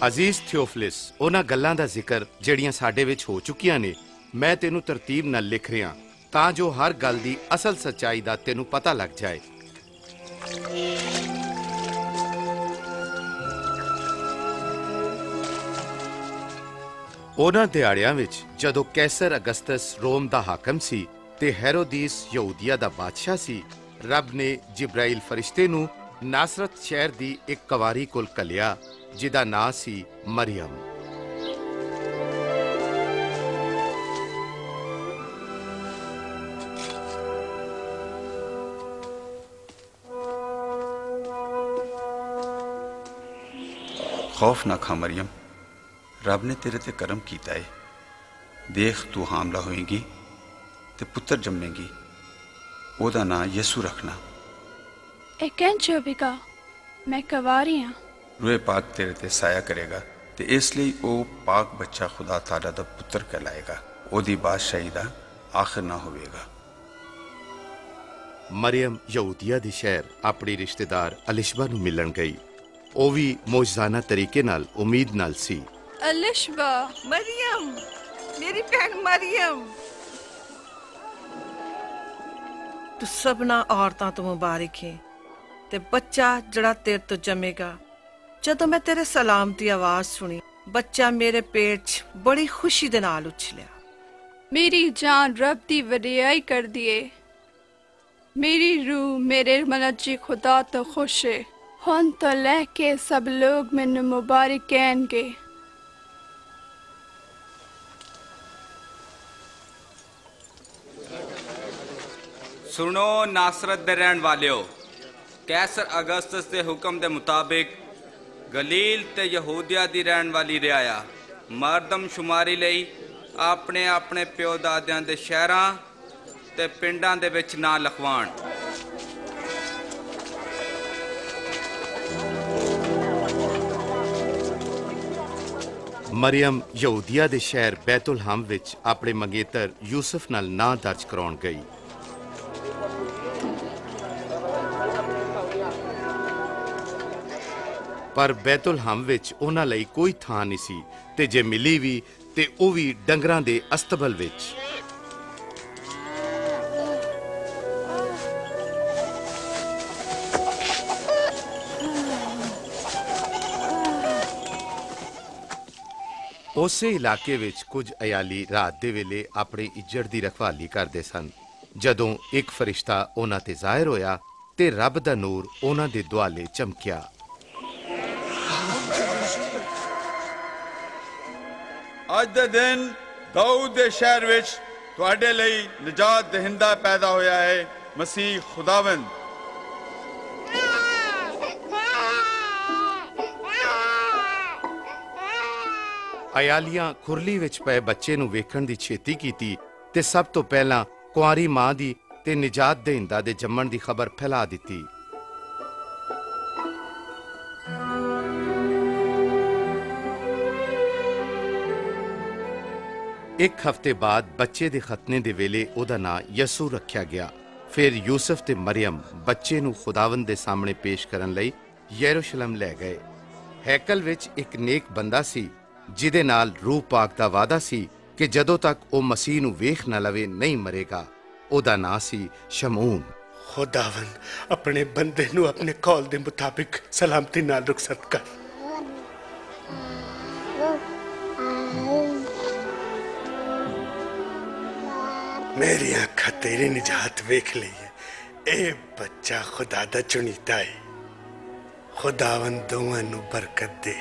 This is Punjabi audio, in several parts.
अजीज थियोफिलिस, उन्हां गल्लां दा जिक्र ਜਿਹੜੀਆਂ ਸਾਡੇ ਵਿੱਚ ਹੋ ਚੁੱਕੀਆਂ ਨੇ ਮੈਂ ਤੈਨੂੰ ਤਰਤੀਬ ਨਾਲ ਲਿਖ ਰਿਹਾ ਤਾਂ ਜੋ ਹਰ ਗੱਲ ਦੀ ਅਸਲ ਸੱਚਾਈ ਦਾ ਤੈਨੂੰ ਪਤਾ ਲੱਗ ਜਾਏ। ਉਹਨਾਂ ਦਿਹਾੜਿਆਂ ਵਿੱਚ ਜਦੋਂ ਕੈਸਰ ਅਗਸਤਸ ਰੋਮ ਦਾ ਹਾਕਮ ਸੀ ਤੇ ਹੈਰੋਦੀਸ ਯਹੂਦੀਆ ਦਾ ਬਾਦਸ਼ਾਹ ਸੀ, ਰੱਬ ਨੇ ਜਿਬਰਾਈਲ ਫਰਿਸ਼ਤੇ ਨੂੰ ਨਾਸਰਤ ਸ਼ਹਿਰ ਦੀ ਇੱਕ ਕੁਵਾਰੀ ਕੋਲ ਘੱਲਿਆ ਜਿਹਦਾ ਨਾਂ ਸੀ ਮਰੀਅਮ। खौफ ना खा मरियम, रब ने तेरे ते करम कीता है। देख तू हामला होएगी ते पुत्र जम्मेगी, ओदा नां यसू रखना। ए कैंच होवेगा, मैं कुंवारी हां। रूए पाक तेरे ते साया करेगा ते इसलिए ओ पाक बच्चा खुदा ताला दा पुत्र कहलाएगा। ओदी बादशाही दा आखिर ना होवेगा। मरियम यहूदिया दी शहर अपनी रिश्तेदार अलिशबा नूं मिलन गई। ਉਹ ਵੀ ਮੌਜਜ਼ਾਨਾ ਤਰੀਕੇ ਨਾਲ ਉਮੀਦ ਨਾਲ ਸੀ। ਅਲਿਸ਼ਬਾ, ਮਰੀਮ, ਮੇਰੀ ਭੈਣ ਮਰੀਮ, ਤੂੰ ਸਭਨਾ ਔਰਤਾਂ ਤੋਂ ਮੁਬਾਰਕ ਹੈ ਤੇ ਬੱਚਾ ਜਿਹੜਾ ਤੇਰੇ ਤੋਂ ਜੰਮੇਗਾ। ਜਦੋਂ ਮੈਂ ਤੇਰੇ ਸਲਾਮ ਦੀ ਆਵਾਜ਼ ਸੁਣੀ, ਬੱਚਾ ਮੇਰੇ ਪੇਟ 'ਚ ਬੜੀ ਖੁਸ਼ੀ ਦੇ ਨਾਲ ਉਛਲਿਆ। ਮੇਰੀ ਜਾਨ ਰੱਬ ਦੀ ਵਡਿਆਈ ਕਰਦੀ ਏ, ਮੇਰੀ ਰੂਹ ਮੇਰੇ ਮਨਜੀ ਖੁਦਾ ਤੋਂ ਖੁਸ਼ ਹੈ। ਹੁਣ ਤੋਂ ਲੈ ਕੇ ਸਭ ਲੋग ਮੈਨੂੰ ਮੁਬਾਰਕ ਕਹਿਣਗੇ। सुनो नासरत दे रहन वालियो, कैसर अगस्तस के हुक्म के मुताबिक गलील ते यहूदिया दी रहन वाली रियाया मरदम शुमारी लई अपने अपने प्यो दादियां दे शहरां ते पिंडां दे विच नां लिखवाण। ਮਰੀਅਮ ਯਹੂਦੀਆ ਦੇ ਸ਼ਹਿਰ ਬੈਤੁਲਹਮ ਵਿੱਚ ਆਪਣੇ ਮੰਗੇਤਰ ਯੂਸਫ ਨਾਲ ਨਾਂ ਦਰਜ ਕਰਾਉਣ ਗਈ। ਪਰ ਬੈਤੁਲਹਮ ਵਿੱਚ ਉਹਨਾਂ ਲਈ ਕੋਈ ਥਾਂ ਨਹੀਂ ਸੀ ਤੇ ਜੇ ਮਿਲੀ ਵੀ ਤੇ ਉਹ ਵੀ ਡੰਗਰਾਂ ਦੇ ਅਸਤਬਲ ਵਿੱਚ। ਉਸੇ ਇਲਾਕੇ ਵਿੱਚ ਕੁਝ ਅਯਾਲੀ ਰਾਤ ਦੇ ਵੇਲੇ ਆਪਣੀ ਇੱਜ਼ਤ ਦੀ ਰਖਵਾਲੀ ਕਰਦੇ ਸਨ। ਜਦੋਂ ਇੱਕ ਫਰਿਸ਼ਤਾ ਉਹਨਾਂ ਤੇ ਜ਼ਾਹਿਰ ਹੋਇਆ ਤੇ ਰੱਬ ਦਾ ਨੂਰ ਉਹਨਾਂ ਦੇ ਦੁਆਲੇ ਚਮਕਿਆ। ਅੱਜ ਦੇ ਦਿਨ ਦਾਊਦ ਦੇ ਸ਼ਹਿਰ ਵਿੱਚ ਤੁਹਾਡੇ ਲਈ ਨਜਾਤ ਦਹਿੰਦਾ ਪੈਦਾ ਹੋਇਆ ਹੈ, ਮਸੀਹ ਖੁਦਾਵੰਦ। ਅਯਾਲੀਆਂ ਖੁਰਲੀ ਵਿੱਚ ਪਏ ਬੱਚੇ ਨੂੰ ਵੇਖਣ ਦੀ ਛੇਤੀ ਕੀਤੀ ਤੇ ਸਭ ਤੋਂ ਪਹਿਲਾਂ ਕੁਆਰੀ ਮਾਂ ਦੀ ਤੇ ਨਿਜਾਤ ਦਹਿੰਦਾ ਦੇ ਜੰਮਣ ਦੀ ਖਬਰ ਫੈਲਾ ਦਿੱਤੀ। ਇੱਕ ਹਫ਼ਤੇ ਬਾਅਦ ਬੱਚੇ ਦੇ ਖਤਨੇ ਦੇ ਵੇਲੇ ਉਹਦਾ ਨਾਂ ਯਸੂ ਰੱਖਿਆ ਗਿਆ। ਫਿਰ ਯੂਸਫ ਤੇ ਮਰੀਅਮ ਬੱਚੇ ਨੂੰ ਖੁਦਾਵੰਦ ਦੇ ਸਾਹਮਣੇ ਪੇਸ਼ ਕਰਨ ਲਈ ਯਰੂਸ਼ਲਮ ਲੈ ਗਏ। ਹੈਕਲ ਵਿੱਚ ਇੱਕ ਨੇਕ ਬੰਦਾ ਸੀ ਜਿਹਦੇ ਨਾਲ ਰੂਹ ਪਾਕ ਦਾ ਵਾਅਦਾ ਸੀ ਕਿ ਜਦੋਂ ਤੱਕ ਉਹ ਮਸੀਹ ਨੂੰ ਵੇਖ ਨਾ ਲਵੇ ਨਹੀਂ ਮਰੇਗਾ। ਉਹਦਾ ਨਾਂ ਸੀ ਸ਼ਮੂਨ। ਖੁਦਾਵੰਦ ਆਪਣੇ ਬੰਦੇ ਨੂੰ ਆਪਣੇ ਕੌਲ ਦੇ ਮੁਤਾਬਿਕ ਸਲਾਮਤੀ ਨਾਲ ਰੁਖਸਤ ਕਰ। मेरी अखा तेरी निजात वेख ली है। ए बच्चा खुदा दा चुनीता है। खुदावन दोवां नू बरकत दे।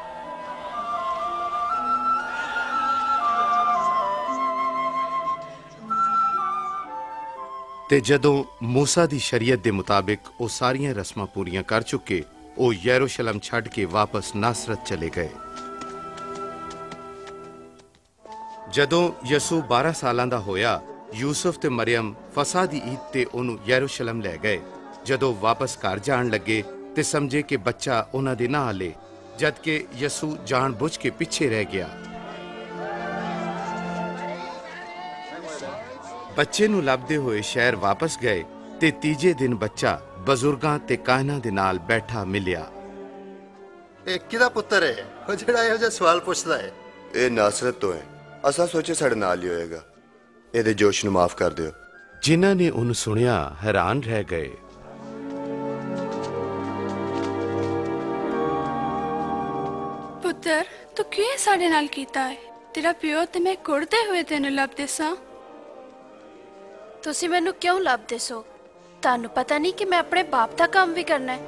ਤੇ ਜਦੋਂ ਮੂਸਾ ਦੀ ਸ਼ਰੀਅਤ ਦੇ ਮੁਤਾਬਿਕ ਉਹ ਸਾਰੀਆਂ ਰਸਮਾਂ ਪੂਰੀਆਂ ਕਰ ਚੁੱਕੇ, ਉਹ ਯਰੂਸ਼ਲਮ ਛੱਡ ਕੇ ਵਾਪਸ ਨਾਸਰਤ ਚਲੇ ਗਏ। ਜਦੋਂ ਯਸੂ 12 ਸਾਲਾਂ ਦਾ ਹੋਇਆ, ਯੂਸਫ ਤੇ ਮਰੀਅਮ ਫਸਾ ਦੀ ਈਦ ਤੇ ਉਹਨੂੰ ਯਰੂਸ਼ਲਮ ਲੈ ਗਏ। ਜਦੋਂ ਵਾਪਸ ਘਰ ਜਾਣ ਲੱਗੇ ਤੇ ਸਮਝੇ ਕਿ ਬੱਚਾ ਉਹਨਾਂ ਦੇ ਨਾਲ ਹੈ, ਜਦ ਕਿ ਯਸੂ ਜਾਣ ਬੁੱਝ ਕੇ ਪਿੱਛੇ ਰਹਿ ਗਿਆ। ਬੱਚੇ ਨੂੰ ਲੱਭਦੇ ਹੋਏ ਸ਼ਹਿਰ ਵਾਪਸ ਗਏ ਤੇ ਤੀਜੇ ਦਿਨ ਬੱਚਾ ਬਜ਼ੁਰਗਾਂ ਤੇ ਕਾਹਨਾਂ ਦੇ ਨਾਲ ਬੈਠਾ ਮਿਲਿਆ। ਇਹ ਕਿਹਦਾ ਪੁੱਤਰ ਹੈ ਉਹ ਜਿਹੜਾ ਇਹੋ ਜਿਹਾ ਸਵਾਲ ਪੁੱਛਦਾ ਹੈ? ਇਹ ਨਾਸਰਤ ਤੋਂ ਹੈ। ਅਸਾਂ ਸੋਚੇ ਸਾਡੇ ਨਾਲ ਹੀ ਹੋਏਗਾ। ਇਹਦੇ ਜੋਸ਼ ਨੂੰ ਮਾਫ ਕਰ ਦਿਓ। ਜਿਨ੍ਹਾਂ ਨੇ ਉਹਨੂੰ ਸੁਣਿਆ ਹੈਰਾਨ ਰਹਿ ਗਏ। ਪੁੱਤਰ ਤੂੰ ਕਿਉਂ ਸਾਡੇ ਨਾਲ ਕੀਤਾ ਹੈ? ਤੇਰਾ ਪਿਓ ਤੇ ਮੈਂ ਕੁੜਦੇ ਹੋਏ ਤੈਨੂੰ ਲੱਭਦੇ ਸਾਂ। ਤੁਸੀਂ ਮੈਨੂੰ ਕਿਉਂ ਲੱਭਦੇ ਸੋ? ਤੁਹਾਨੂੰ ਪਤਾ ਨਹੀਂ ਕਿ ਮੈਂ ਆਪਣੇ ਬਾਪ ਦਾ ਕੰਮ ਵੀ ਕਰਨਾ ਹੈ।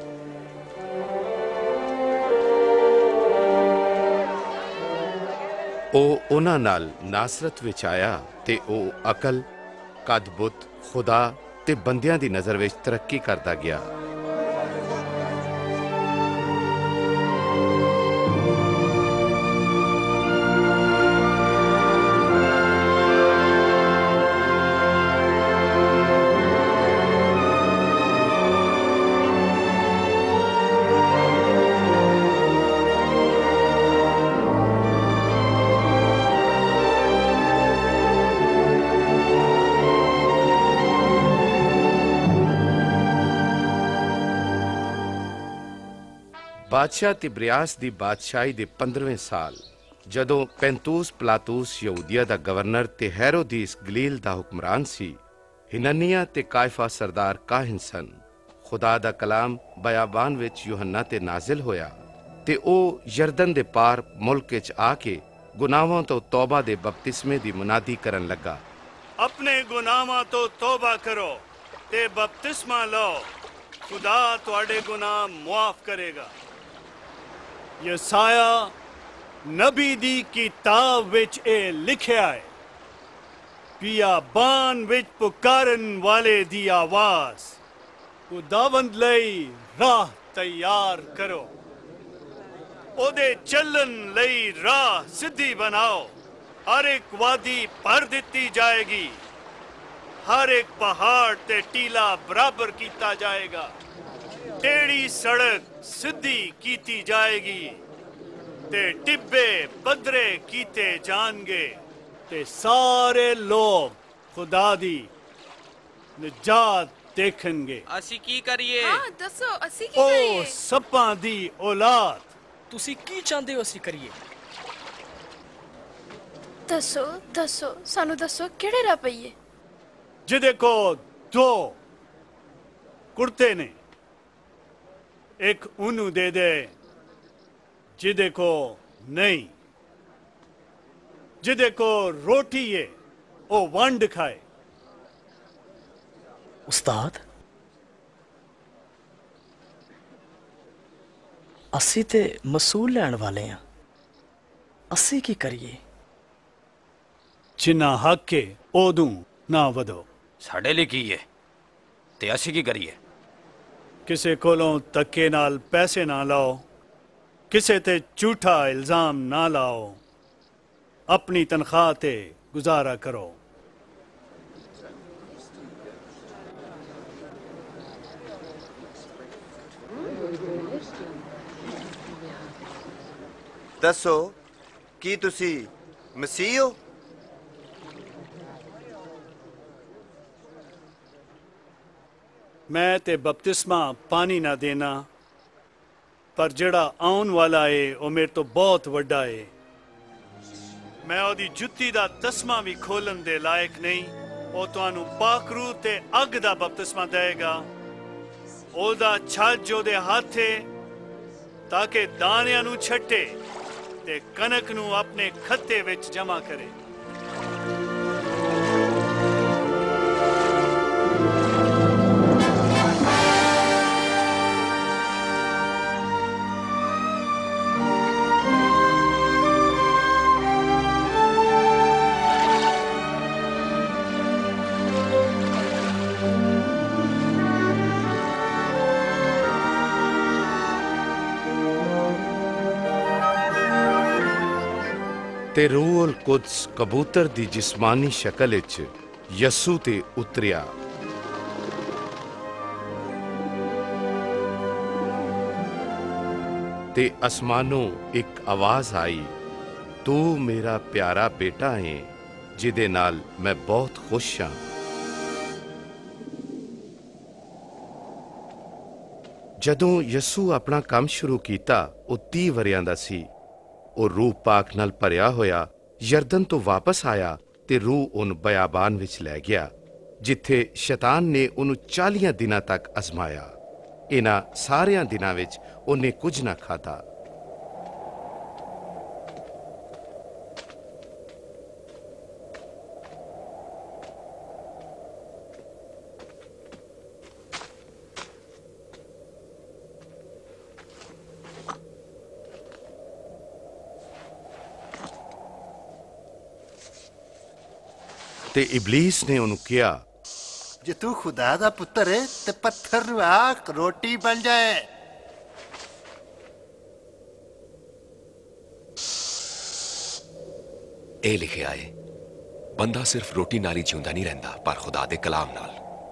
ਉਹ ਉਹਨਾਂ ਨਾਲ ਨਾਸਰਤ ਵਿੱਚ ਆਇਆ ਤੇ ਉਹ ਅਕਲ, ਕਦ-ਬੁੱਤ, ਖੁਦਾ ਤੇ ਬੰਦਿਆਂ ਦੀ ਨਜ਼ਰ ਵਿੱਚ ਤਰੱਕੀ ਕਰਦਾ ਗਿਆ। बादशाह तिब्रियास दी बादशाही दे 15वें साल जदों पैंतूस पलातूस यहूदिया दा गवर्नर ते हेरोदीस गलील दा हुक्मरान सी, हिननिया ते कायफा सरदार काहिन सन। खुदा दा कलाम बयाबान विच यूहन्ना ते नाजिल होया ते ओ यरदन दे पार मुल्क विच आके गुनाहां तो तौबा दे बपतिस्मे दी मुनादी करन लगा। अपने गुनाहां तो तौबा करो ते बपतिस्मा लो, खुदा तुहाडे गुनाह मुआफ करेगा। यसाया नबी दी किताब विच ए लिखिया है, बियाबान विच पुकारन वाले दी आवाज, खुदावंद लई राह तैयार करो, ओदे चलन लई राह सिद्धी बनाओ। हर एक वादी भर दिती जाएगी, हर एक पहाड़ ते टीला बराबर किया जाएगा, टेढ़ी सड़क सिद्धी कीती जाएगी ते टिब्बे पदरे कीते जाएंगे ते सारे लोग खुदा दी निजात देखेंगे। असी की करिए? हाँ दसो असी की करिए? ओ सप्पां दी औलाद, तुसी की चाहते हो असी करिए? दसो दसो सानू दसो किहड़े राह पईए? जिदे को दो कुर्ते ने, एक उन्नू दे दे जिदे को नहीं, जिदे को रोटी है ओ वंड खाए। उस्ताद असी ते मसूल लैण वाले हैं, असी की करिए? जिन्ना हक है ओदू ना वधो। साडे लिए की है ते असी की करिए? किसे कोलों धक्के नाल पैसे ना लाओ, किसे ते झूठा इल्जाम ना लाओ, अपनी तनख्वाह ते गुजारा करो। दसो की तुसी मसीह हो? मैं ते बपतिस्मा पानी ना देना, पर जड़ा आउन वाला है वो मेरे तो बहुत वड्डा है। मैं ओदी जुत्ती दा तस्मा भी खोलन दे लायक नहीं। वो तुहानू पाकरू ते अग दा बपतिस्मा देगा। ओदा छज ओदे हाथ है ताकि दानियां नू छट्टे ते कनक नू अपने खत्ते विच जमा करे। ते रूहुल कुद्स कबूतर दी जिस्मानी शक्ल विच यसू ते उतरिया। ते आसमानों एक आवाज आई, तू मेरा प्यारा बेटा है जिदे नाल मैं बहुत खुश हाँ। ਜਦੋਂ ਯਸੂ ਆਪਣਾ ਕੰਮ ਸ਼ੁਰੂ ਕੀਤਾ ਉਹ 30 ਵਰਿਆਂ ਦਾ ਸੀ। ਉਹ ਰੂਹ ਪਾਕ ਨਾਲ ਭਰਿਆ ਹੋਇਆ ਯਰਦਨ ਤੋਂ ਵਾਪਸ ਆਇਆ ਤੇ ਰੂਹ ਉਹਨੂੰ ਬਿਆਬਾਨ ਵਿੱਚ ਲੈ ਗਿਆ, ਜਿੱਥੇ ਸ਼ੈਤਾਨ ਨੇ ਉਹਨੂੰ 40 ਦਿਨਾਂ ਤੱਕ ਅਜ਼ਮਾਇਆ। ਇਹਨਾਂ ਸਾਰਿਆਂ ਦਿਨਾਂ ਵਿੱਚ ਉਹਨੇ ਕੁਝ ਨਾ ਖਾਧਾ। ਤੇ ਇਬਲੀਸ ਨੇ ਉਹਨੂੰ ਕਿਹਾ, ਜੇ ਤੂੰ ਖੁਦਾ ਦਾ ਪੁੱਤਰ ਹੈ ਤੇ ਪੱਥਰ ਨੂੰ ਆਖ ਰੋਟੀ ਬਣ ਜਾਏ। ਇਹ ਲਿਖਿਆ ਹੈ, ਬੰਦਾ ਸਿਰਫ ਰੋਟੀ ਨਾਲ ਹੀ ਜਿਉਂਦਾ ਨਹੀਂ ਰਹਿੰਦਾ, ਪਰ ਖੁਦਾ ਦੇ ਕਲਾਮ ਨਾਲ।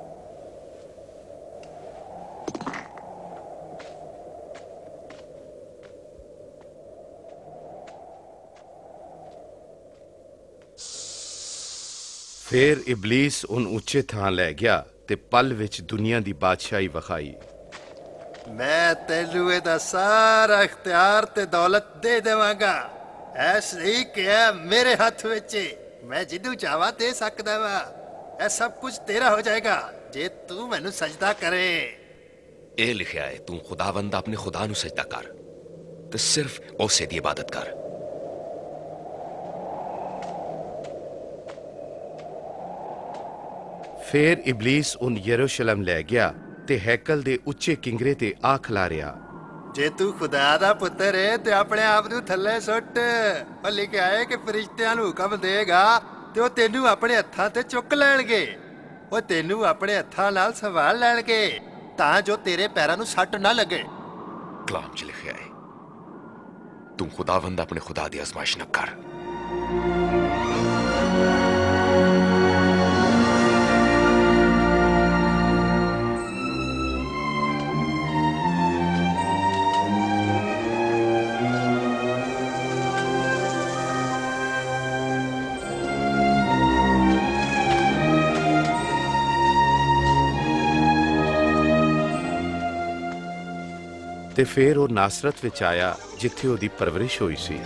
ਫਿਰ ਇਬਲੀਸ ਉਹਨੂੰ ਉੱਚੇ ਥਾਂ ਲੈ ਗਿਆ ਤੇ ਪਲ ਵਿੱਚ ਦੁਨੀਆ ਦੀ ਬਾਦਸ਼ਾਹੀ ਵਿਖਾਈ। ਮੈਂ ਤੈਨੂੰ ਇਹਦਾ ਸਾਰਾ ਇਖਤਿਆਰ ਤੇ ਦੌਲਤ ਦੇ ਦੇਵਾਂਗਾ। ਐਸ ਨਹੀਂ ਕਿ ਇਹ ਮੇਰੇ ਹੱਥ ਵਿੱਚ ਹੈ, ਮੈਂ ਜਿਹਨੂੰ ਚਾਹਾਂ ਦੇ ਸਕਦਾ ਵਾ। ਇਹ ਸਭ ਕੁਝ ਤੇਰਾ ਹੋ ਜਾਏਗਾ ਜੇ ਤੂੰ ਮੈਨੂੰ ਸਜਦਾ ਕਰੇ। ਇਹ ਲਿਖਿਆ ਹੈ, ਤੂੰ ਖੁਦਾਵੰਦ ਆਪਣੇ ਖੁਦਾ ਨੂੰ ਸਜਦਾ ਕਰ ਤੇ ਸਿਰਫ ਉਸੇ ਦੀ ਇਬਾਦਤ ਕਰ। ਫਿਰ ਇਬਲੀਸ ਉਹਨੂੰ ਯਰੂਸ਼ਲਮ ਲੈ ਗਿਆ ਤੇ ਹੈਕਲ ਦੇ ਉੱਚੇ ਕਿੰਗਰੇ ਤੇ ਆ ਖਿਲਾਰਿਆ। ਜੇ ਤੂੰ ਖੁਦਾ ਦਾ ਪੁੱਤਰ ਹੈ ਤੇ ਆਪਣੇ ਆਪ ਨੂੰ ਥੱਲੇ ਸੁੱਟ। ਉਹ ਲਿਖਿਆ ਹੈ ਕਿ ਫਰਿਸ਼ਤਿਆਂ ਨੂੰ ਹੁਕਮ ਦੇਗਾ ਤੇ ਉਹ ਤੈਨੂੰ ਆਪਣੇ ਹੱਥਾਂ ਤੇ ਚੁੱਕ ਲੈਣਗੇ। ਉਹ ਤੈਨੂੰ ਆਪਣੇ ਹੱਥਾਂ ਨਾਲ ਸੰਭਾਲ ਲੈਣਗੇ ਤਾਂ ਜੋ ਤੇਰੇ ਪੈਰਾਂ ਨੂੰ ਸੱਟ ਨਾ ਲੱਗੇ। ਕਲਾਮ 'ਚ ਲਿਖਿਆ ਹੈ, ਤੂੰ ਖੁਦਾਵੰਦ ਆਪਣੇ ਖੁਦਾ ਦੀ ਅਜ਼ਮਾਇਸ਼ ਨਾ ਕਰ। ਤੇ ਫਿਰ ਉਹ ਨਾਸਰਤ ਵਿੱਚ ਆਇਆ ਜਿੱਥੇ ਉਹਦੀ ਪਰਵਰਿਸ਼ ਹੋਈ ਸੀ।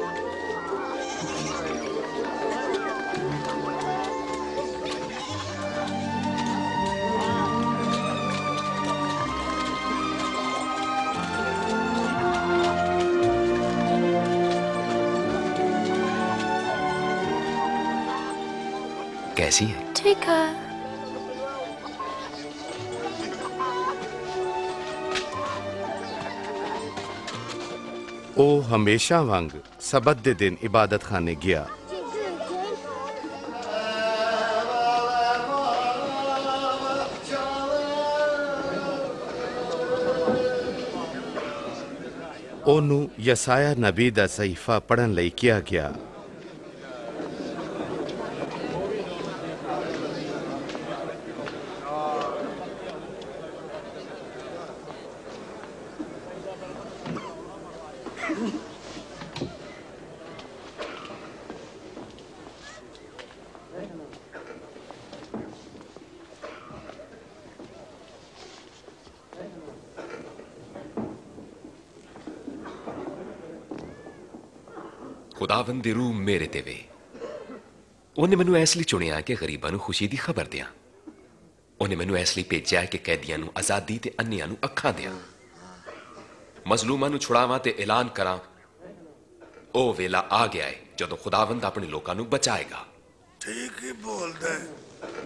कैसी है? ठीक है। ਉਹ ਹਮੇਸ਼ਾ ਵਾਂਗ ਸਬਤ ਦੇ ਦਿਨ ਇਬਾਦਤ ਖਾਨੇ ਗਿਆ। ਉਹਨੂੰ ਯਸਾਇਆ ਨਬੀ ਦਾ ਸਹੀਫਾ ਪੜ੍ਹਨ ਲਈ ਕਿਹਾ ਗਿਆ। ਖੁਦਾਵੰਦ ਦੀ ਰੂਹ ਮੇਰੇ ਤੇ ਵੇ। ਉਹਨੇ ਮੈਨੂੰ ਇਸ ਲਈ ਚੁਣਿਆ ਕਿ ਗਰੀਬਾਂ ਨੂੰ ਖੁਸ਼ੀ ਦੀ ਖਬਰ ਦਿਆਂ। ਉਹਨੇ ਮੈਨੂੰ ਇਸ ਲਈ ਭੇਜਿਆ ਕਿ ਕੈਦੀਆਂ ਨੂੰ ਆਜ਼ਾਦੀ ਤੇ ਅੰਨ੍ਹਿਆਂ ਨੂੰ ਅੱਖਾਂ ਦਿਆਂ, ਮਜ਼ਲੂਮਾਂ ਨੂੰ ਛੁਡਾਵਾਂ ਤੇ ਐਲਾਨ ਕਰਾਂ ਉਹ ਵੇਲਾ ਆ ਗਿਆ ਹੈ ਜਦੋਂ ਖੁਦਾਵੰਦ ਆਪਣੇ ਲੋਕਾਂ ਨੂੰ ਬਚਾਏਗਾ। ਠੀਕ ਹੀ ਬੋਲਦਾ ਹੈ।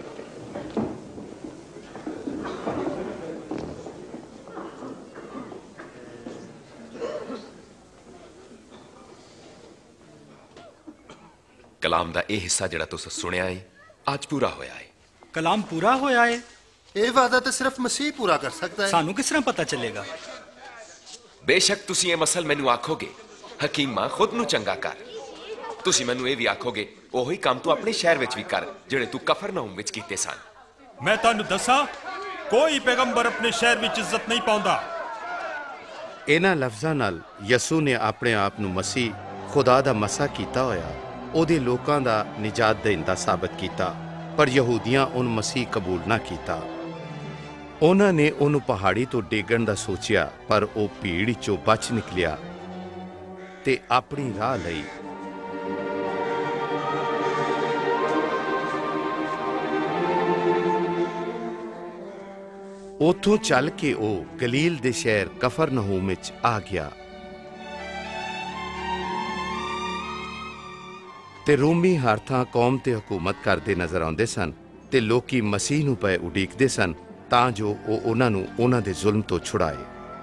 ਕਲਾਮ ਦਾ ਇਹ ਹਿੱਸਾ ਜਿਹੜਾ ਤੁਸੀਂ ਸੁਣਿਆ ਹੈ ਅੱਜ ਪੂਰਾ ਹੋਇਆ ਹੈ। ਕਲਾਮ ਪੂਰਾ ਹੋਇਆ ਹੈ। ਇਹ ਵਾਅਦਾ ਤਾਂ ਸਿਰਫ ਮਸੀਹ ਪੂਰਾ ਕਰ ਸਕਦਾ ਹੈ। ਸਾਨੂੰ ਕਿਸ ਤਰ੍ਹਾਂ ਪਤਾ ਚੱਲੇਗਾ? ਬੇਸ਼ੱਕ ਤੁਸੀਂ ਇਹ ਮਸਲ ਮੈਨੂੰ ਆਖੋਗੇ, ਹਕੀਮਾ ਖੁਦ ਨੂੰ ਚੰਗਾ ਕਰ। ਤੁਸੀਂ ਮੈਨੂੰ ਇਹ ਵੀ ਆਖੋਗੇ, ਉਹੀ ਕੰਮ ਤੂੰ ਆਪਣੇ ਸ਼ਹਿਰ ਵਿੱਚ ਵੀ ਕਰ ਜਿਹੜੇ ਤੂੰ ਕਫਰਨਹੂਮ ਵਿੱਚ ਕੀਤੇ ਸਨ। ਮੈਂ ਤੁਹਾਨੂੰ ਦੱਸਾਂ, ਕੋਈ ਪੈਗੰਬਰ ਆਪਣੇ ਸ਼ਹਿਰ ਵਿੱਚ ਇੱਜ਼ਤ ਨਹੀਂ ਪਾਉਂਦਾ। ਇਹਨਾਂ ਲਫ਼ਜ਼ਾਂ ਨਾਲ ਯਸੂ ਨੇ ਆਪਣੇ ਆਪ ਨੂੰ ਮਸੀਹ ਖੁਦਾ ਦਾ ਮਸਾ ਕੀਤਾ ਹੋਇਆ ਉਹਦੇ ਲੋਕਾਂ ਦਾ ਨਿਜਾਤ ਦੇਣ ਦਾ ਸਾਬਤ ਕੀਤਾ, ਪਰ ਯਹੂਦੀਆਂ ਉਹਨੂੰ ਮਸੀਹ ਕਬੂਲ ਨਾ ਕੀਤਾ। ਉਹਨਾਂ ਨੇ ਉਹਨੂੰ ਪਹਾੜੀ ਤੋਂ ਡੇਗਣ ਦਾ ਸੋਚਿਆ, ਪਰ ਉਹ ਭੀੜ ਚੋਂ ਬਚ ਨਿਕਲਿਆ ਤੇ ਆਪਣੀ ਰਾਹ ਲਈ। ਉੱਥੋਂ ਚੱਲ ਕੇ ਉਹ ਗਲੀਲ ਦੇ ਸ਼ਹਿਰ ਕਫਰਨਹੂਮ ਵਿੱਚ ਆ ਗਿਆ ਤੇ ਰੋਮੀ ਹਰ ਥਾਂ ਕੌਮ ਤੇ ਹਕੂਮਤ ਕਰਦੇ ਨਜ਼ਰ ਆਉਂਦੇ ਸਨ ਤੇ ਲੋਕੀ ਮਸੀਹ ਨੂੰ ਪਏ ਉਡੀਕਦੇ ਸਨ ਤਾਂ ਜੋ ਉਹ ਉਹਨਾਂ ਨੂੰ ਉਹਨਾਂ ਦੇ ਜ਼ੁਲਮ ਤੋਂ ਛੁਡਾਏ।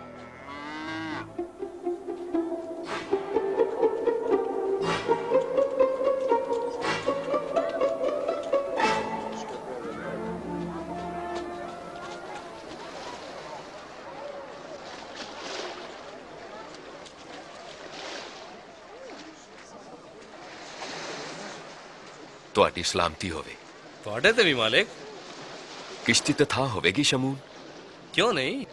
ਤੁਹਾਡੀ ਸਲਾਮਤੀ ਹੋਵੇ। ਤੁਹਾਡੇ ਤੇ ਵੀ ਮਾਲਿਕ। ਕਿਸ਼ਤੀ ਤੇ ਥਾਂ ਹੋਵੇਗੀ ਸ਼ਮੂਨ? ਕਿਉਂ ਨਹੀਂ?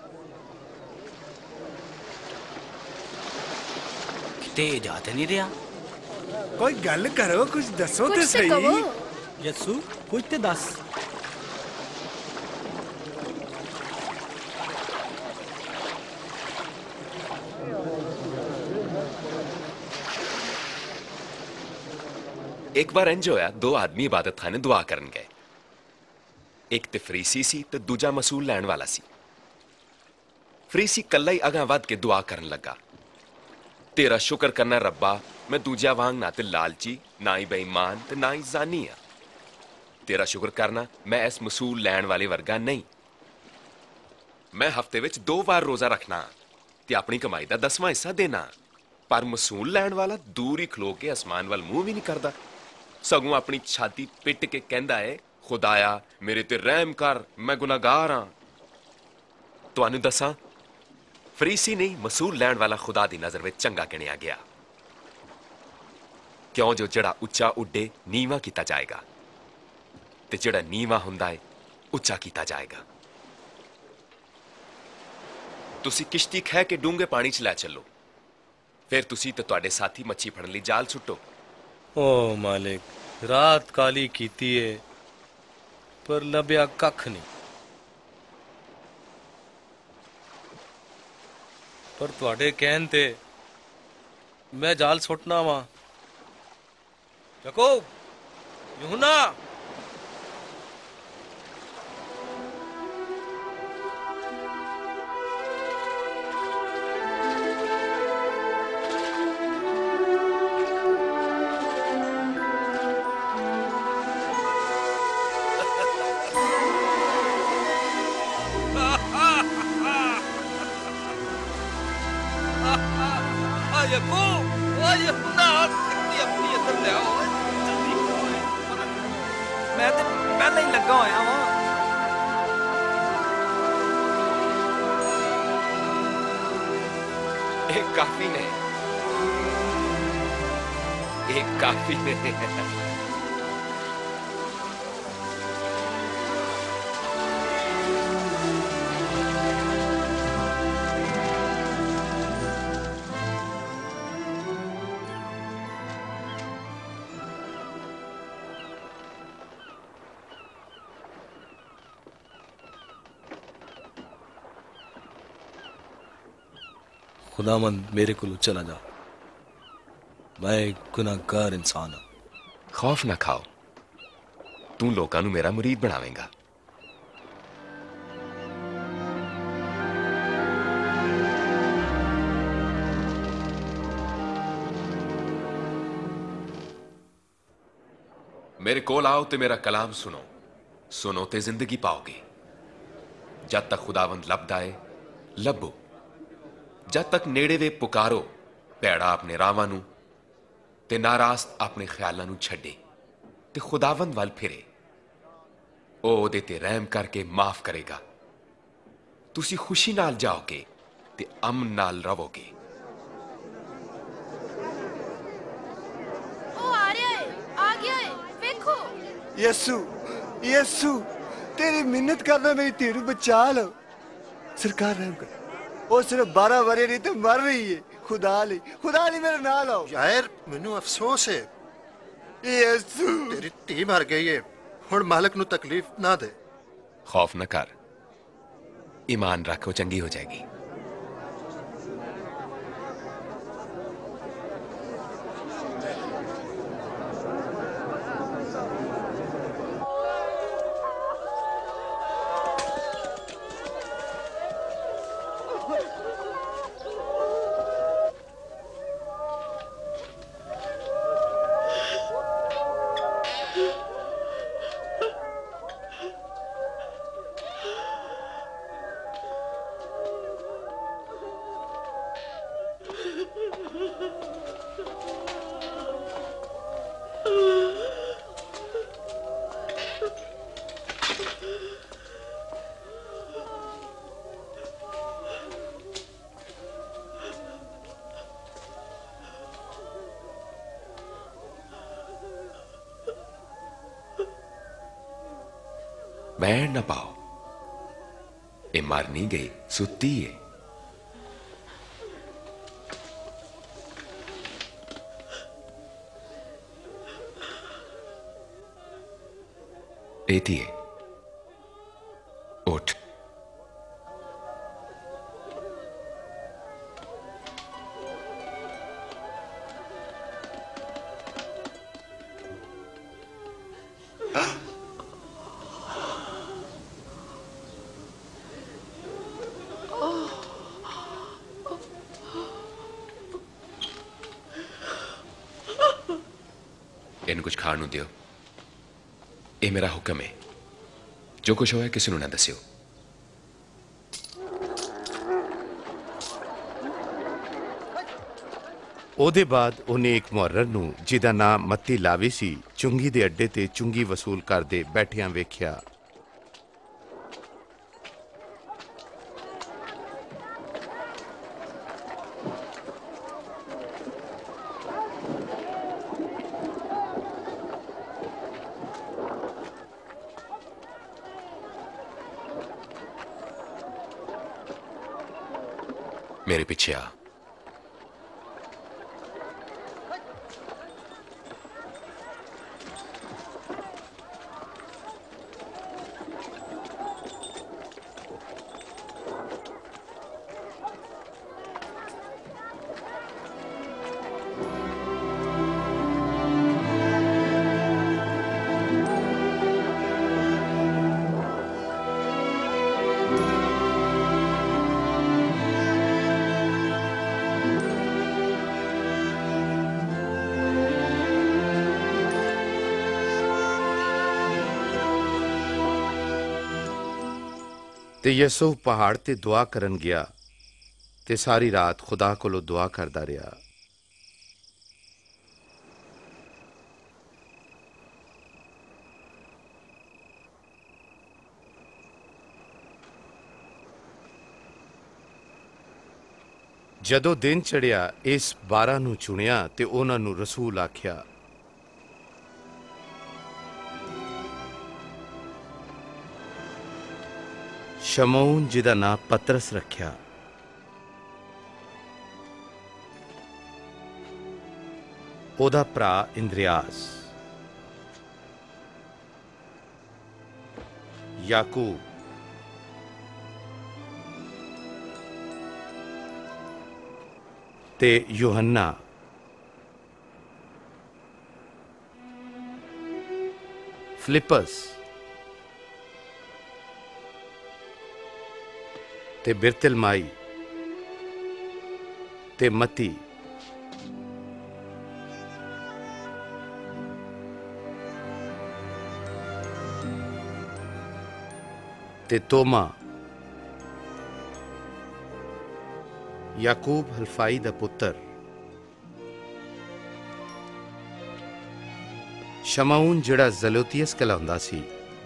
ਕਿਤੇ ਜਾ ਤੇ ਨਹੀਂ ਰਿਹਾ। ਕੋਈ ਗੱਲ ਕਰੋ, ਕੁਝ ਦੱਸੋ ਤੇ ਸਹੀ। ਯਸੂ ਕੁਝ ਤੇ ਦੱਸ। ਇੱਕ ਵਾਰ ਇੰਜ ਹੋਇਆ, ਦੋ ਆਦਮੀ ਇਬਾਦਤਖਾਨੇ ਦੁਆ ਕਰਨ ਗਏ। ਇੱਕ ਤੇ ਫਰੀਸੀ ਸੀ ਤੇ ਦੂਜਾ ਮਸੂਲ ਲੈਣ ਵਾਲਾ ਸੀ। ਫਰੀਸੀ ਕੱਲਾ ਹੀ ਅਗਾਂ ਵੱਧ ਕੇ ਦੁਆ ਕਰਨ ਲੱਗਾ, ਤੇਰਾ ਸ਼ੁਕਰ ਕਰਨਾ ਰੱਬਾ, ਮੈਂ ਦੂਜਿਆਂ ਵਾਂਗ ਨਾ ਤੇ ਲਾਲਚੀ, ਨਾ ਹੀ ਬੇਈਮਾਨ ਤੇ ਨਾ ਹੀ ਜ਼ਾਨੀ ਆ। ਤੇਰਾ ਸ਼ੁਕਰ ਕਰਨਾ ਮੈਂ ਇਸ ਮਸੂਲ ਲੈਣ ਵਾਲੇ ਵਰਗਾ ਨਹੀਂ। ਮੈਂ ਹਫਤੇ ਵਿੱਚ 2 ਵਾਰ ਰੋਜ਼ਾ ਰੱਖਣਾ ਤੇ ਆਪਣੀ ਕਮਾਈ ਦਾ 10ਵਾਂ ਹਿੱਸਾ ਦੇਣਾ। ਪਰ ਮਸੂਲ ਲੈਣ ਵਾਲਾ ਦੂਰ ਹੀ ਖਲੋ ਕੇ ਅਸਮਾਨ ਵੱਲ ਮੂੰਹ ਵੀ ਨਹੀਂ ਕਰਦਾ, ਸਗੋਂ ਆਪਣੀ ਛਾਤੀ ਪਿੱਟ ਕੇ ਕਹਿੰਦਾ ਹੈ, ਖੁਦਾਇਆ ਮੇਰੇ ਤੇ ਰਹਿਮ ਕਰ, ਮੈਂ ਗੁਨਾਹਗਾਰ ਹਾਂ। ਤੁਹਾਨੂੰ ਦੱਸਾਂ, ਫਰੀਸੀ ਨਹੀਂ, ਮਸੂਲ ਲੈਣ ਵਾਲਾ ਖੁਦਾ ਦੀ ਨਜ਼ਰ ਵਿੱਚ ਚੰਗਾ ਗਿਣਿਆ ਗਿਆ, ਕਿਉਂ ਜੋ ਜਿਹੜਾ ਉੱਚਾ ਉੱਡੇ ਨੀਵਾਂ ਕੀਤਾ ਜਾਏਗਾ ਤੇ ਜਿਹੜਾ ਨੀਵਾਂ ਹੁੰਦਾ ਹੈ ਉੱਚਾ ਕੀਤਾ ਜਾਏਗਾ। ਤੁਸੀਂ ਕਿਸ਼ਤੀ ਖਹਿ ਕੇ ਡੂੰਘੇ ਪਾਣੀ 'ਚ ਲੈ ਚੱਲੋ, ਫਿਰ ਤੁਸੀਂ ਤੇ ਤੁਹਾਡੇ ਸਾਥੀ ਮੱਛੀ ਫੜਨ ਲਈ ਜਾਲ ਸੁੱਟੋ। ਓ ਮਾਲਿਕ, ਰਾਤ ਕਾਲੀ ਕੀਤੀ ਏ ਪਰ ਲੱਭਿਆ ਕੱਖ ਨਹੀਂ। ਪਰ ਤੁਹਾਡੇ ਕਹਿਣ ਤੇ ਮੈਂ ਜਾਲ ਸੁੱਟਣਾ ਵਾ। ਯਾਕੂਬ, ਯੂਹਨਾ, ਮੈਂ ਤੇ ਪਹਿਲਾਂ ਹੀ ਲੱਗਾ ਹੋਇਆ ਵਾਂ। ਇਹ ਕਾਫੀ ਨੇ, ਇਹ ਕਾਫੀ ਨੇ। खुदावंद मेरे को चला जा, मैं एक गुनाहगार इंसान हाँ। खौफ ना खाओ, तू लोकां नू मेरा मुरीद बनावेगा। मेरे कोल आओ ते मेरा कलाम सुनो, सुनो ते जिंदगी पाओगे। जब तक खुदावंद लभदा है लभो, जब तक नेड़े वे पुकारो। भैड़ा अपने रावां नू ते नारास्त अपने ख्यालां नू छड्डे ते खुदावंद वल फिरे, ओ ओदे ते रहम करके माफ करेगा। तुसी खुशी नाल जाओगे ते अमन नाल रवोगे। ओ आ रहा है, आ गया है, देखो। यसू, यसू, तेरी मिन्नत करना, मेरी तेरू बचा लो। सरकार रहम कर, वो सिर्फ 12 वरे नहीं तो मर रही है। खुदा ली मेरे नाल आओ। यार मैनू अफसोस है, यसू तेरी धी मर गई है, हुण मालिक नू तकलीफ ना दे। खौफ न कर, ईमान रखो, चंगी हो जाएगी। बैठ ना पाओ, ये मर नहीं गई, सुती है। एती है, उठ। इन्हें कुछ खाणू दियो, ये मेरा हुक्म है। जो कुछ होया किसी ना दस्यो। ਉਹਦੇ ਬਾਅਦ ਉਹਨੇ ਇੱਕ ਮੁਹਰਰ ਨੂੰ ਜਿਹਦਾ ਨਾਮ ਮੱਤੀ ਲਾਵੀ ਸੀ ਚੁੰਗੀ ਦੇ ਅੱਡੇ ਤੇ ਚੁੰਗੀ ਵਸੂਲ ਕਰਦੇ ਬੈਠਿਆਂ ਵੇਖਿਆ। मेरे पीछे आ। ਤੇ ਯਸੂਫ ਪਹਾੜ ਤੇ ਦੁਆ ਕਰਨ ਗਿਆ ਤੇ ਸਾਰੀ ਰਾਤ ਖੁਦਾ ਕੋਲੋਂ ਦੁਆ ਕਰਦਾ ਰਿਹਾ। ਜਦੋਂ ਦਿਨ ਚੜਿਆ ਇਸ 12 ਨੂੰ ਚੁਣਿਆ ਤੇ ਉਹਨਾਂ ਨੂੰ ਰਸੂਲ ਆਖਿਆ। ਸ਼ਮਊਨ ਜਿਹਦਾ ਨਾਂ ਪਤਰਸ ਰੱਖਿਆ, ਉਹਦਾ ਭਰਾ ਇੰਦਰਿਆਸ, ਯਾਕੂਬ, ਤੇ ਯੋਹੰਨਾ, ਫਿਲਿਪਸ ਤੇ ਬਿਰਤਲਮਾਈ ਤੇ ਮਤੀ, ਤੇ ਤੋਮਾ, ਯਾਕੂਬ ਹਲਫਾਈ ਦਾ ਪੁੱਤਰ, ਸ਼ਮਊਨ ਜਿਹੜਾ ਜ਼ਲੋਤੀਅਸ ਕਹਿਲਾਉਂਦਾ ਸੀ,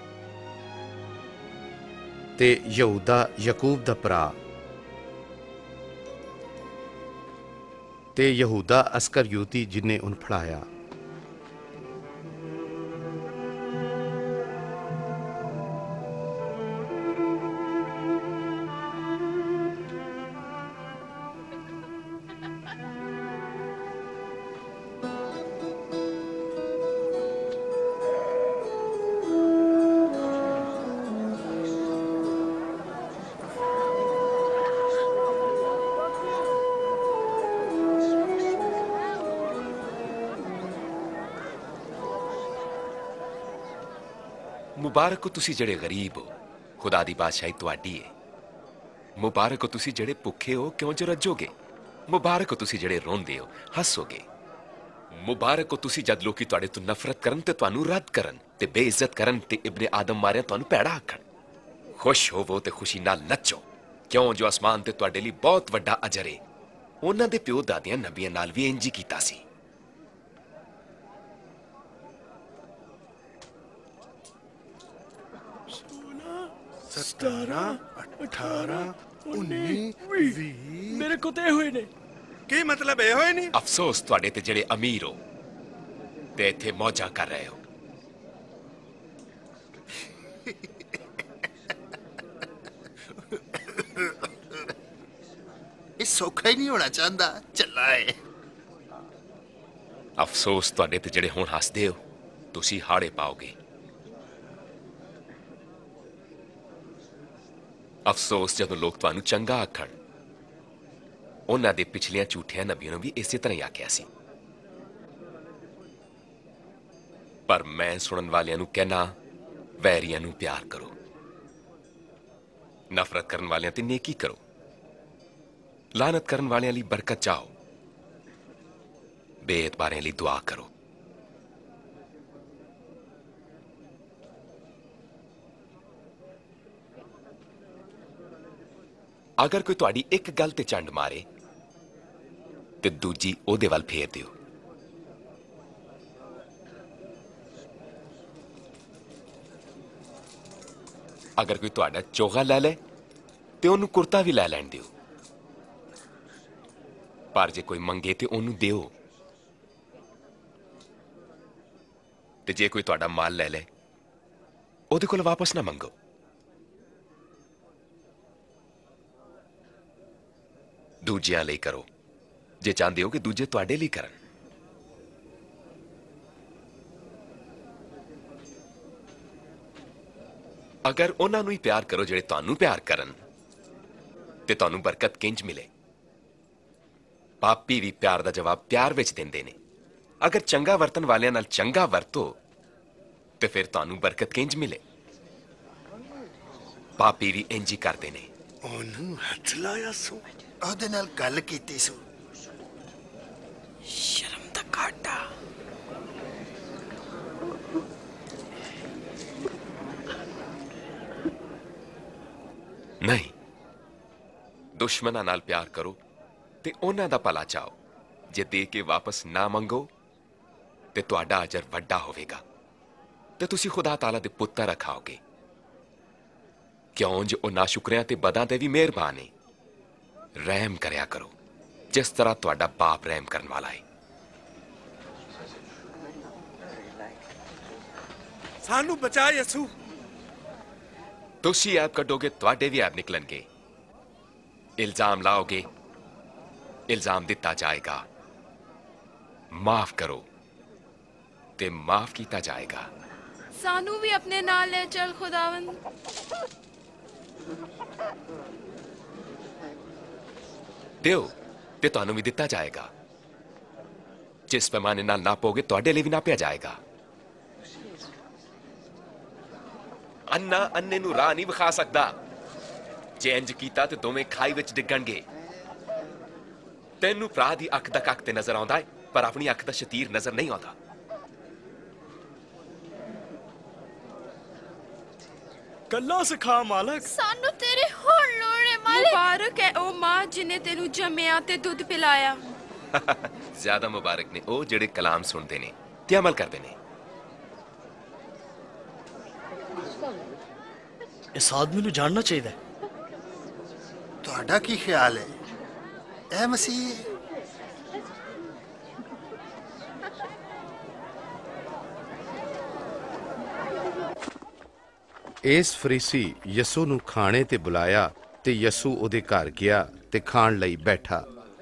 ਤੇ ਯਹੂਦਾ ਯਾਕੂਬ ਦਾ ਭਰਾ, ਤੇ ਯਹੂਦਾ ਅਸਕਰਯੂਤੀ ਜਿਹਨੇ ਉਹਨੂੰ ਫੜਾਇਆ। ਮੁਬਾਰਕ ਹੋ ਤੁਸੀਂ ਜਿਹੜੇ ਗਰੀਬ ਹੋ, ਖੁਦਾ ਦੀ ਬਾਦਸ਼ਾਹੀ ਤੁਹਾਡੀ ਹੈ। ਮੁਬਾਰਕ ਹੋ ਤੁਸੀਂ ਜਿਹੜੇ ਭੁੱਖੇ ਹੋ, ਕਿਉਂ ਜੋ ਰੱਜੋਗੇ। ਮੁਬਾਰਕ ਹੋ ਤੁਸੀਂ ਜਿਹੜੇ ਰੋਂਦੇ ਹੋ, ਹੱਸੋਗੇ। ਮੁਬਾਰਕ ਹੋ ਤੁਸੀਂ ਜਦ ਲੋਕੀ ਤੁਹਾਡੇ ਤੋਂ ਨਫ਼ਰਤ ਕਰਨ ਤੇ ਤੁਹਾਨੂੰ ਰੱਦ ਕਰਨ ਤੇ ਬੇਇੱਜ਼ਤ ਕਰਨ ਤੇ ਇਬਨ ਆਦਮ ਮਾਰਿਆ ਤੁਹਾਨੂੰ ਭੈੜਾ ਆਖਣ। ਖੁਸ਼ ਹੋਵੋ ਤੇ ਖੁਸ਼ੀ ਨਾਲ ਨੱਚੋ, ਕਿਉਂ ਜੋ ਅਸਮਾਨ ਤੇ ਤੁਹਾਡੇ ਲਈ ਬਹੁਤ ਵੱਡਾ ਅਜਰ ਹੈ। ਉਹਨਾਂ ਦੇ ਪਿਓ ਦਾਦੀਆਂ ਨਬੀਆਂ ਨਾਲ ਵੀ ਇੰਜ ਹੀ ਕੀਤਾ ਸੀ। 17 18 19 20 ਮੇਰੇ ਕੁੱਤੇ ਹੋਏ ਨੇ। ਕੀ ਮਤਲਬ ਇਹ ਹੋਏ ਨਹੀਂ? ਅਫਸੋਸ ਤੁਹਾਡੇ ਤੇ ਜਿਹੜੇ ਅਮੀਰ ਹੋ ਤੇ ਇੱਥੇ ਮੌਜਾਂ ਕਰ ਰਹੇ ਹੋ। ਇਹ ਸੌਖਾ ਹੀ ਨਹੀਂ ਹੋਣਾ ਚਾਹੁੰਦਾ, ਚੱਲਾ ਏ। ਅਫਸੋਸ ਤੁਹਾਡੇ ਤੇ ਜਿਹੜੇ ਹੁਣ ਹੱਸਦੇ ਹੋ, ਤੁਸੀਂ ਹਾੜੇ ਪਾਓਗੇ। ਅਫਸੋਸ ਜਦੋਂ ਲੋਕ ਤੁਹਾਨੂੰ ਚੰਗਾ ਆਖਣ। ਉਹਨਾਂ ਦੇ ਪਿਛਲੀਆਂ ਝੂਠੀਆਂ ਨਬੀਆਂ ਨੂੰ ਵੀ ਇਸੇ ਤਰ੍ਹਾਂ ਹੀ ਆਖਿਆ ਸੀ। ਪਰ ਮੈਂ ਸੁਣਨ ਵਾਲਿਆਂ ਨੂੰ ਕਹਿਣਾ, ਵੈਰੀਆਂ ਨੂੰ ਪਿਆਰ ਕਰੋ, ਨਫ਼ਰਤ ਕਰਨ ਵਾਲਿਆਂ ਤੇ ਨੇਕੀ ਕਰੋ, ਲਾਨਤ ਕਰਨ ਵਾਲਿਆਂ ਲਈ ਬਰਕਤ ਚਾਹੋ, ਬੇਇਤਬਾਰਿਆਂ ਲਈ ਦੁਆ ਕਰੋ। ਅਗਰ ਕੋਈ ਤੁਹਾਡੀ ਇੱਕ ਗੱਲ ਤੇ ਚੰਡ ਮਾਰੇ ਤੇ ਦੂਜੀ ਉਹਦੇ ਵੱਲ ਫੇਰ ਦਿਓ। ਅਗਰ ਕੋਈ ਤੁਹਾਡਾ ਚੋਗਾ ਲੈ ਲੈ ਤੇ ਉਹਨੂੰ ਕੁਰਤਾ ਵੀ ਲੈ ਲੈਣ ਦਿਓ। ਪਰ ਜੇ ਕੋਈ ਮੰਗੇ ਤੇ ਉਹਨੂੰ ਦਿਓ, ਤੇ ਜੇ ਕੋਈ ਤੁਹਾਡਾ ਮਾਲ ਲੈ ਲੈ ਉਹਦੇ ਕੋਲ ਵਾਪਸ ਨਾ ਮੰਗੋ। ਦੂਜਿਆਂ ਲਈ ਕਰੋ ਜੇ ਚਾਹੁੰਦੇ ਹੋ ਕਿ ਦੂਜੇ ਤੁਹਾਡੇ ਲਈ ਕਰਨ। ਅਗਰ ਉਹਨਾਂ ਨੂੰ ਹੀ ਪਿਆਰ ਕਰੋ ਜਿਹੜੇ ਤੁਹਾਨੂੰ ਪਿਆਰ ਕਰਨ ਤੇ ਤੁਹਾਨੂੰ ਬਰਕਤ ਕਿੰਜ ਮਿਲੇ। ਪਾਪੀ ਵੀ ਪਿਆਰ ਦਾ ਜਵਾਬ ਪਿਆਰ ਵਿੱਚ ਦਿੰਦੇ ਨੇ। ਅਗਰ ਚੰਗਾ ਵਰਤਨ ਵਾਲਿਆਂ ਨਾਲ ਚੰਗਾ ਵਰਤੋ ਤੇ ਫਿਰ ਤੁਹਾਨੂੰ ਬਰਕਤ ਕਿੰਜ ਮਿਲੇ। ਪਾਪੀ ਵੀ ਇੰਜ ਹੀ ਕਰਦੇ ਨੇ। ਉਹਨੂੰ ਹੱਥ ਲਾਇਆ ਸੋ, ਉਹਦੇ ਨਾਲ ਗੱਲ ਕੀਤੀ ਸੋ। ਸ਼ਰਮ ਦਾ ਘਾਟਾ। ਨਹੀਂ, ਦੁਸ਼ਮਣਾਂ ਨਾਲ ਪਿਆਰ ਕਰੋ ਤੇ ਉਹਨਾਂ ਦਾ ਭਲਾ ਚਾਹੋ। ਜੇ ਦੇ ਕੇ ਵਾਪਸ ਨਾ ਮੰਗੋ ਤੇ ਤੁਹਾਡਾ ਅਜਰ ਵੱਡਾ ਹੋਵੇਗਾ ਤੇ ਤੁਸੀਂ ਖੁਦਾ ਤਾਲਾ ਦੇ ਪੁੱਤਰ ਰਖਾਓਗੇ, ਕਿਉਂ ਜੋ ਉਹ ਨਾਸ਼ੁਕਰਿਆਂ ਤੇ ਬਦਾਂ ਤੇ ਵੀ ਮਿਹਰਬਾਨ ਹੈ। ਰਹਿਮ ਕਰਿਆ ਕਰੋ ਜਿਸ ਤਰ੍ਹਾਂ ਤੁਹਾਡਾ ਬਾਪ ਰਹਿਮ ਕਰਨ ਵਾਲਾ ਹੈ। ਸਾਨੂੰ ਬਚਾ ਯਸੂ। ਤੁਸੀਂ ਐਬ ਕੱਢੋਗੇ, ਤੁਹਾਡੇ ਵੀ ਐਬ ਨਿਕਲਣਗੇ। ਇਲਜ਼ਾਮ ਲਾਓਗੇ, ਇਲਜ਼ਾਮ ਦਿੱਤਾ ਜਾਏਗਾ। ਮਾਫ ਕਰੋ ਤੇ ਮਾਫ ਕੀਤਾ ਜਾਏਗਾ। ਸਾਨੂੰ ਵੀ ਆਪਣੇ ਨਾਲ ਲੈ ਚੱਲ ਖੁਦਾਵੰਦ। ਦਿਓ ਤੇ ਤੁਹਾਨੂੰ ਵੀ ਦਿੱਤਾ ਜਾਏਗਾ। ਜਿਸ ਪੈਮਾਨੇ ਨਾਲ ਨਾਪੋਗੇ ਤੁਹਾਡੇ ਲਈ ਵੀ ਨਾਪਿਆ ਜਾਏਗਾ। ਅੰਨਾ ਅੰਨੇ ਨੂੰ ਰਾਹ ਨਹੀਂ ਵਿਖਾ ਸਕਦਾ। ਜੇ ਇੰਜ ਕੀਤਾ ਤੇ ਦੋਵੇਂ ਖਾਈ ਵਿੱਚ ਡਿੱਗਣਗੇ। ਤੈਨੂੰ ਭਰਾ ਦੀ ਅੱਖ ਦਾ ਕੱਖ ਤੇ ਨਜ਼ਰ ਆਉਂਦਾ ਹੈ, ਪਰ ਆਪਣੀ ਅੱਖ ਦਾ ਸ਼ਤੀਰ ਨਜ਼ਰ ਨਹੀਂ ਆਉਂਦਾ। ਗੱਲਾਂ ਸਿਖਾ ਮਾਲਕ। ਸਾਨੂੰ ਤੇਰੇ ਹੋਣ ਲੋੜ ਹੈ ਮਾਲਕ। ਮੁਬਾਰਕ ਹੈ ਉਹ ਮਾਂ ਜਿਨੇ ਤੈਨੂੰ ਜੰਮਿਆ ਤੇ ਦੁੱਧ ਪਿਲਾਇਆ। ਜ਼ਿਆਦਾ ਮੁਬਾਰਕ ਨੇ ਉਹ ਜਿਹੜੇ ਕਲਾਮ ਸੁਣਦੇ ਨੇ ਤੇ ਅਮਲ ਕਰਦੇ ਨੇ। ਇਸ ਆਦਮੀ ਨੂੰ ਜਾਣਨਾ ਚਾਹੀਦਾ। ਤੁਹਾਡਾ ਕੀ ਖਿਆਲ ਹੈ? ਇਹ ਮਸੀਹ ਇਸ ਫਰੀਸੀ ਯਸੂ ਨੂੰ ਖਾਣੇ ਤੇ ਬੁਲਾਇਆ ਤੇ ਯਸੂ ਉਹਦੇ ਘਰ ਗਿਆ ਤੇ ਖਾਣ ਲਈ ਬੈਠਾ।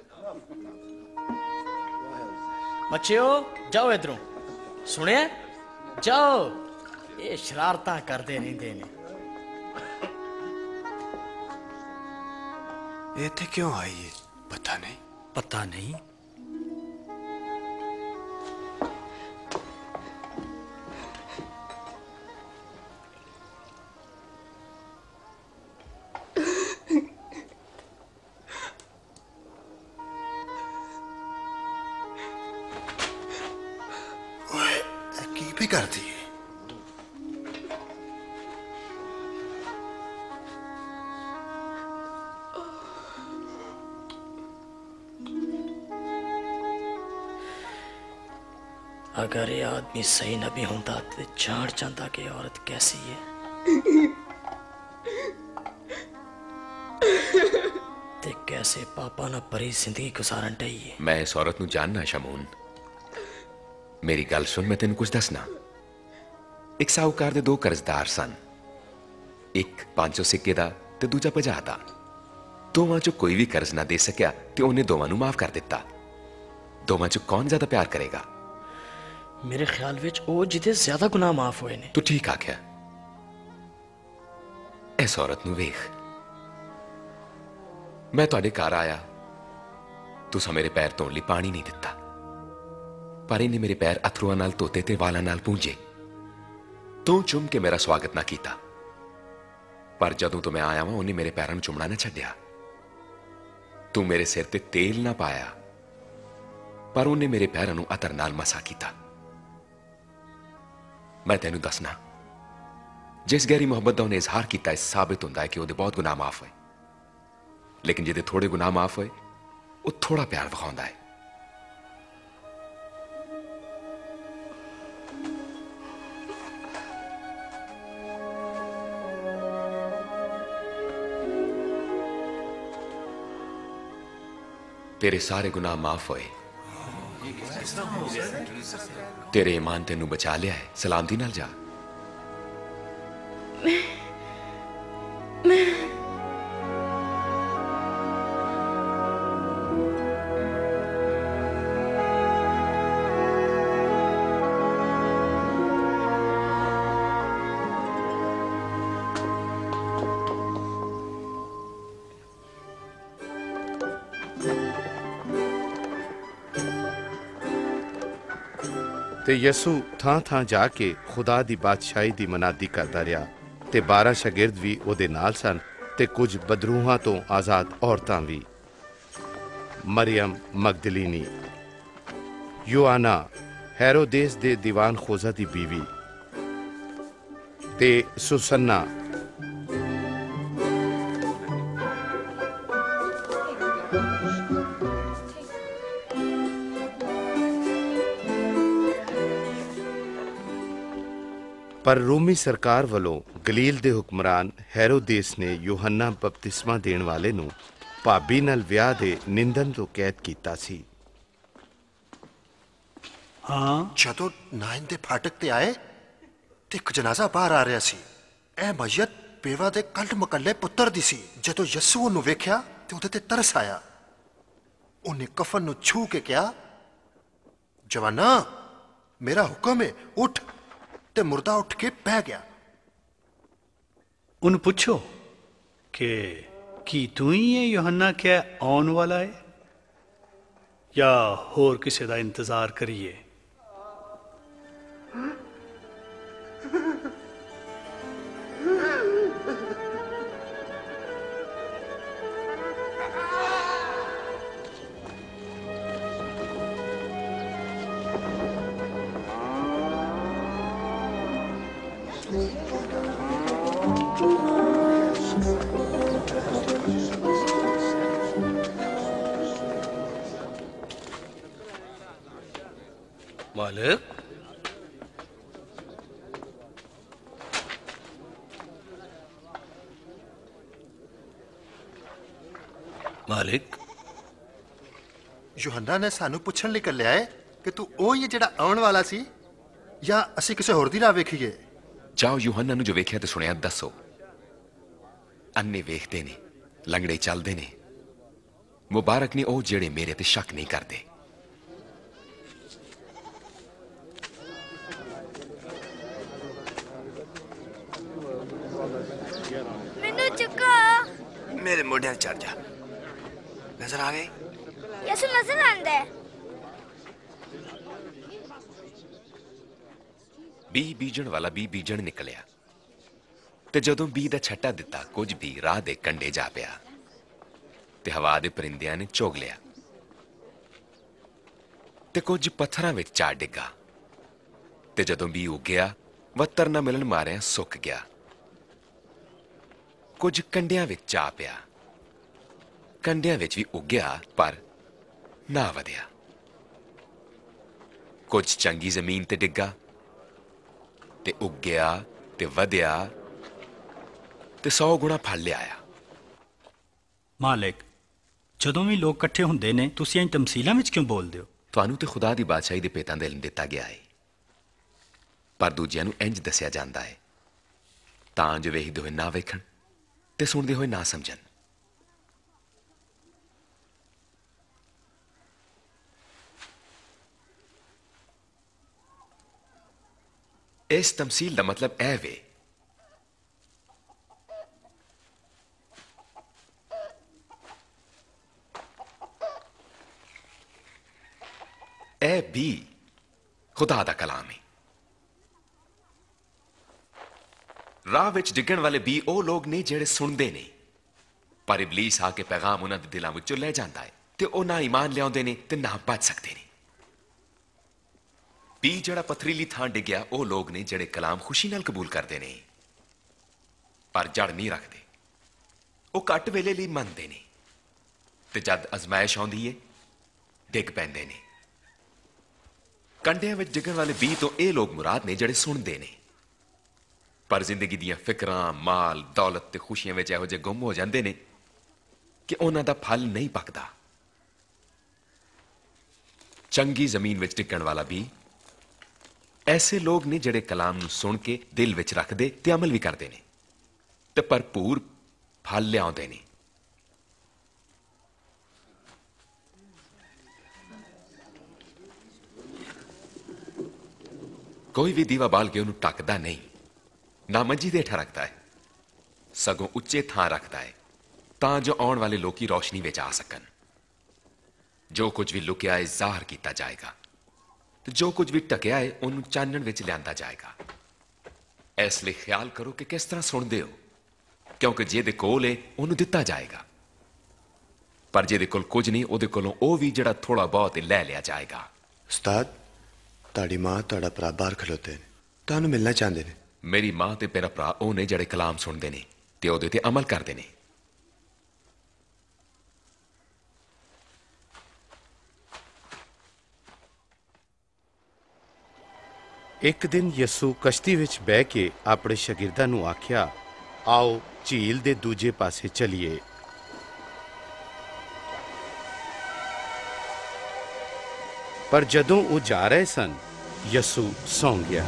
ਬੱਚਿਓ ਜਾਓ ਇਧਰੋਂ। ਸੁਣਿਆ? ਜਾਓ। ਇਹ ਸ਼ਰਾਰਤਾਂ ਕਰਦੇ ਰਹਿੰਦੇ ਨੇ। ਇਹ ਤੇ ਕਿਉਂ ਆਈ ਹੈ? ਪਤਾ ਨਹੀਂ। ਪਤਾ ਨਹੀਂ। कर दी। अगर ये आदमी सही न भी होता तो जान जाता कि औरत कैसी है। ते कैसे पापा ना परी जिंदगी गुजारन ढई है। मैं इस औरत नू जानना शमून। मेरी गल सुन, मैं तेन कुछ दसना। एक साहूकार दे दो कर्जदार सन, एक 500 सिक्के दा ते दूजा 50 दा। दोवां चों कोई भी कर्ज ना दे सकिया ते उन्हें दोवां नू माफ कर दिता। दोवां चों कौन ज्यादा प्यार करेगा? मेरे ख्याल विच ओ जिदे ज्यादा गुनाह माफ होए ने। तू ठीक आख्या। इस औरत नू वेख, मैं तुहाडे घर आया, तुसा मेरे पैर धोण लई पानी नहीं दिता, पर इन्हें मेरे पैर अथरुआं नाल धोते ते वालां नाल पूंजे। तू चुम के मेरा स्वागत ना कीता, पर जदों तो मैं आया वां उन्हें मेरे पैरां नू चुमना ना छड्डिया। तू मेरे सिर ते तेल ना पाया, पर उन्हें मेरे पैरां नू अतर नाल मसा कीता। मैं तेनू दसना, जिस गहरी मुहब्बत का उन्हें इजहार किया, इस साबित होता है कि उहदे बहुत गुनाह माफ होए, लेकिन जिहदे थोड़े गुनाह माफ होए वो थोड़ा प्यार विखाउंदा है। तेरे सारे गुनाह माफ होए, तेरे ईमान तेनू बचा लिया है। सलामती नाल जा। ते यसू थां थां जाके खुदा दी बादशाही दी मनादी करदा रहा ते 12 शागिर्द भी ओदे नाल सन ते कुछ बदरूहां तो आजाद औरतां भी। मरियम मगदलीनी, योआना हेरोदेस दे दीवान खोजा दी बीवी ते सुसन्ना, पर रोमी सरकार वालों गलील दे हुक्मरान हेरोदेस ने यूहन्ना बपतिस्मा देण वाले नू भाभी नाल विआह दे निंदन तो कैद कीता सी। हाँ, जदों नाइन दे फाटक ते आए ते एक जनाजा बाहर आ रहा सी। ए मयत बेवा दे कल्ट मकल्ले पुत्र दी सी। जदों यसू ओनू वेख्या ते उहदे ते तरस आया। उन्हें कफन नू छू के कहा, जवाना मेरा हुक्म है, उठ। ते मुर्दा उठ के बह गया। उन पूछो कि की तू ही है यूहन्ना क्या आने वाला है या होर किसी का इंतजार करिए? मालिक, मालिक, यूहन्ना ने सानू पुछण लई कल्लिया है कि तू ओ ही है जेड़ा आउण वाला सी या असी किसी होर दी राह वेखीए? जाओ यूहन्ना नू जो वेख्या ते सुनिया दसो। अन्ने वेखते ने, लंगड़े चलते ने, मुबारक ने ओ जेड़े मेरे ते शक नहीं करते। मैनू चुका मेरे मोढ़े चढ़ जा। नजर आ गई? यसु नजर आंदा है। बी बीजण वाला बी बीजण निकलिया ते जदों बी दा छट्टा दिता, कुछ भी राह दे कंडे जा पिया ते हवा दे परिंदियां ने चोग लिया ते कुछ पत्थरां विच जा डिग्गा ਤੇ ਜਦੋਂ ਬੀ ਉੱਗਿਆ ਵੱਤਰ ਨਾ ਮਿਲਣ ਮਾਰਿਆ ਸੁੱਕ ਗਿਆ। ਕੁਝ ਕੰਡਿਆਂ ਵਿੱਚ ਜਾ ਪਿਆ, ਕੰਡਿਆਂ ਵਿੱਚ ਵੀ ਉੱਗਿਆ ਪਰ ਨਾ ਵਧਿਆ। ਕੁਝ ਚੰਗੀ ਜ਼ਮੀਨ ਤੇ ਡਿੱਗਾ ਤੇ ਉੱਗਿਆ ਤੇ ਵਧਿਆ ਤੇ 100 ਗੁਣਾ ਫਲ ਲਿਆਇਆ। ਮਾਲਿਕ, ਜਦੋਂ ਵੀ ਲੋਕ ਇਕੱਠੇ ਹੁੰਦੇ ਨੇ ਤੁਸੀਂ ਇੰਜ ਤਮਸੀਲਾਂ ਵਿੱਚ ਕਿਉਂ ਬੋਲਦੇ ਹੋ? ਤੁਹਾਨੂੰ ਤੇ ਖੁਦਾ ਦੀ ਬਾਦਸ਼ਾਹੀ ਦੇ ਭੇਤਾਂ ਦਾ ਇਲਮ ਦਿੱਤਾ ਗਿਆ ਹੈ, ਪਰ ਦੂਜਿਆਂ ਨੂੰ ਇੰਜ ਦੱਸਿਆ ਜਾਂਦਾ ਹੈ ਤਾਂ ਜੋ ਵੇਖਦੇ ਹੋਏ ਨਾ ਵੇਖਣ ਤੇ ਸੁਣਦੇ ਹੋਏ ਨਾ ਸਮਝਣ। ਇਸ ਤਮਸੀਲ ਦਾ ਮਤਲਬ ਇਹ ਵੇ ਇਹ ਵੀ ਖੁਦਾ ਦਾ ਕਲਾਮ ਹੈ। ਰਾਹ ਵਿੱਚ ਡਿੱਗਣ ਵਾਲੇ ਵੀ ਉਹ ਲੋਕ ਨੇ ਜਿਹੜੇ ਸੁਣਦੇ ਨੇ, ਪਰ ਇਬਲੀਸ ਆ ਕੇ ਪੈਗਾਮ ਉਹਨਾਂ ਦੇ ਦਿਲਾਂ ਵਿੱਚੋਂ ਲੈ ਜਾਂਦਾ ਹੈ ਤੇ ਉਹ ਨਾ ਈਮਾਨ ਲਿਆਉਂਦੇ ਨੇ ਤੇ ਨਾ ਬਚ ਸਕਦੇ ਨੇ। ਵੀ ਜਿਹੜਾ ਪਥਰੀਲੀ ਥਾਂ ਡਿੱਗਿਆ ਉਹ ਲੋਕ ਨੇ ਜਿਹੜੇ ਕਲਾਮ ਖੁਸ਼ੀ ਨਾਲ ਕਬੂਲ ਕਰਦੇ ਨੇ ਪਰ ਜੜ ਨਹੀਂ ਰੱਖਦੇ। ਉਹ ਘੱਟ ਵੇਲੇ ਲਈ ਮੰਨਦੇ ਨੇ ਤੇ ਜਦ ਅਜ਼ਮਾਇਸ਼ ਆਉਂਦੀ ਏ ਡਿੱਗ ਪੈਂਦੇ ਨੇ। ਕੰਡਿਆਂ ਵਿੱਚ ਡਿੱਗਣ ਵਾਲੇ ਬੀ ਤੋਂ ਇਹ ਲੋਕ ਮੁਰਾਦ ਨੇ ਜਿਹੜੇ ਸੁਣਦੇ ਨੇ ਪਰ ਜ਼ਿੰਦਗੀ ਦੀਆਂ ਫਿਕਰਾਂ, ਮਾਲ, ਦੌਲਤ ਤੇ ਖੁਸ਼ੀਆਂ ਵਿੱਚ ਇਹੋ ਜਿਹੇ ਗੁੰਮ ਹੋ ਜਾਂਦੇ ਨੇ ਕਿ ਉਹਨਾਂ ਦਾ ਫਲ ਨਹੀਂ ਪੱਕਦਾ। ਚੰਗੀ ਜ਼ਮੀਨ ਵਿੱਚ ਡਿੱਗਣ ਵਾਲਾ ਬੀ ਐਸੇ ਲੋਕ ਨੇ ਜਿਹੜੇ ਕਲਾਮ ਨੂੰ ਸੁਣ ਕੇ ਦਿਲ ਵਿੱਚ ਰੱਖਦੇ ਤੇ ਅਮਲ ਵੀ ਕਰਦੇ ਨੇ ਤੇ ਭਰਪੂਰ ਫਲ ਲਿਆਉਂਦੇ ਨੇ। ਕੋਈ ਵੀ ਦੀਵਾ ਬਾਲ ਕੇ ਉਹਨੂੰ ਟੱਕਦਾ ਨਹੀਂ, ਨਾ ਮੰਜੀ ਦੇ ਹੇਠਾਂ ਰੱਖਦਾ ਹੈ, ਸਗੋਂ ਉੱਚੇ ਥਾਂ ਰੱਖਦਾ ਹੈ ਤਾਂ ਜੋ ਆਉਣ ਵਾਲੇ ਲੋਕੀ ਰੌਸ਼ਨੀ ਵਿੱਚ ਆ ਸਕਣ। ਜੋ ਕੁਝ ਵੀ ਲੁਕਿਆ ਹੈ ਜ਼ਾਹਰ ਕੀਤਾ ਜਾਏਗਾ ਤੇ ਜੋ ਕੁਝ ਵੀ ਢਕਿਆ ਹੈ ਉਹਨੂੰ ਚਾਨਣ ਵਿੱਚ ਲਿਆਂਦਾ ਜਾਏਗਾ। ਇਸ ਲਈ ਖਿਆਲ ਕਰੋ ਕਿ ਕਿਸ ਤਰ੍ਹਾਂ ਸੁਣਦੇ ਹੋ, ਕਿਉਂਕਿ ਜਿਹਦੇ ਕੋਲ ਹੈ ਉਹਨੂੰ ਦਿੱਤਾ ਜਾਏਗਾ, ਪਰ ਜਿਹਦੇ ਕੋਲ ਕੁਝ ਨਹੀਂ ਉਹਦੇ ਕੋਲੋਂ ਉਹ ਵੀ ਜਿਹੜਾ ਥੋੜਾ ਬਹੁਤ ਲੈ ਲਿਆ ਜਾਏਗਾ। ਉਸਤਾਦ, ਤੁਹਾਡੀ ਮਾਂ ਤੁਹਾਡਾ ਭਰਾ ਬਾਹਰ ਖਲੋਤੇ ਨੇ, ਤੁਹਾਨੂੰ ਮਿਲਣਾ ਚਾਹੁੰਦੇ ਨੇ। ਮੇਰੀ ਮਾਂ ਤੇ ਮੇਰਾ ਭਰਾ ਉਹ ਨੇ ਜਿਹੜੇ ਕਲਾਮ ਸੁਣਦੇ ਨੇ ਤੇ ਉਹਦੇ ਤੇ ਅਮਲ ਕਰਦੇ ਨੇ। ਇੱਕ ਦਿਨ ਯਿਸੂ ਕਸ਼ਤੀ ਵਿੱਚ ਬਹਿ ਕੇ ਆਪਣੇ ਸ਼ਾਗਿਰਦਾਂ ਨੂੰ ਆਖਿਆ, ਆਓ ਝੀਲ ਦੇ ਦੂਜੇ ਪਾਸੇ ਚਲੀਏ। ਪਰ ਜਦੋਂ ਉਹ ਜਾ ਰਹੇ ਸਨ ਯਿਸੂ ਸੌਂ ਗਿਆ।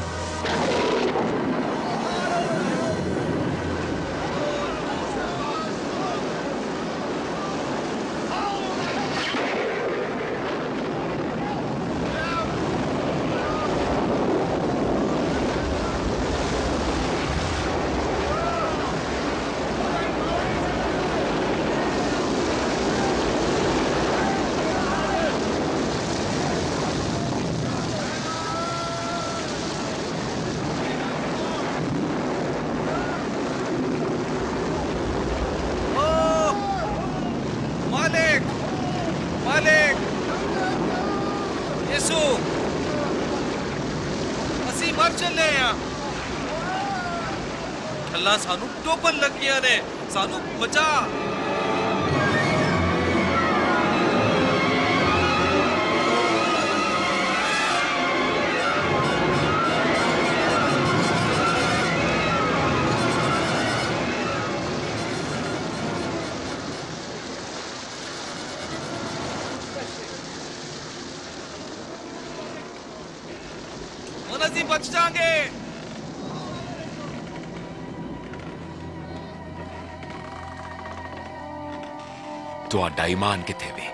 ਸਾਨੂੰ ਡੋਬਣ ਲੱਗੀਆਂ ਨੇ, ਸਾਨੂੰ ਬਚਾ। ਹੁਣ ਅਸੀਂ ਬਚ ਜਾਾਂਗੇ। ਤੁਹਾਡਾ ਈਮਾਨ ਕਿੱਥੇ ਵੇ?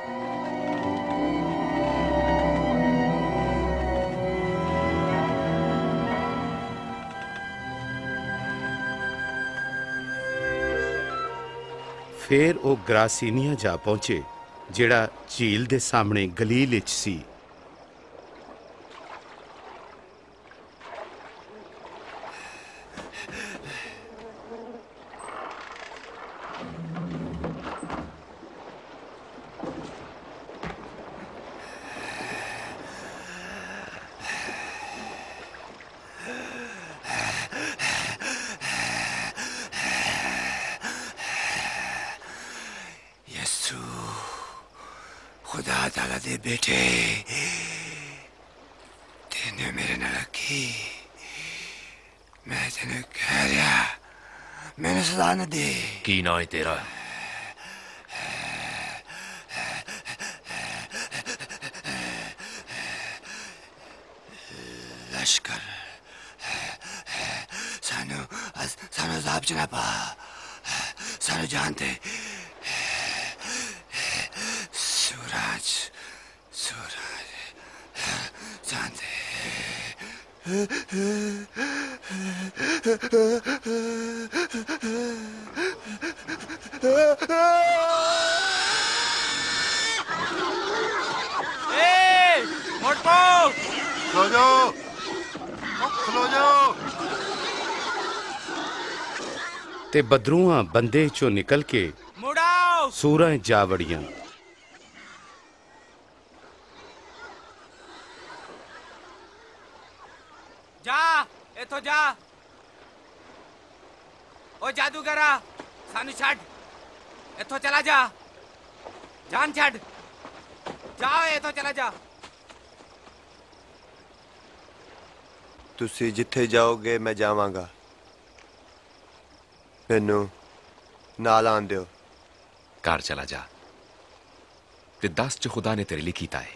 ਫਿਰ ਉਹ ਗਰਾਸੀਨੀਆ ਜਾ ਪਹੁੰਚੇ ਜਿਹੜਾ ਝੀਲ ਦੇ ਸਾਹਮਣੇ ਗਲੀਲ ਵਿੱਚ ਸੀ। दे बेटे तेने मेरे नाल की मैं तेने कह रहा मैंने सजा न दे की ना है तेरा लश्कर सानू अजाब च ना पा सानू जानते सूरज सूरज जानते खलो जाओ खलो जाओ ते बदरूआं बंदे चों निकल के सूरां जा वड़ियां। जा इथों जा ओ जादूगरा सानू छड़ इथों चला जा जान छड़ जाओ इथों चला जा तुसी जिथे जाओगे मैं जावांगा मैनू नाल आन दियो घर चला जा ते दस जो खुदा ने तेरे लिए कीता है।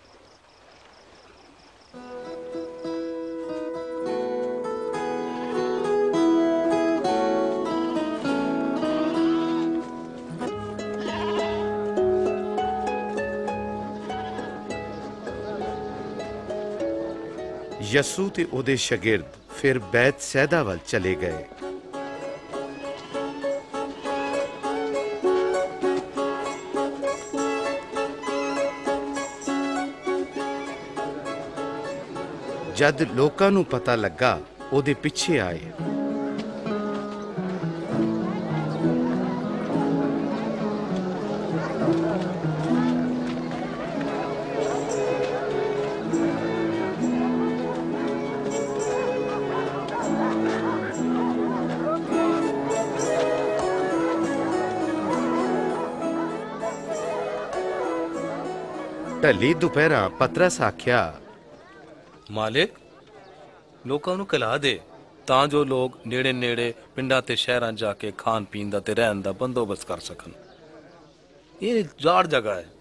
यसू ते ओदे शागिर्द फिर बैत सैदा वल चले गए। जद लोकां नूं पता लगा ओदे पिछे आए। ढली दोपहरा पतरस आख्या मालिक लोकां नूं कला दे तां जो लोग नेड़े नेड़े पिंडां ते शहरां जाके खान पीन दा ते रहन दा बंदोबस्त कर सकन। ये जाड़ जगह है।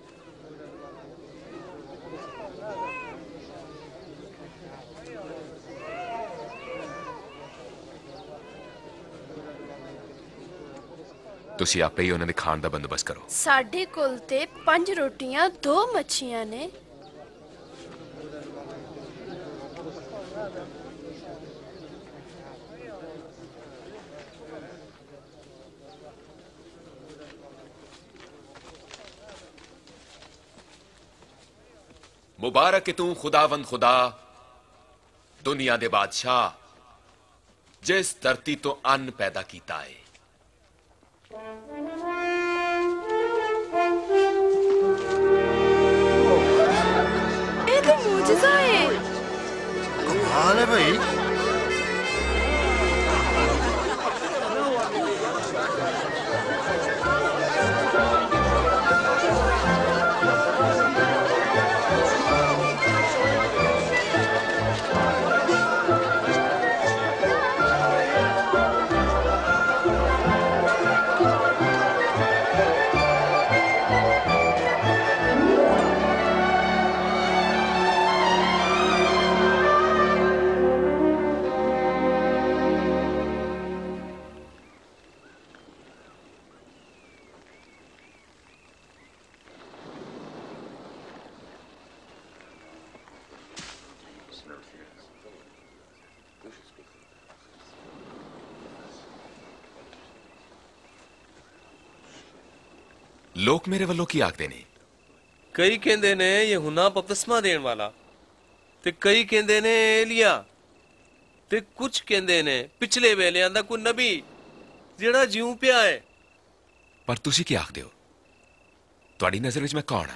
तुसी आपे ही उन्हां दे खाण दा बंदोबस्त करो। साडे कोल ते 5 रोटियां 2 मच्छियां ने। मुबारक है तू खुदावंद खुदा दुनिया दे बादशाह जिस धरती तो अन्न पैदा कीता है। ये तो मुजज़ा है। कमाल है भाई। लोग मेरे वालों की आखदे ने कई कहंदे ने यूहन्ना बपतिस्मा देण वाला ते कई कहंदे ने एलिया ते कुछ कहंदे ने पिछले वेलियां दा कोई नबी जेड़ा जीव पिया है। पर तुसी की आखदे हो तुहाडी नजर विच मैं कौन हां?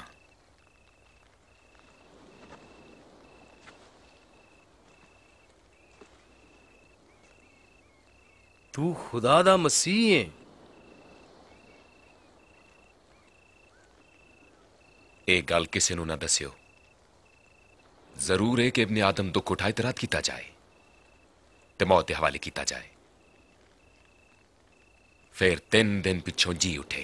तू खुदा दा मसीह है। ਇਹ ਗੱਲ ਕਿਸੇ ਨੂੰ ਨਾ ਦੱਸਿਓ। ਜ਼ਰੂਰ ਹੈ ਕਿ ਇਬਨ ਆਦਮ ਦੁੱਖ ਉਠਾਏ ਤੇ ਰਾਤ ਕੀਤਾ ਜਾਏ ਤੇ ਮੌਤ ਦੇ ਹਵਾਲੇ ਕੀਤਾ ਜਾਏ। ਫਿਰ 3 ਦਿਨ ਪਿੱਛੋਂ ਜੀ ਉਠੇ।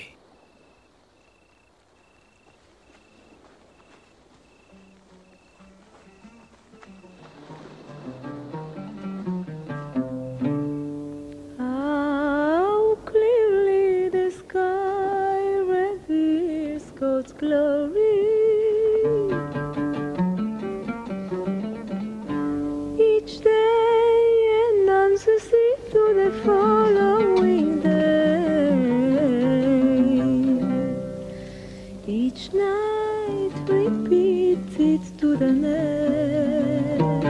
Glory. Each day announces it to the following day. Each night repeats it to the next.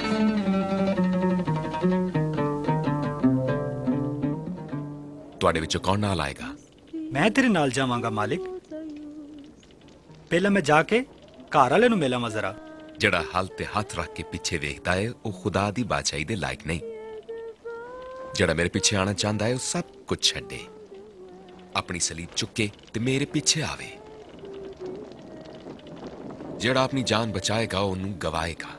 ਤੁਹਾਡੇ ਵਿੱਚੋਂ ਕੌਣ ਨਾਲ ਆਏਗਾ? ਮੈਂ ਤੇਰੇ ਨਾਲ ਜਾਵਾਂਗਾ ਮਾਲਿਕ। ਪਹਿਲਾਂ ਮੈਂ ਜਾ ਕੇ ਘਰ ਵਾਲੇ ਨੂੰ ਮਿਲਾਂਵਾ ਜ਼ਰਾ। ਜਿਹੜਾ ਹਲ ਤੇ ਹੱਥ ਰੱਖ ਕੇ ਪਿੱਛੇ ਵੇਖਦਾ ਹੈ ਉਹ ਖੁਦਾ ਦੀ ਬਾਦਸ਼ਾਹੀ ਦੇ ਲਾਇਕ ਨਹੀਂ। ਜਿਹੜਾ ਮੇਰੇ ਪਿੱਛੇ ਆਣਾ ਚਾਹੁੰਦਾ ਹੈ ਉਹ ਸਭ ਕੁਝ ਛੱਡੇ, ਆਪਣੀ ਸਲੀਬ ਚੁੱਕੇ ਤੇ ਮੇਰੇ ਪਿੱਛੇ ਆਵੇ। ਜਿਹੜਾ ਆਪਣੀ ਜਾਨ ਬਚਾਏਗਾ ਉਹਨੂੰ ਗਵਾਏਗਾ,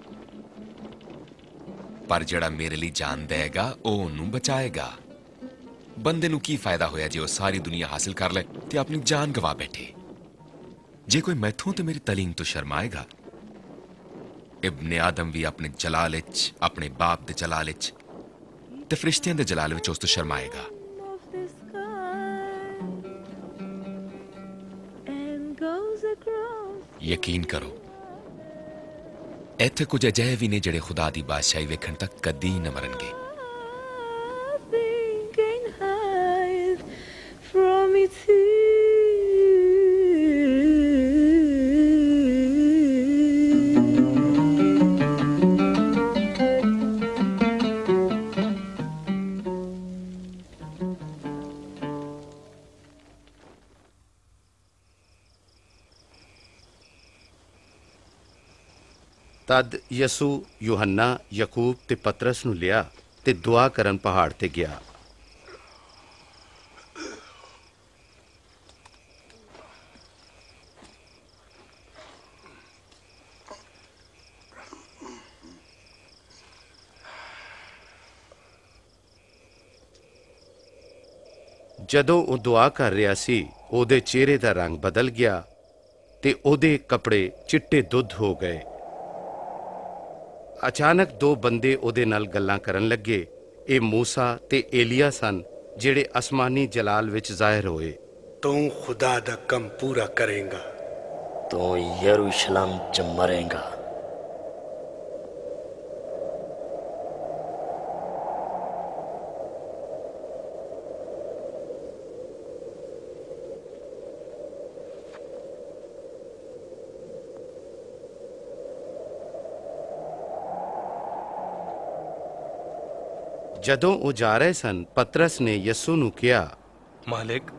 ਪਰ ਜਿਹੜਾ ਮੇਰੇ ਲਈ ਜਾਨ ਦੇਗਾ ਉਹ ਉਹਨੂੰ ਬਚਾਏਗਾ। ਬੰਦੇ ਨੂੰ ਕੀ ਫਾਇਦਾ ਹੋਇਆ ਜੇ ਉਹ ਸਾਰੀ ਦੁਨੀਆ ਹਾਸਿਲ ਕਰ ਲੈ ਤੇ ਆਪਣੀ ਜਾਨ ਗਵਾ ਬੈਠੇ। ਜੇ ਕੋਈ ਮੈਥੋਂ ਤੇ ਮੇਰੀ ਤਾਲੀਮ ਤੋਂ ਸ਼ਰਮਾਏਗਾ, ਇਬਨ ਆਦਮ ਵੀ ਆਪਣੇ ਜਲਾਲ ਵਿੱਚ, ਆਪਣੇ ਬਾਪ ਦੇ ਜਲਾਲ ਵਿੱਚ ਤੇ ਫਰਿਸ਼ਤਿਆਂ ਦੇ ਜਲਾਲ ਵਿੱਚ ਉਸ ਤੋਂ ਸ਼ਰਮਾਏਗਾ। ਯਕੀਨ ਕਰੋ, ਇੱਥੇ ਕੁਝ ਅਜਿਹੇ ਵੀ ਨੇ ਜਿਹੜੇ ਖੁਦਾ ਦੀ ਬਾਦਸ਼ਾਹੀ ਵੇਖਣ ਤੱਕ ਕਦੀ ਨਾ ਮਰਨਗੇ। ਤਦ ਯਸੂ ਯੂਹੰਨਾ, ਯਕੂਬ ਤੇ ਪਤਰਸ ਨੂੰ ਲਿਆ ਤੇ ਦੁਆ ਕਰਨ ਪਹਾੜ ਤੇ ਗਿਆ। ਜਦੋਂ ਉਹ ਦੁਆ ਕਰ ਰਿਹਾ ਸੀ, ਉਹਦੇ ਚਿਹਰੇ ਦਾ ਰੰਗ ਬਦਲ ਗਿਆ ਤੇ ਉਹਦੇ ਕੱਪੜੇ ਚਿੱਟੇ ਦੁੱਧ ਹੋ ਗਏ। ਅਚਾਨਕ 2 ਬੰਦੇ ਉਹਦੇ ਨਾਲ ਗੱਲਾਂ ਕਰਨ ਲੱਗੇ। ਇਹ ਮੂਸਾ ਤੇ ਏਲੀਆ ਸਨ, ਜਿਹੜੇ ਅਸਮਾਨੀ ਜਲਾਲ ਵਿੱਚ ਜ਼ਾਹਿਰ ਹੋਏ। ਤੂੰ ਖੁਦਾ ਦਾ ਕੰਮ ਪੂਰਾ ਕਰੇਂਗਾ, ਤੂੰ ਯਰੂਸ਼ਲਮ ਚ ਮਰੇਂਗਾ। ਜਦੋਂ ਉਹ ਜਾ ਰਹੇ ਸਨ, ਪਤਰਸ ਨੇ ਯਸੂ ਨੂੰ ਕਿਹਾ, ਮਾਲਿਕ,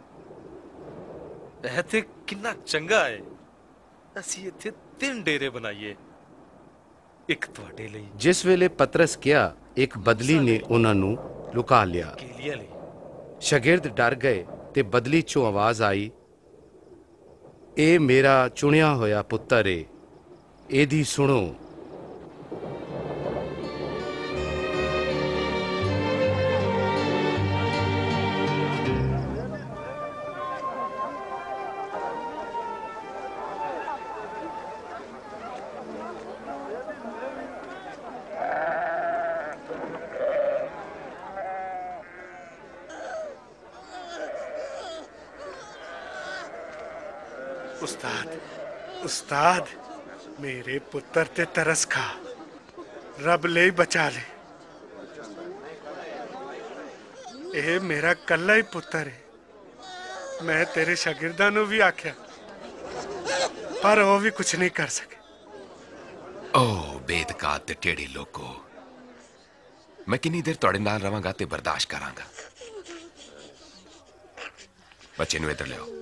ਇਹ ਤੇ ਕਿੰਨਾ ਚੰਗਾ ਹੈ। ਅਸੀਂ ਇੱਥੇ 3 ਡੇਰੇ ਬਣਾਈਏ, ਇੱਕ ਤੁਹਾਡੇ ਲਈ। ਜਿਸ ਵੇਲੇ ਪਤਰਸ ਕਿਹਾ, ਇੱਕ ਬਦਲੀ ਨੇ ਉਹਨਾਂ ਨੂੰ ਲੁਕਾ ਲਿਆ। ਸ਼ਾਗਿਰਦ ਡਰ ਗਏ ਤੇ ਬਦਲੀ ਚੋਂ ਆਵਾਜ਼ ਆਈ, ਇਹ ਮੇਰਾ ਚੁਣਿਆ ਹੋਇਆ ਪੁੱਤਰ ਏ, ਇਹਦੀ ਸੁਣੋ। ਉਸਤਾਦ, ਮੇਰੇ ਪੁੱਤਰ ਤੇ ਤਰਸ ਖਾ, ਰੱਬ ਲਈ ਬਚਾ ਲੈ। ਇਹ ਮੇਰਾ ਕੱਲਾ ਹੀ ਪੁੱਤਰ ਹੈ। ਮੈਂ ਤੇਰੇ ਸ਼ਾਗਿਰਦਾਂ ਨੂੰ ਵੀ ਆਖਿਆ, ਪਰ ਉਹ ਵੀ ਕੁਝ ਨਹੀਂ ਕਰ ਸਕੇ। ਓ ਬੇਦਕਾਤ ਤੇ ਟੇੜੇ ਲੋਕੋ, ਮੈਂ ਕਿੰਨੀ ਦੇਰ ਤੁਹਾਡੇ ਨਾਲ ਰਵਾਂਗਾ ਤੇ ਬਰਦਾਸ਼ਤ ਕਰਾਂਗਾ। ਬੱਚੇ ਨੂੰ ਇੱਧਰ ਲਿਆਓ।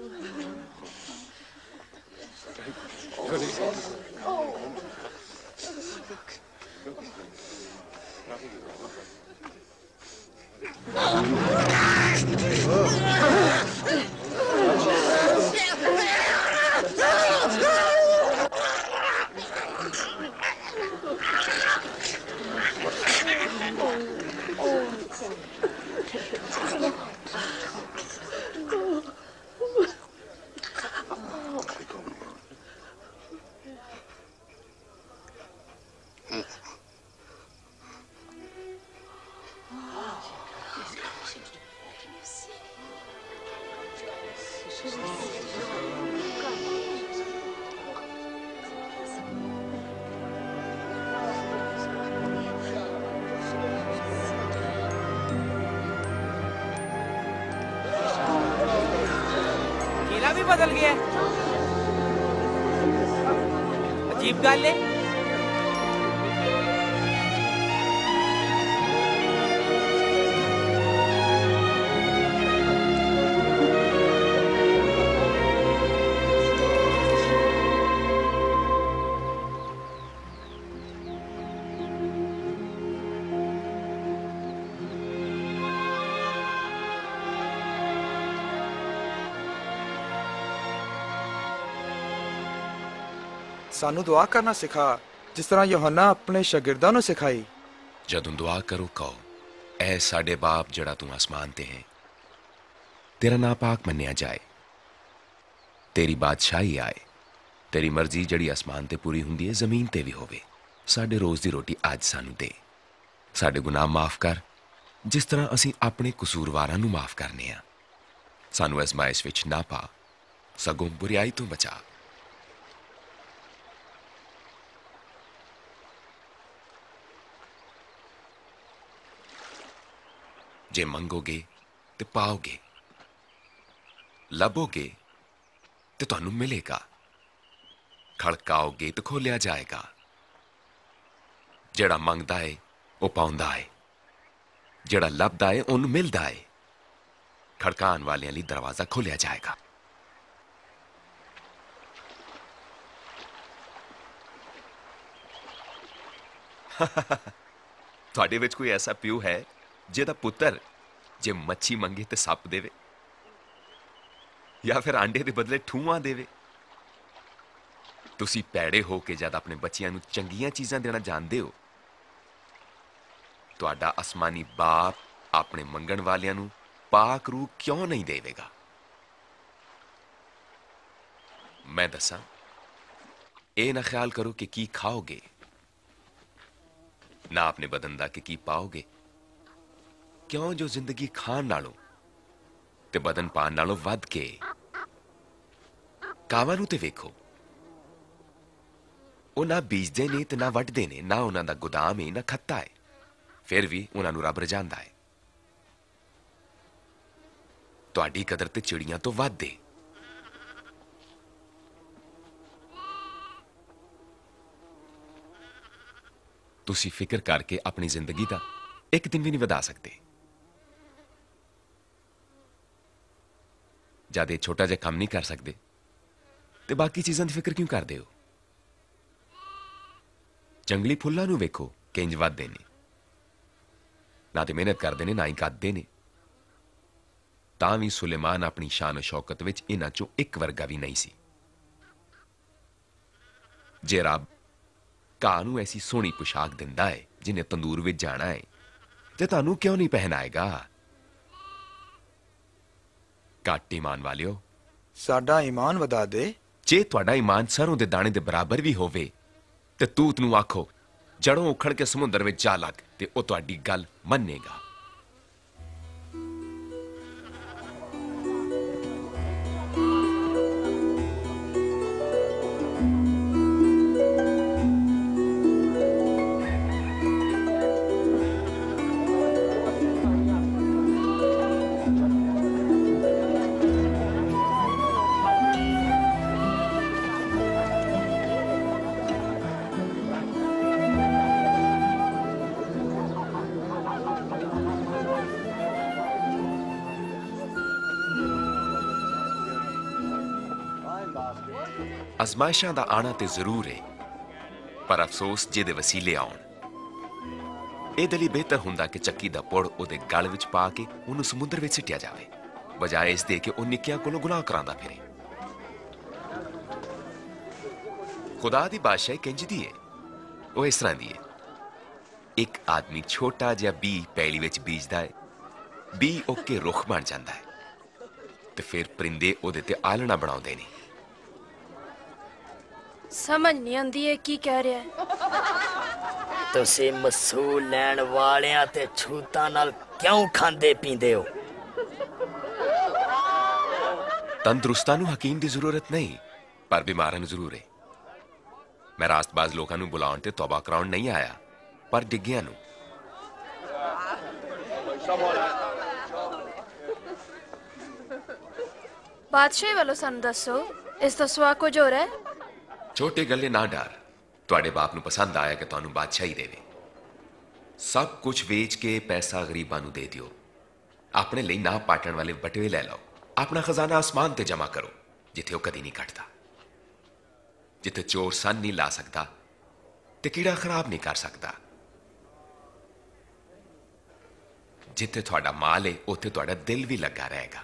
केला भी बदल गया है। अजीब गल है। ਸਾਨੂੰ ਦੁਆ ਕਰਨਾ ਸਿਖਾ ਜਿਸ ਤਰ੍ਹਾਂ ਯੋਹੰਨਾ ਆਪਣੇ ਸ਼ਾਗਿਰਦਾਂ ਨੂੰ ਸਿਖਾਈ। ਜਦੋਂ ਦੁਆ ਕਰੋ ਕਹੋ, ਐ ਸਾਡੇ ਬਾਪ ਜਿਹੜਾ ਤੂੰ ਆਸਮਾਨ ਤੇ ਹੈ, ਤੇਰਾ ਨਾਂ ਪਾਕ ਮੰਨਿਆ ਜਾਏ, ਤੇਰੀ ਬਾਦਸ਼ਾਹੀ ਆਏ, ਤੇਰੀ ਮਰਜ਼ੀ ਜਿਹੜੀ ਆਸਮਾਨ ਤੇ ਪੂਰੀ ਹੁੰਦੀ ਹੈ ਜ਼ਮੀਨ ਤੇ ਵੀ ਹੋਵੇ। ਸਾਡੇ ਰੋਜ਼ ਦੀ ਰੋਟੀ ਅੱਜ ਸਾਨੂੰ ਦੇ, ਸਾਡੇ ਗੁਨਾਹ ਮਾਫ ਕਰ ਜਿਸ ਤਰ੍ਹਾਂ ਅਸੀਂ ਆਪਣੇ ਕਸੂਰਵਾਰਾਂ ਨੂੰ ਮਾਫ ਕਰਨੇ ਆ। ਸਾਨੂੰ ਅਜ਼ਮਾਇਸ਼ ਵਿੱਚ ਨਾ ਪਾ, ਸਗੋਂ ਬੁਰਾਈ ਤੋਂ ਬਚਾ। जे मंगोगे तो पाओगे, लभोगे तो तुहानू मिलेगा, खड़काओगे तो खोलिया जाएगा। जेड़ा मंगदा है वो पाउंदा है, जेड़ा लभदा है उन्नू मिलदा है। खड़कान वालियां लई दरवाजा खोलिया जाएगा। तुहाडे विच कोई ऐसा प्यू है ਜਿਹਦਾ ਪੁੱਤਰ ਜੇ ਮੱਛੀ ਮੰਗੇ ਤੇ ਸੱਪ ਦੇਵੇ, ਜਾਂ ਫਿਰ ਆਂਡੇ ਦੇ ਬਦਲੇ ਠੂਆਂ ਦੇਵੇ? ਤੁਸੀਂ ਪੈੜੇ ਹੋ ਕੇ ਜਦ ਆਪਣੇ ਬੱਚਿਆਂ ਨੂੰ ਚੰਗੀਆਂ ਚੀਜ਼ਾਂ ਦੇਣਾ ਜਾਣਦੇ ਹੋ, ਤੁਹਾਡਾ ਅਸਮਾਨੀ ਬਾਪ ਆਪਣੇ ਮੰਗਣ ਵਾਲਿਆਂ ਨੂੰ ਪਾਕ ਰੂਹ ਕਿਉਂ ਨਹੀਂ ਦੇਵੇਗਾ? ਮੈਂ ਦੱਸਾਂ, ਇਹ ਨਾ ਖਿਆਲ ਕਰੋ ਕਿ ਕੀ ਖਾਓਗੇ, ਨਾ ਆਪਣੇ ਬਦਨ ਦਾ ਕਿ ਕੀ ਪਾਓਗੇ। क्यों जो जिंदगी खान नालों ते बदन पान नालों वध के कावां नूं ते वेखो, वो ना बीजदे ने ते ना वड्डदे ने, ना उन्हां दा गोदाम है ना खत्ता है, फिर भी उन्हां नूं रब रजांदा है। तुहाडी कदर ते चिड़ियां तो वध है। तुसीं फिक्र करके अपनी जिंदगी दा एक दिन भी नहीं वधा सकते। जद छोटा जिहा काम नहीं कर सकते तो बाकी चीज़ों की फिक्र क्यों करते हो? जंगली फुल्लां नूं वेखो किंज वधदे ने, ना तो मेहनत करते हैं ना ही कददे ने। तां भी सुलेमान अपनी शान शौकत विच इन्हां चों एक वर्गा भी नहीं सी। जे रब घाह नूं ऐसी सोहनी पोशाक दिंदा है जिन्हें तंदूर विच जाना है, ते तुहानूं क्यों नहीं पहनाएगा? घट ईमान वालियो, साडा ईमान वधा दे। जे तुहाडा ईमान सरों दे दाणे दे बराबर भी होवे ते तूत नूं आखो जड़ों उखड़ के समुंदर विच जा लग, ते ओ तुहाडी गल मन्नेगा। ਅਜ਼ਮਾਇਸ਼ਾਂ ਦਾ ਆਣਾ ਤੇ ਜ਼ਰੂਰ ਹੈ, ਪਰ ਅਫਸੋਸ ਜਿਹਦੇ ਵਸੀਲੇ ਆਉਣ। ਇਹਦੇ ਲਈ ਬਿਹਤਰ ਹੁੰਦਾ ਕਿ ਚੱਕੀ ਦਾ ਪੁੜ ਉਹਦੇ ਗਲ ਵਿੱਚ ਪਾ ਕੇ ਉਹਨੂੰ ਸਮੁੰਦਰ ਵਿੱਚ ਸਿੱਟਿਆ ਜਾਵੇ, ਬਜਾਏ ਇਸ ਦੇ ਕਿ ਉਹ ਨਿੱਕਿਆਂ ਕੋਲੋਂ ਗੁਨਾਹ ਕਰਾਂਦਾ ਫਿਰੇ। ਖੁਦਾ ਦੀ ਬਾਦਸ਼ਾਹੀ ਕਿੰਜ ਦੀ ਹੈ? ਉਹ ਇਸ ਤਰ੍ਹਾਂ ਦੀ ਹੈ, एक आदमी छोटा जिहा बी पैली विच बीजदा है, बी उग के रुख बन जाता है ते फिर परिंदे ओदे ते आलना बनाउंदे ने। समझ नहीं आंदी है की कह रहा है। तुसी मसूल लैण वालियां ते छूतां नाल क्यों खांदे पींदे हो? तंदरुस्तां नूं हकीम दी जरूरत नहीं, पर बीमारां नूं जरूर है। मैं रास्तबाज लोकां नूं बुलाउण ते तौबा कराउण नहीं आया, पर डिग्गियां नूं। बादशाह वालों सन दसो, इस तो सुआ कुछ हो रहा है। छोटे गल्ले ना डर, तुहाडे बाप नूं पसंद आया कि तुहानूं बादशाही देवे। सब कुछ वेच के पैसा गरीबां नूं दे दियो, अपने लिए ना पाटण वाले बटवे ले लो, अपना खजाना आसमान ते जमा करो जिथे वह कदी नहीं कटता, जिथे चोर सन नहीं ला सकता ते कीड़ा खराब नहीं कर सकता। जिथे तुहाडा माल है उत्थे तुहाडा दिल भी लगा रहेगा।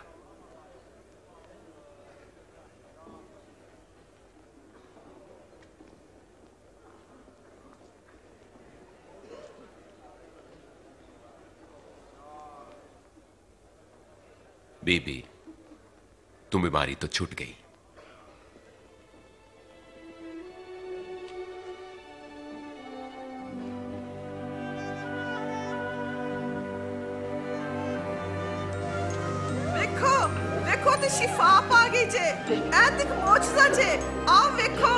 बीबी, तुम बीमारी तो छूट गई। देखो देखो तो शिफा पा गई जे, ऐतिक मौजज़ा जे, आओ देखो।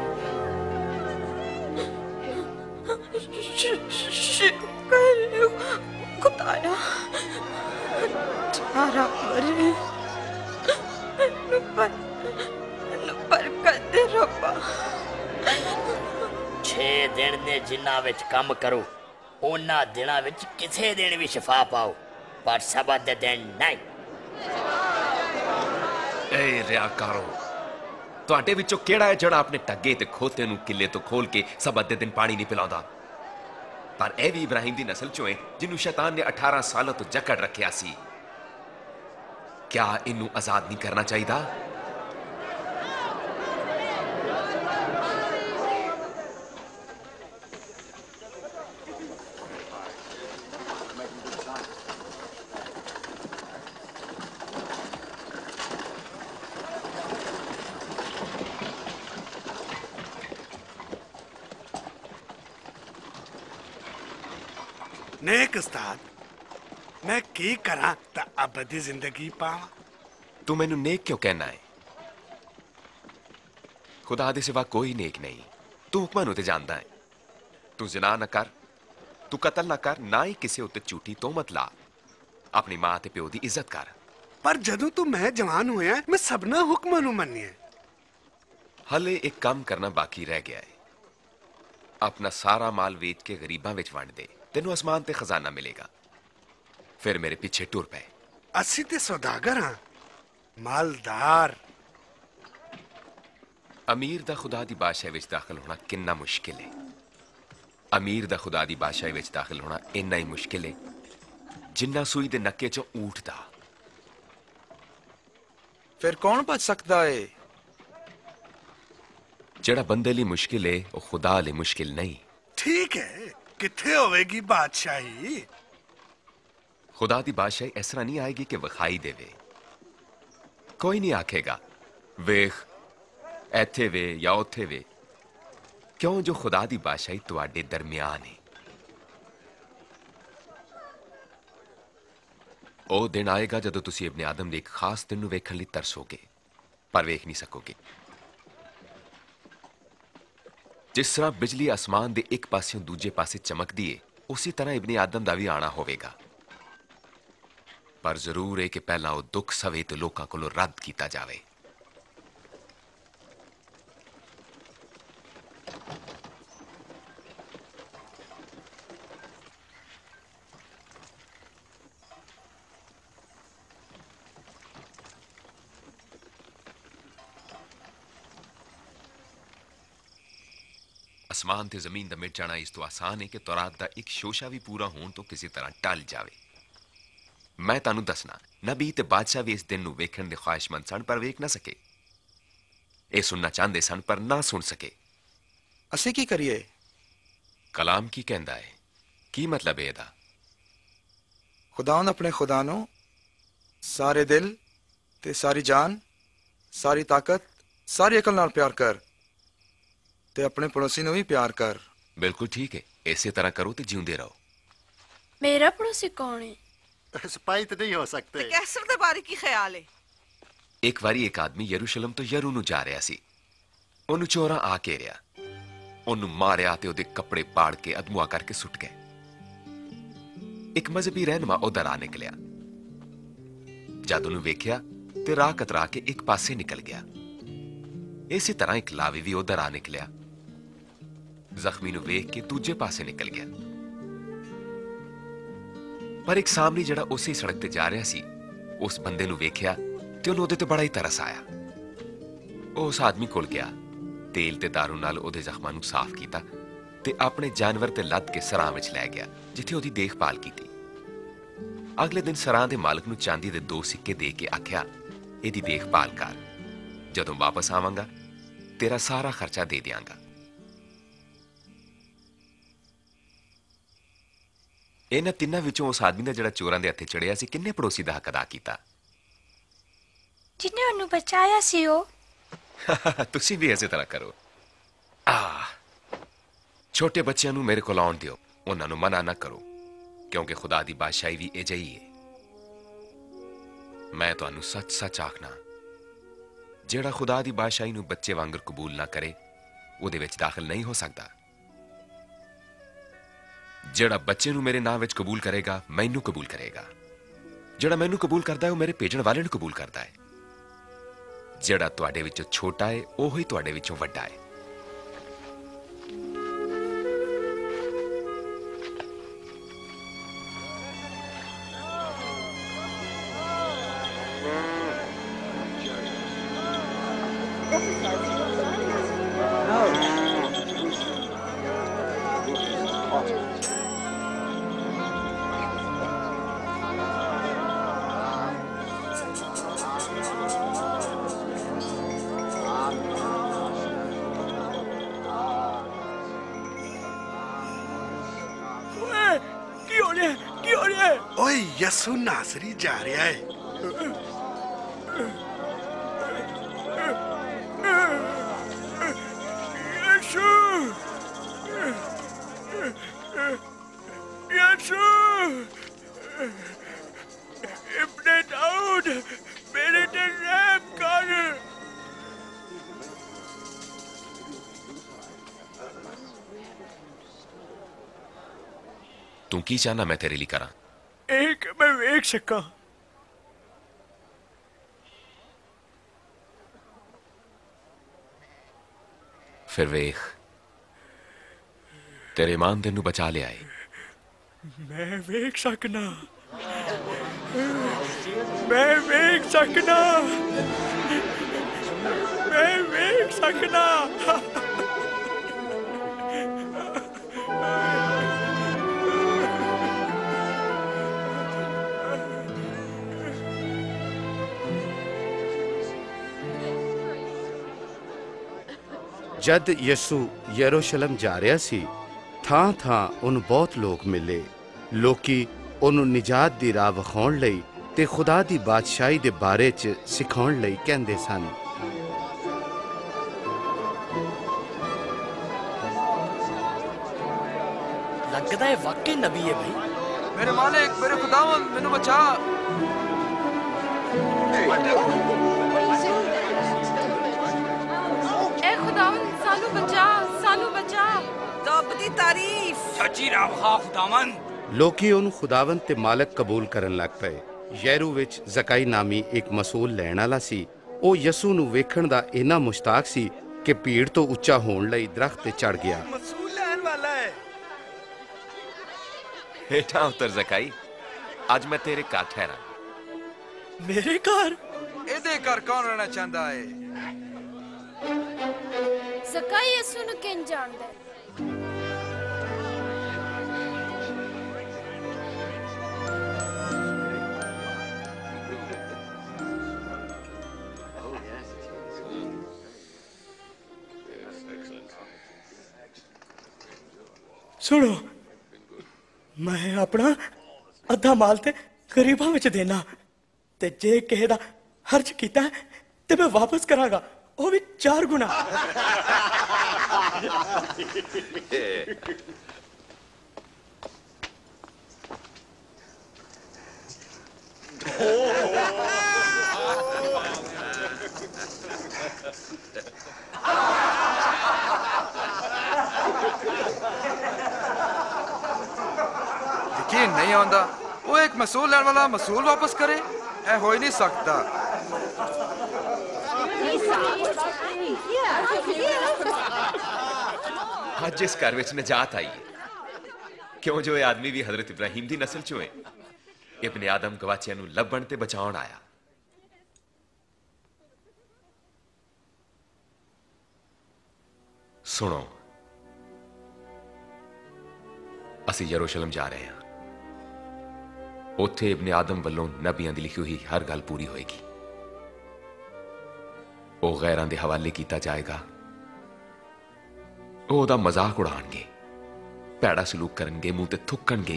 शुक्र खुदाया तारा मरे बरकत दे रब्बा। 6 दिन दे जिन्ना विच काम करो, उन्ना दिना विच किसे दिन भी शिफा पाओ, पर सबत दे दिन नहीं। ए रियाकारो, तुहाडे विचों किहड़ा है जिहड़ा अपने टग्गे ते खोते नूं किले तो खोल के सबत दे दिन पानी नहीं पिलाउंदा? पर ए भी इब्राहिम दी नस्ल चों है जिन्नू शैतान ने 18 सालों तो जकड़ रखिया सी। क्या इनू आजाद नहीं करना चाहिए? नेक उस्ताद, मैं की करा ता अबदी जिंदगी पावा? तू मैनू नेक क्यों कहना है? खुदा दे सिवा कोई नेक नहीं। तू हुक्मां नूं ते जानदा है। तू जिना ना कर, तू कतल ना कर, ना ही किसी उत्ते झूठी तोहमत ला। अपनी मां ते प्यो दी इज्जत कर। पर जदों तू मैं जवान होया, मैं सबना हुक्मां नूं मन्निया। हले एक काम करना बाकी रह गया है। अपना सारा माल वेच के गरीबां विच वंड दे, तेनू आसमान ते खजाना मिलेगा। फिर मेरे पीछे टुर पे। असी ते सौदागर हां, मालदार। अमीर दा खुदा दी बादशाही विच दाखिल होना किन्ना मुश्किल है। अमीर दा खुदा दी बादशाही विच दाखिल होना इन्ना ही मुश्किल है जिन्ना सूई दे नक्के चों ऊंट दा। फिर कौन बच सकता है? जेड़ा बंदे लिए मुश्किल है वो खुदा लिए मुश्किल नहीं। ठीक है, किथे होवेगी बादशाही? खुदा दी बादशाही इस तरह नहीं आएगी कि विखाई देवे। कोई नहीं आखेगा वेख ऐथे वे या उथे वे, क्यों जो खुदा दी बादशाही तुहाडे दरमियान है। ओ दिन आएगा जदों तुसी अपने आदम दे एक खास दिन नूं वेखण लई तरसोगे, पर वेख नहीं सकोगे। जिस तरह बिजली आसमान दे एक पासियों दूजे पासे चमकदी है, उसी तरह इब्ने आदम दा भी आना होवेगा। पर जरूर है कि पहला वो दुख सवे तो लोकां कोलों रद्द कीता जावे। आसमान ते जमीन दा मिट जाना इस तो आसान है कि तौरात दा एक शोशा भी पूरा होने तो किसी तरह टल जावे। मैं तानू दसना, नबी ते बादशाह भी इस दिन नूं वेखण दे ख्वाहिशमंद सन पर वेख ना सके। ए सुनना चाहते सन पर ना सुन सके। असी की करिए? कलाम की कहंदा है ਕੀ ਮਤਲਬ ਹੈ ਇਹਦਾ? ਖੁਦਾਵੰਦ ਆਪਣੇ ਖੁਦਾ ਨੂੰ ਸਾਰੇ ਦਿਲ ਤੇ ਸਾਰੀ ਜਾਨ, ਸਾਰੀ ਤਾਕਤ, ਸਾਰੀ ਅਕਲ ਨਾਲ ਪਿਆਰ ਕਰ ਤੇ ਆਪਣੇ ਪੜੋਸੀ ਨੂੰ ਵੀ ਪਿਆਰ ਕਰ। ਬਿਲਕੁਲ ਠੀਕ ਹੈ, ਇਸੇ ਤਰ੍ਹਾਂ ਕਰੋ ਤੇ ਜਿਉਂਦੇ ਰਹੋ। मेरा पड़ोसी कौन है? सिपाही तो नहीं हो सकते। कैसर दे बारे की ख्याल है? ਇੱਕ ਵਾਰੀ ਇੱਕ ਆਦਮੀ ਯਰੂਸ਼ਲਮ ਤੋਂ ਯਰੂ ਨੂੰ ਜਾ ਰਿਹਾ ਸੀ। ਉਹਨੂੰ ਚੋਰਾਂ ਆ ਘੇਰਿਆ, ਉਹਨੂੰ ਮਾਰਿਆ ਤੇ ਉਹਦੇ ਕੱਪੜੇ ਪਾੜ ਕੇ ਅਧਮੁਆ ਕਰਕੇ ਸੁੱਟ ਗਏ। ਇੱਕ ਮਜ਼ਹਬੀ ਰਹਿਨੁਮਾ ਉਧਰ ਆ ਨਿਕਲਿਆ। ਜਦ ਉਹਨੂੰ ਵੇਖਿਆ ਤੇ ਰਾਹ ਕਤਰਾ ਕੇ ਇੱਕ ਪਾਸੇ ਨਿਕਲ ਗਿਆ। ਇਸੇ ਤਰ੍ਹਾਂ ਇੱਕ ਲਾਵੀ ਵੀ ਉਧਰ ਆ ਨਿਕਲਿਆ। ਜ਼ਖਮੀ ਨੂੰ ਵੇਖ ਕੇ ਦੂਜੇ ਪਾਸੇ ਨਿਕਲ ਗਿਆ। ਪਰ ਇੱਕ ਸਾਹਮਣੇ ਜਿਹੜਾ ਉਸੇ ਸੜਕ ਤੇ ਜਾ ਰਿਹਾ ਸੀ, ਉਸ ਬੰਦੇ ਨੂੰ ਵੇਖਿਆ ਤੇ ਉਹਨੂੰ ਉਹਦੇ ਤੇ ਬੜਾ ਹੀ ਤਰਸ ਆਇਆ। ਉਹ ਉਸ ਆਦਮੀ ਕੋਲ ਗਿਆ, ਤੇਲ ਤੇ ਦਾਰੂ ਨਾਲ ਉਹਦੇ ਜ਼ਖਮਾਂ ਨੂੰ ਸਾਫ਼ ਕੀਤਾ ਤੇ ਆਪਣੇ ਜਾਨਵਰ ਤੇ ਲੱਦ ਕੇ ਸਰਾਂ ਵਿੱਚ ਲੈ ਗਿਆ, ਜਿੱਥੇ ਉਹਦੀ ਦੇਖਭਾਲ ਕੀਤੀ। ਅਗਲੇ ਦਿਨ ਸਰਾਂ ਦੇ ਮਾਲਕ ਨੂੰ ਚਾਂਦੀ ਦੇ 2 ਸਿੱਕੇ ਦੇ ਕੇ ਆਖਿਆ, ਇਹਦੀ ਦੇਖਭਾਲ ਕਰ, ਜਦੋਂ ਵਾਪਸ ਆਵਾਂਗਾ ਤੇਰਾ ਸਾਰਾ ਖਰਚਾ ਦੇ ਦਿਆਂਗਾ। ਇਹਨਾਂ ਤਿੰਨਾਂ ਵਿੱਚੋਂ ਉਸ ਆਦਮੀ ਦਾ ਜਿਹੜਾ ਚੋਰਾਂ ਦੇ ਹੱਥੇ ਚੜਿਆ ਸੀ, ਕਿੰਨੇ ਪੜੋਸੀ ਦਾ ਹੱਕ ਅਦਾ ਕੀਤਾ? जिन्हें उन्हें बचाया सी हो। ਤੁਸੀਂ ਵੀ ਇਸੇ ਤਰ੍ਹਾਂ ਕਰੋ। ਛੋਟੇ ਬੱਚਿਆਂ ਨੂੰ ਮੇਰੇ ਕੋਲ ਆਉਣ ਦਿਓ, ਉਹਨਾਂ ਨੂੰ ਮਨਾ ਨਾ ਕਰੋ, ਕਿਉਂਕਿ ਖੁਦਾ ਦੀ ਬਾਦਸ਼ਾਹੀ ਵੀ ਅਜਿਹੀ ਹੈ। ਮੈਂ ਤੁਹਾਨੂੰ ਸੱਚ ਸੱਚ ਆਖਣਾ, ਜਿਹੜਾ ਖੁਦਾ ਦੀ ਬਾਦਸ਼ਾਹੀ ਨੂੰ ਬੱਚੇ ਵਾਂਗਰ ਕਬੂਲ ਨਾ ਕਰੇ, ਉਹਦੇ ਵਿੱਚ ਦਾਖਲ ਨਹੀਂ ਹੋ ਸਕਦਾ। ਜਿਹੜਾ ਬੱਚੇ ਨੂੰ ਮੇਰੇ ਨਾਂ ਵਿੱਚ ਕਬੂਲ ਕਰੇਗਾ, ਮੈਨੂੰ ਕਬੂਲ ਕਰੇਗਾ। ਜਿਹੜਾ ਮੈਨੂੰ ਕਬੂਲ ਕਰਦਾ ਹੈ, ਉਹ ਮੇਰੇ ਭੇਜਣ ਵਾਲੇ ਨੂੰ ਕਬੂਲ ਕਰਦਾ ਹੈ। ਜਿਹੜਾ ਤੁਹਾਡੇ ਵਿੱਚੋਂ ਛੋਟਾ ਹੈ, ਉਹ ਹੀ ਤੁਹਾਡੇ ਵਿੱਚੋਂ ਵੱਡਾ ਹੈ। यसु नासरी जा रहा है। यसु, यसु, इब्ने दाऊद, मेरे ते रहम कर। तू की चाहना मैं तेरे लिए करा? एक मैं वेख सका। फिर वेख, तेरे ईमान तेनू बचा लिया है। मैं वेख सकना, मैं वेख सकना, मैं वेख सकना। ਜਦ ਯਸੂ ਯਰੂਸ਼ਲਮ ਜਾ ਰਿਹਾ ਸੀ, ਥਾਂ ਥਾਂ ਉਹਨੂੰ ਬਹੁਤ ਲੋਕ ਮਿਲੇ। ਲੋਕੀ ਉਹਨੂੰ ਨਿਜਾਤ ਦੀ ਰਾਹ ਵਿਖਾਉਣ ਲਈ ਤੇ ਖੁਦਾ ਦੀ ਬਾਦਸ਼ਾਹੀ ਦੇ ਬਾਰੇ 'ਚ ਸਿਖਾਉਣ ਲਈ ਕਹਿੰਦੇ ਸਨ। लगता है वाकई नबी है भाई। मेरे मालिक, मेरे खुदावंद, मैनू बचा। ए खुदावंद, सानू बचा, सानू बचा। रब दी तारीफ। सच्ची रब हा खुदावंद। ਲੋਕੀ ਉਹਨੂੰ ਖੁਦਾਵੰਦ ਤੇ ਮਾਲਕ ਕਬੂਲ ਕਰਨ ਲੱਗ ਪਏ। ਯੈਰੂ ਵਿੱਚ ਜ਼ਕਾਈ ਨਾਮੀ ਇੱਕ ਮਸੂਲ ਲੈਣ ਵਾਲਾ ਸੀ। ਉਹ ਯਸੂ ਨੂੰ ਵੇਖਣ ਦਾ ਇੰਨਾ ਮੁਸ਼ਤਾਕ ਸੀ ਕਿ ਭੀੜ ਤੋਂ ਉੱਚਾ ਹੋਣ ਲਈ ਦਰਖਤ ਤੇ ਚੜ ਗਿਆ। मसूल लैन वाला है। हेठा उतर ज़काई, आज मैं तेरे घर ठहरा। मेरे घर? ਇਹਦੇ ਘਰ ਕੌਣ ਰਹਿਣਾ ਚਾਹੁੰਦਾ ਹੈ? ਜ਼ਕਾਈ ਯਿਸੂ ਨੂੰ ਕਿੰਜ ਜਾਣਦਾ ਹੈ? सुनो, मैं अपना अद्धा माल ते गरीबां विच देना ते जे किसे दा हर्ज कीता ते मैं वापस करांगा वो भी 4 गुना। यकीन नहीं आंदा वो एक मसूल लैण वाला मसूल वापस करे, ऐ हो ही नहीं सकता। आज जिस घर विच नजात आई क्यों जो ये आदमी भी हजरत इब्राहिम दी नस्ल चों है, इब्ने आदम गवाचिया नूं लभण ते बचाउण आया। सुनो, ਅਸੀਂ ਯਰੂਸ਼ਲਮ ਜਾ ਰਹੇ ਹਾਂ। ਉੱਥੇ ਇਬਨ ਆਦਮ ਵੱਲੋਂ ਨਬੀਆਂ ਦੀ ਲਿਖੀ ਹੋਈ ਹਰ ਗੱਲ ਪੂਰੀ ਹੋਏਗੀ। ਉਹ ਗੈਰਾਂ ਦੇ ਹਵਾਲੇ ਕੀਤਾ ਜਾਏਗਾ। ਉਹ ਉਹਦਾ ਮਜ਼ਾਕ ਉਡਾਣਗੇ, ਭੈੜਾ ਸਲੂਕ ਕਰਨਗੇ, ਮੂੰਹ ਤੇ ਥੁੱਕਣਗੇ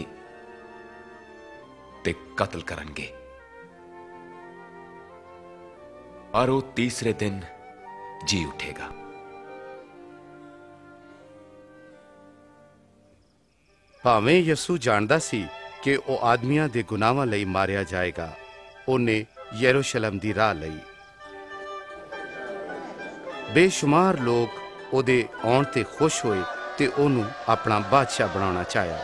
ਤੇ ਕਤਲ ਕਰਨਗੇ। और वो तीसरे दिन जी उठेगा। ਭਾਵੇਂ ਯਸੂ ਜਾਣਦਾ ਸੀ ਕਿ ਉਹ ਆਦਮੀਆਂ ਦੇ ਗੁਨਾਹਾਂ ਲਈ ਮਾਰਿਆ ਜਾਏਗਾ, ਉਹਨੇ ਯਰੂਸ਼ਲਮ ਦੀ ਰਾਹ ਲਈ। ਬੇਸ਼ੁਮਾਰ ਲੋਕ ਉਹਦੇ ਆਉਣ ਤੇ ਖੁਸ਼ ਹੋਏ ਤੇ ਉਹਨੂੰ ਆਪਣਾ ਬਾਦਸ਼ਾਹ ਬਣਾਉਣਾ ਚਾਹਿਆ।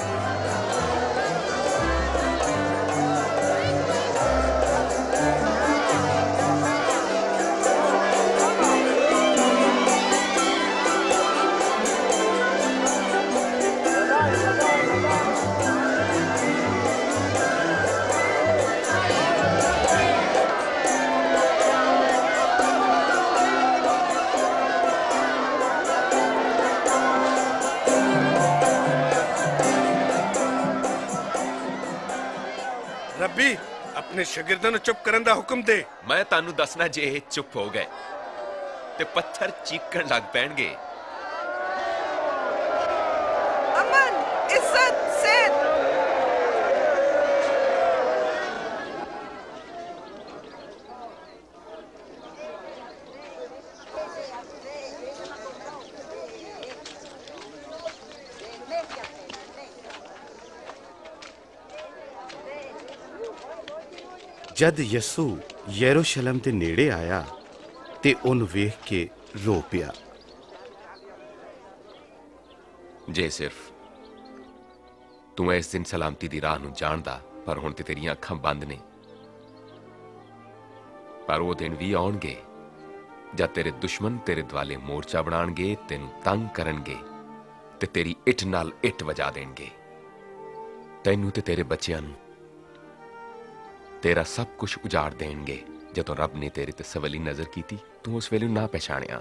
अपने शागिर्दां नूं चुप करन दा हुक्म दे। मैं तानू दसना, जे ये चुप हो गए ते पत्थर चीकण लग पैणगे। अमन, इज्जत, सेहत। जद यसू यरूशलेम के नेड़े आया ते उन्हें वेख के रो पिया। जे सिर्फ तू इस दिन सलामती दी राह नूं जानदा, पर हुण ते तेरियां अखां बंद ने। पर वो दिन भी आउणगे जद तेरे दुश्मन तेरे दुआले मोर्चा बनाणगे, तेनू तंग करनगे ते तेरी इट नाल इट वजा देणगे। तैनू ते तेरे बच्चियां नूं तेरा सब कुछ उजाड़ देंगे। जदों रब ने तेरे ते सवली नजर की थी, तू उस वेले ना पहचानिया।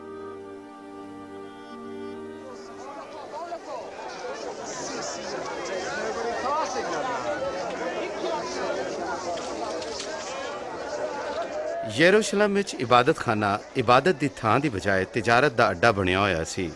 यरूशलेम विच इबादत खाना इबादत दी थां दी बजाए तिजारत दा अड्डा बनिया होया सी।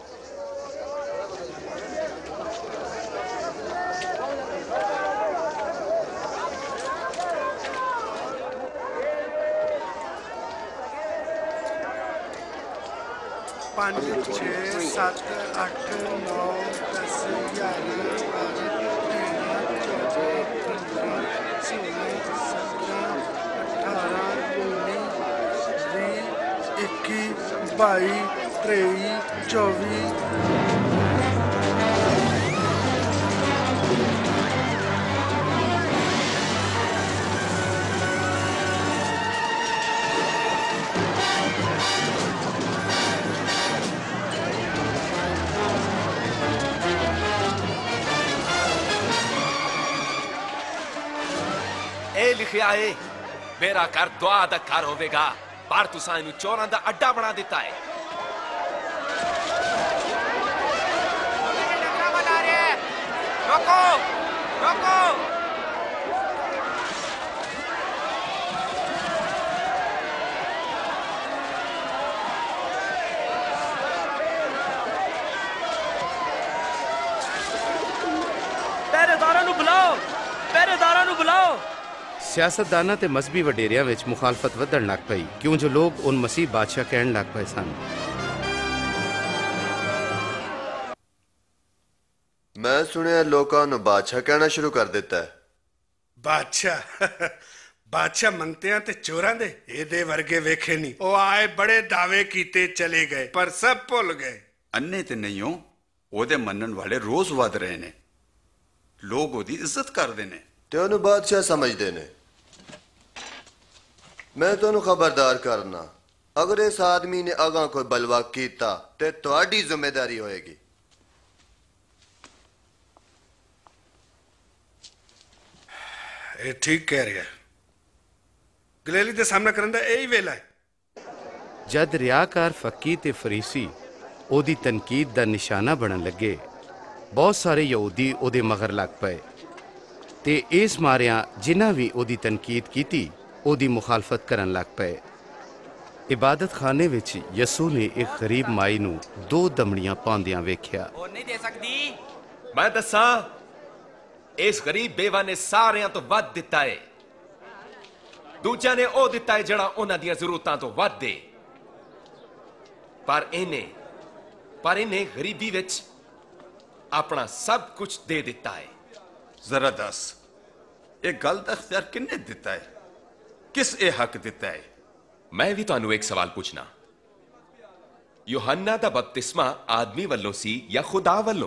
लिखिया है मेरा घर दुआ दा घर होवेगा, पर तुसां इनू चोरां दा अड्डा बना दिता है। रोको, रोको। ਨੂੰ ਬੁਲਾਓ। ਸਿਆਸਤਦਾਨਾਂ ਤੇ ਮਜ਼ਹਬੀ ਵਡੇਰਿਆਂ ਵਿੱਚ ਮੁਖਾਲਫਤ ਵਧਣ ਲੱਗ ਪਈ ਕਿਉਂ ਜੋ ਲੋਕ ਉਨ ਮਸੀਹ ਬਾਦਸ਼ਾਹ ਕਹਿਣ ਲੱਗ ਪਏ ਸਨ। ਮੈਂ ਸੁਣਿਆ ਲੋਕਾਂ ਨੂੰ ਬਾਦਸ਼ਾਹ ਕਹਿਣਾ ਸ਼ੁਰੂ ਕਰ ਦਿੱਤਾ ਹੈ। ਬਾਦਸ਼ਾਹ ਬਾਦਸ਼ਾਹ ਮੰਗਤਿਆਂ ਤੇ ਚੋਰਾਂ ਦੇ ਇਹਦੇ ਵਰਗੇ ਵੇਖੇ ਨਹੀਂ। ਉਹ ਆਏ ਬੜੇ ਦਾਅਵੇ ਕੀਤੇ ਚਲੇ ਗਏ ਪਰ ਸਭ ਭੁੱਲ ਗਏ। ਅੰਨੇ ਤੇ ਨਹੀਂ ਹੋ, ਉਹਦੇ ਮੰਨਣ ਵਾਲੇ ਰੋਜ਼ ਵੱਧ ਰਹੇ ਨੇ। ਲੋਕ ਉਹਦੀ ਇੱਜ਼ਤ ਕਰਦੇ ਨੇ ਤੇ ਉਹਨੂੰ ਬਾਦਸ਼ਾਹ ਸਮਝਦੇ ਨੇ। ਮੈਂ ਤੁਹਾਨੂੰ ਖਬਰਦਾਰ ਕਰਨਾ, ਅਗਰ ਇਸ ਆਦਮੀ ਨੇ ਅਗਾਂ ਕੋਈ ਬਲਵਾ ਕੀਤਾ ਤੇ ਤੁਹਾਡੀ ਜ਼ਿੰਮੇਵਾਰੀ ਹੋਏਗੀ। ਇਹ ਠੀਕ ਕਹਿ ਰਿਹਾ। ਗਲੀਲੀ ਦੇ ਸਾਹਮਣੇ ਕਰਨ ਦਾ ਇਹੀ ਵੇਲਾ ਹੈ। ਜਦ ਰਿਆਕਾਰ ਫੱਕੀ ਤੇ ਫਰੀਸੀ ਉਹਦੀ ਤਨਕੀਦ ਦਾ ਨਿਸ਼ਾਨਾ ਬਣਨ ਲੱਗੇ, ਬਹੁਤ ਸਾਰੇ ਯਹੂਦੀ ਉਹਦੇ ਮਗਰ ਲੱਗ ਪਏ ਤੇ ਇਸ ਮਾਰਿਆਂ ਜਿਨ੍ਹਾਂ ਵੀ ਉਹਦੀ ਤਨਕੀਦ ਕੀਤੀ ਉਹਦੀ ਮੁਖਾਲਫਤ ਕਰਨ ਲੱਗ ਪਏ। ਇਬਾਦਤ ਖਾਨੇ ਵਿੱਚ ਯਸੂ ਨੇ ਇੱਕ ਗਰੀਬ ਮਾਈ ਨੂੰ 2 ਦਮੜੀਆਂ ਪਾਉਂਦਿਆਂ ਵੇਖਿਆ। ਉਹ ਨਹੀਂ ਦੇ ਸਕਦੀ। ਮੈਂ ਦੱਸਾਂ, ਇਸ ਗਰੀਬ ਬੇਵਾ ਨੇ ਸਾਰਿਆਂ ਤੋਂ ਵੱਧ ਦਿੱਤਾ ਹੈ। ਦੂਜਿਆਂ ਨੇ ਉਹ ਦਿੱਤਾ ਹੈ ਜਿਹੜਾ ਉਹਨਾਂ ਦੀਆਂ ਜ਼ਰੂਰਤਾਂ ਤੋਂ ਵੱਧ ਦੇ, ਪਰ ਇਹਨੇ ਗਰੀਬੀ ਵਿੱਚ ਆਪਣਾ ਸਭ ਕੁਝ ਦੇ ਦਿੱਤਾ ਹੈ। ਜ਼ਰਾ ਦੱਸ, ਇਹ ਗੱਲ ਦਾ ਅਖਤਿਆਰ ਕਿੰਨੇ ਦਿੱਤਾ ਹੈ? ਕਿਸ ਇਹ ਹੱਕ ਦਿੱਤਾ ਹੈ? ਮੈਂ ਵੀ ਤੁਹਾਨੂੰ ਇੱਕ ਸਵਾਲ ਪੁੱਛਣਾ, ਯੋਹੰਨਾ ਦਾ ਬਪਤਿਸਮਾ ਆਦਮੀ ਵੱਲੋਂ ਸੀ ਜਾਂ ਖੁਦਾ ਵੱਲੋਂ?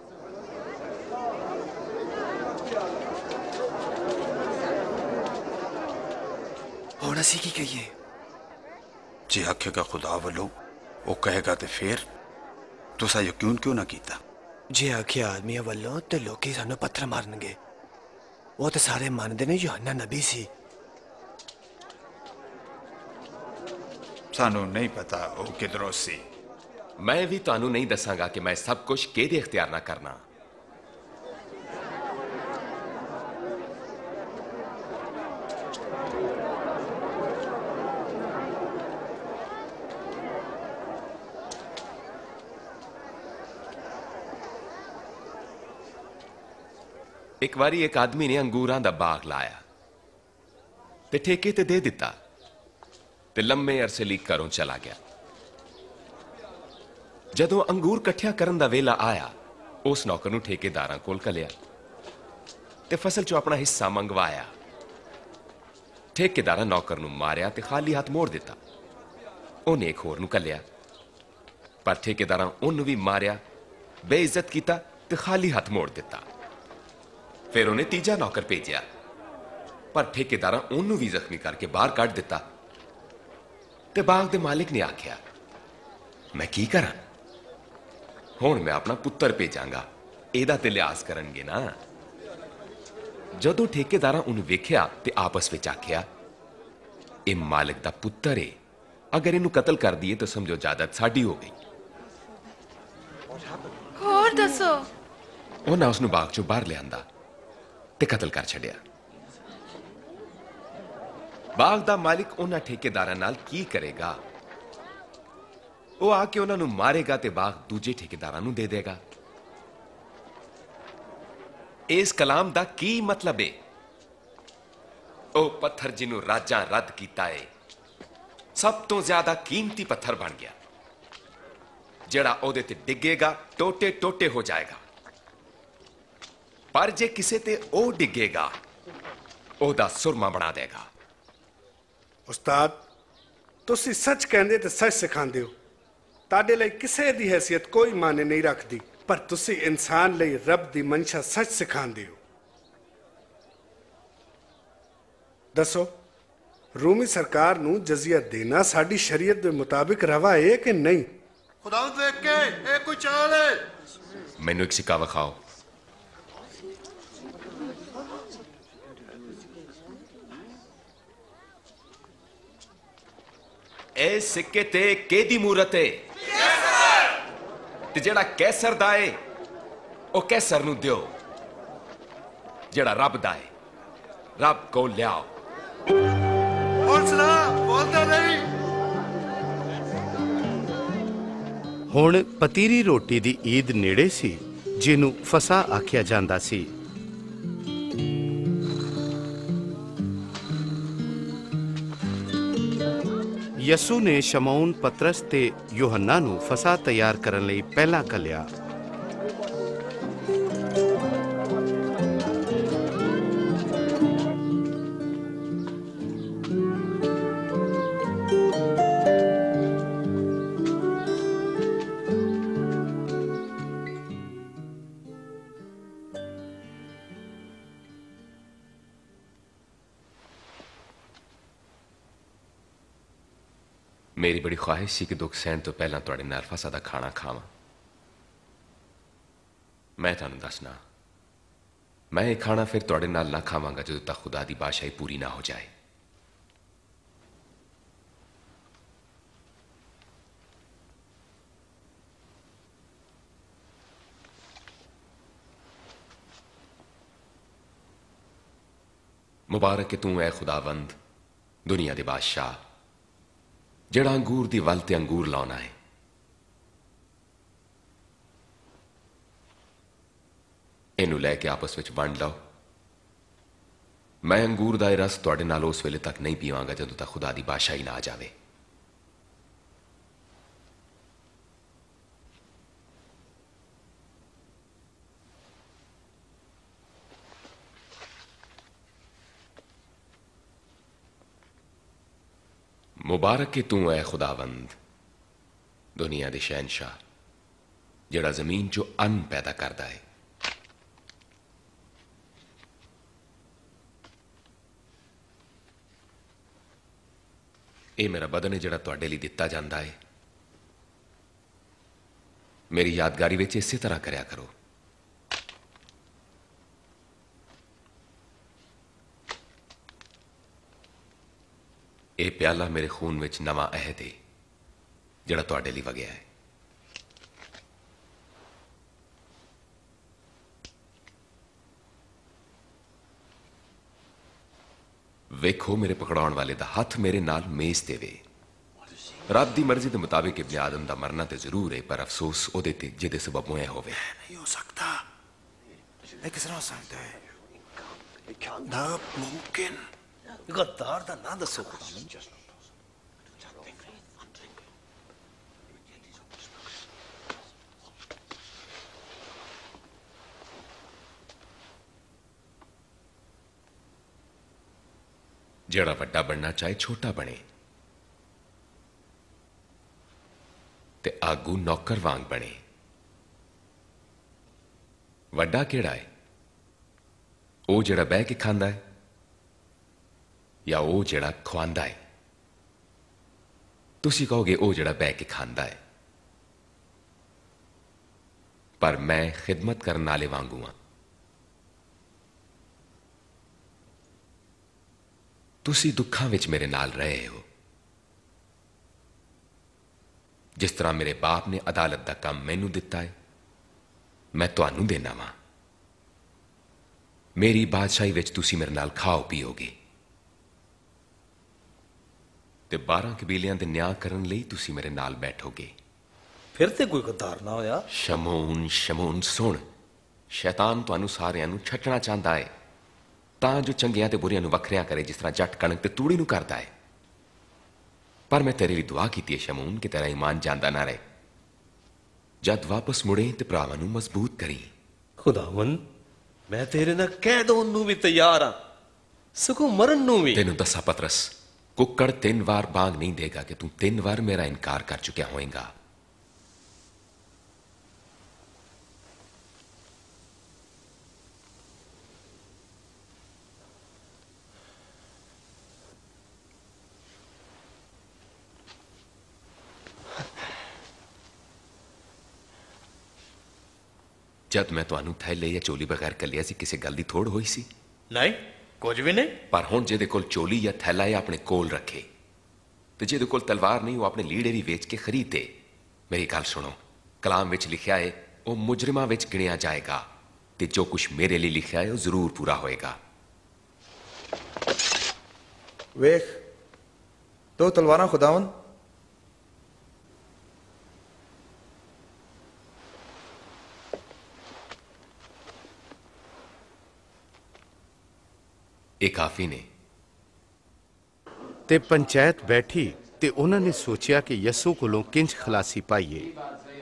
ਹੁਣ ਅਸੀਂ ਕੀ ਕਹੀਏ? ਜੇ ਆਖੇਗਾ ਖੁਦਾ ਵੱਲੋਂ, ਉਹ ਕਹੇਗਾ ਤੇ ਫਿਰ ਤੁਸੀਂ ਯਕੀਨ ਕਿਉਂ ਨਾ ਕੀਤਾ? ਜੇ ਆਖਿਆ ਆਦਮੀਆਂ ਵੱਲੋਂ ਤੇ ਲੋਕੀ ਸਾਨੂੰ ਪੱਥਰ ਮਾਰਨਗੇ। ਉਹ ਤੇ ਸਾਰੇ ਮੰਨਦੇ ਨੇ ਯੋਹੰਨਾ ਨਬੀ ਸੀ। ਸਾਨੂੰ ਨਹੀਂ ਪਤਾ ਉਹ ਕਿਧਰੋਂ ਸੀ। ਮੈਂ ਵੀ ਤੁਹਾਨੂੰ ਨਹੀਂ ਦੱਸਾਂਗਾ ਕਿ ਮੈਂ ਸਭ ਕੁਝ ਕਿਹਦੇ ਇਖਤਿਆਰ ਨਾਲ ਕਰਨਾ। ਇੱਕ ਵਾਰੀ ਇੱਕ ਆਦਮੀ ਨੇ ਅੰਗੂਰਾਂ ਦਾ ਬਾਗ ਲਾਇਆ ਤੇ ਠੇਕੇ ਤੇ ਦੇ ਦਿੱਤਾ ਤੇ ਲੰਮੇ ਅਰਸੇ ਲਈ ਘਰੋਂ ਚਲਾ ਗਿਆ। ਜਦੋਂ ਅੰਗੂਰ ਇਕੱਠਿਆਂ ਕਰਨ ਦਾ ਵੇਲਾ ਆਇਆ, ਉਸ ਨੌਕਰ ਨੂੰ ਠੇਕੇਦਾਰਾਂ ਕੋਲ ਘੱਲਿਆ ਤੇ ਫਸਲ ਚੋਂ ਆਪਣਾ ਹਿੱਸਾ ਮੰਗਵਾਇਆ। ਠੇਕੇਦਾਰਾਂ ਨੌਕਰ ਨੂੰ ਮਾਰਿਆ ਤੇ ਖਾਲੀ ਹੱਥ ਮੋੜ ਦਿੱਤਾ। ਉਹਨੇ ਇੱਕ ਹੋਰ ਨੂੰ ਘੱਲਿਆ, ਪਰ ਠੇਕੇਦਾਰਾਂ ਉਹਨੂੰ ਵੀ ਮਾਰਿਆ, ਬੇਇੱਜ਼ਤ ਕੀਤਾ ਤੇ ਖਾਲੀ ਹੱਥ ਮੋੜ ਦਿੱਤਾ। ਫਿਰ ਉਹਨੇ ਤੀਜਾ ਨੌਕਰ ਭੇਜਿਆ, ਪਰ ਠੇਕੇਦਾਰਾਂ ਉਹਨੂੰ ਵੀ ਜ਼ਖਮੀ ਕਰਕੇ ਬਾਹਰ ਕੱਢ ਦਿੱਤਾ। ਤੇ ਬਾਗ ਦੇ ਮਾਲਿਕ ਨੇ ਆਖਿਆ, ਮੈਂ ਕੀ ਕਰਾਂ? ਹੁਣ ਮੈਂ ਆਪਣਾ ਪੁੱਤਰ ਭੇਜਾਂਗਾ, ਇਹਦਾ ਤੇ ਲਿਹਾਜ਼ ਕਰਨਗੇ ਨਾ। ਜਦੋਂ ਠੇਕੇਦਾਰਾਂ ਉਹਨੂੰ ਵੇਖਿਆ ਤੇ ਆਪਸ ਵਿੱਚ ਆਖਿਆ, ਇਹ ਮਾਲਿਕ ਦਾ ਪੁੱਤਰ ਏ, ਅਗਰ ਇਹਨੂੰ ਕਤਲ ਕਰ ਦਈਏ ਤਾਂ ਸਮਝੋ ਜਾਇਦਾਦ ਸਾਡੀ ਹੋ ਗਈ। ਹੋਰ ਦੱਸੋ। ਉਹਨਾਂ ਉਸ ਨੂੰ ਬਾਗ ਚੋਂ ਬਾਹਰ ਲਿਆਂਦਾ ਤੇ ਕਤਲ ਕਰ ਛੱਡਿਆ। ਬਾਗ ਦਾ ਮਾਲਿਕ ਉਹਨਾਂ ਠੇਕੇਦਾਰਾਂ ਨਾਲ ਕੀ ਕਰੇਗਾ? ਉਹ ਆ ਕੇ ਉਹਨਾਂ ਨੂੰ ਮਾਰੇਗਾ ਤੇ ਬਾਗ ਦੂਜੇ ਠੇਕੇਦਾਰਾਂ ਨੂੰ ਦੇ ਦੇਗਾ। ਇਸ ਕਲਾਮ ਦਾ ਕੀ ਮਤਲਬ ਹੈ? ਉਹ ਪੱਥਰ ਜਿਹਨੂੰ ਰਾਜਾਂ ਰੱਦ ਕੀਤਾ ਹੈ, ਸਭ ਤੋਂ ਜ਼ਿਆਦਾ ਕੀਮਤੀ ਪੱਥਰ ਬਣ ਗਿਆ। ਜਿਹੜਾ ਉਹਦੇ ਤੇ ਡਿੱਗੇਗਾ ਟੋਟੇ ਟੋਟੇ ਹੋ ਜਾਏਗਾ, ਪਰ ਜੇ ਕਿਸੇ ਤੇ ਉਹ ਡਿੱਗੇਗਾ ਉਹਦਾ ਸੁਰਮਾ ਬਣਾ ਦੇਗਾ। ਉਸਤਾਦ, ਤੁਸੀਂ ਸੱਚ ਕਹਿੰਦੇ ਤੇ ਸੱਚ ਸਿਖਾਉਂਦੇ ਹੋ। ਤੁਹਾਡੇ ਲਈ ਕਿਸੇ ਦੀ ਹੈਸੀਅਤ ਕੋਈ ਮਾਨੇ ਨਹੀਂ ਰੱਖਦੀ, ਪਰ ਤੁਸੀਂ ਇਨਸਾਨ ਲਈ ਰੱਬ ਦੀ ਮਨਸ਼ਾ ਸੱਚ ਸਿਖਾਉਂਦੇ ਹੋ। ਦੱਸੋ, ਰੂਮੀ ਸਰਕਾਰ ਨੂੰ ਜਜ਼ੀਆ ਦੇਣਾ ਸਾਡੀ ਸ਼ਰੀਅਤ ਦੇ ਮੁਤਾਬਿਕ ਰਵਾ ਹੈ ਕਿ ਨਹੀਂ? ਖੁਦਾ ਨੂੰ ਦੇਖ ਕੇ ਇਹ ਕੋਈ ਚਾਲ ਹੈ? ਮੈਨੂੰ ਇੱਕ ਸਿੱਕਾ ਵਿਖਾਓ। ਇਹ ਸਿੱਕੇ ਤੇ ਕਿਹਦੀ ਮੂਰਤ ਹੈ? ਤੇ ਜਿਹੜਾ ਕੈਸਰ ਦਾ ਏ ਉਹ ਕੈਸਰ ਨੂੰ ਦਿਓ, ਜਿਹੜਾ ਰੱਬ ਦਾ ਏ ਰੱਬ ਕੋ ਲਿਆਓ। ਹੁਣ ਸੁਣਾ, ਬੋਲਦਾ ਨਹੀਂ। ਹੁਣ ਪਤੀਰੀ ਰੋਟੀ ਦੀ ਈਦ ਨੇੜੇ ਸੀ, ਜਿਹਨੂੰ ਫਸਾ ਆਖਿਆ ਜਾਂਦਾ ਸੀ। ਯਸੂ ਨੇ ਸ਼ਮੌਨ ਪਤਰਸ ਤੇ ਯੋਹੰਨਾ ਨੂੰ ਫਸਾ ਤਿਆਰ ਕਰਨ ਲਈ ਪਹਿਲਾਂ ਘੱਲਿਆ। मेरी बड़ी ख्वाहिश सी कि दुख सहन तो पहला तुहाडे नाल फसा दा खाना खावां। मैं तुहानूं दसना, मैं ये खाना फिर तुहाडे नाल ना खावांगा जदों तक खुदा दी बादशाही पूरी ना हो जाए। मुबारक है तू ऐ खुदावंद, दुनिया दे बादशाह, जड़ा अंगूर दी वल ते अंगूर लाउना है। इनू लैके आपस विच वंड लाओ। मैं अंगूर दा रस तुहाडे नाल उस वेले तक नहीं पीवांगा जदों तक खुदा दी बादशाही ना आ जावे। मुबारक है तू ऐ खुदावंद, दुनिया दे शहनशाह, जड़ा जमीन चो अन्न पैदा करता है। ये मेरा बदन है जड़ा तुहाडे लई दिता जांदा है। मेरी यादगारी विच इसे तरह करया करो। ये प्याला मेरे खून विच नवा अहद है जड़ा तुहाडे लई वगया है। वेखो मेरे पकड़ाउण वाले दा हथ मेरे नाल मेज ते वे। रब दी मर्जी दे मुताबिक इब्ने आदम दा मरना ते जरूर है, पर अफसोस ओदे ते जिहदे सबब मोया होवे। नहीं हो सकता। ये किस तरह हो सकता है? नामुमकिन। गद्दार दा ना दसो खुदावंद। जड़ा वड्डा बनना चाहे छोटा बने, ते आगू नौकर वांग बने। वड्डा केड़ा है? ओ जड़ा बह के खांदा है या ओ जड़ा खुआंदा है? तुसी कहोगे ओ जड़ा बह के खांदा है, पर मैं खिदमत करने वाले वांगू हां। तुसी दुखां विच मेरे नाल रहे हो। जिस तरह मेरे बाप ने अदालत का काम मैनू दिता है, मैं तुहानू देना वां। मेरी बादशाही विच तुसी मेरे नाल खाओ पीओगे, ते 12 कबीलियां दे न्याय करन लई तुसी मेरे नाल बैठोगे। फिर ते कोई गद्दार ना होया। शमून शमून सुन, शैतान तुहानू सारियां नू छटना चाहता है तां जो चंगियां ते बुरियां नू वखरियां करे, जिस तरह जट कणक ते तूड़ी नू करता है। पर मैं तेरे लिए दुआ की है शमून कि तेरा ईमान जांदा ना रहे। जद वापस मुड़े ते भरावां नू मजबूत करी। खुदावंद, मैं तेरे नाल कह दोन नू भी तैयार हां, सगों मरन नू भी। तेनू दसा पतरस, कुक्कड़ 3 बार बांग नहीं देगा कि तू 3 बार मेरा इनकार कर चुकिया होएगा। जद मैं तुहानू थैले या चोली बगैर कलिया सी, किसी गल दी थोड़ होई सी? नहीं, कुछ भी नहीं। पर हुण जिहदे कोल चोली या थैला है अपने कोल रखे, ते जिहदे कोल तलवार नहीं वो अपने लीड़े भी वेच के खरीदे। मेरी गल सुनो, कलाम विच लिखिया है वो मुजरिमां विच गिणिया जाएगा, ते जो कुछ मेरे लिए लिखिया है वो जरूर पूरा होएगा। वेख, 2 तलवारां खुदावंद। ये काफी ने। ते पंचायत बैठी ਤੇ ਉਹਨਾਂ ਨੇ ਸੋਚਿਆ ਕਿ ਯਸੂ ਕੋਲੋਂ ਕਿੰਜ ਖਲਾਸੀ ਪਾਈਏ।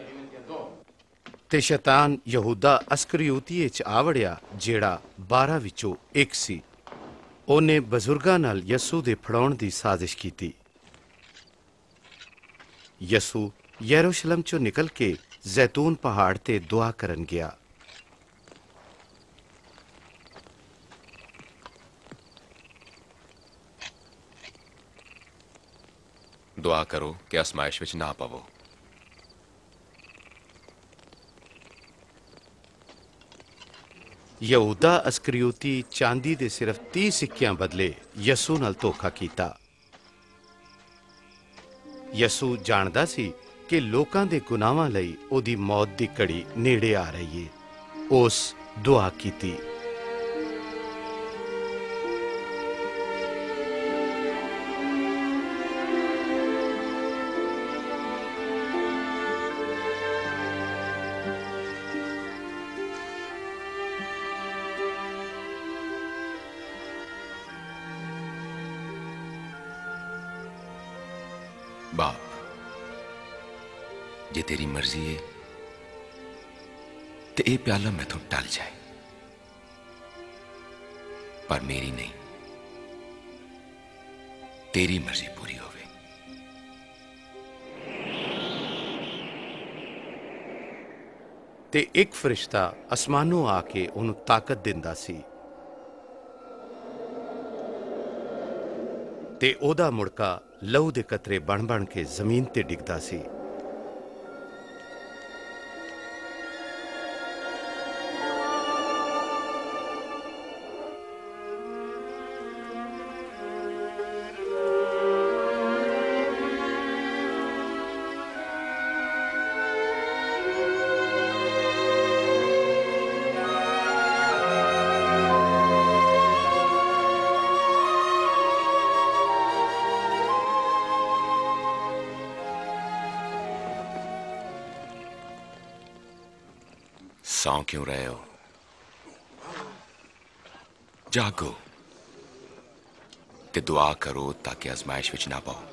ਤੇ ਸ਼ੈਤਾਨ ਯਹੂਦਾ ਅਸਕਰਿਯੂਤੀ ਵਿੱਚ ਆ ਵੜਿਆ, ਜਿਹੜਾ 12 ਵਿੱਚੋਂ ਇੱਕ ਸੀ। ਉਹਨੇ ਬਜ਼ੁਰਗਾਂ ਨਾਲ ਯਸੂ ਦੇ ਫੜਾਉਣ ਦੀ ਸਾਜ਼ਿਸ਼ ਕੀਤੀ। ਯਸੂ ਯਰੂਸ਼ਲਮ ਚੋਂ ਨਿਕਲ ਕੇ ਜ਼ੈਤੂਨ ਪਹਾੜ ਤੇ ਦੁਆ ਕਰਨ ਗਿਆ। दुआ करो कि आजमाइश विच ना पवो। ਯਹੂਦਾ ਅਸਕਰਿਯੂਤੀ ਚਾਂਦੀ ਦੇ ਸਿਰਫ 30 ਸਿੱਕਿਆਂ ਬਦਲੇ ਯਸੂ ਨਾਲ ਧੋਖਾ ਕੀਤਾ। ਯਸੂ ਜਾਣਦਾ ਸੀ ਕਿ ਲੋਕਾਂ ਦੇ ਗੁਨਾਹਾਂ ਲਈ ਉਹਦੀ ਮੌਤ ਦੀ ਘੜੀ ਨੇੜੇ ਆ ਰਹੀ ਹੈ। ਉਸ ਦੁਆ ਕੀਤੀ। बाप, जे तेरी मर्जी है तो यह प्याला मैथों टल जाए, पर मेरी नहीं, तेरी मर्जी पूरी होवे। ते एक फरिश्ता आसमानों आके उन्हें ताकत दिंदा सी ते ओदा मुड़का लहू दे कतरे बन बन के जमीन ते डिगदा सी। सौ क्यों रहे हो? जागो ते दुआ करो ताकि आजमाइश विच ना पाओ।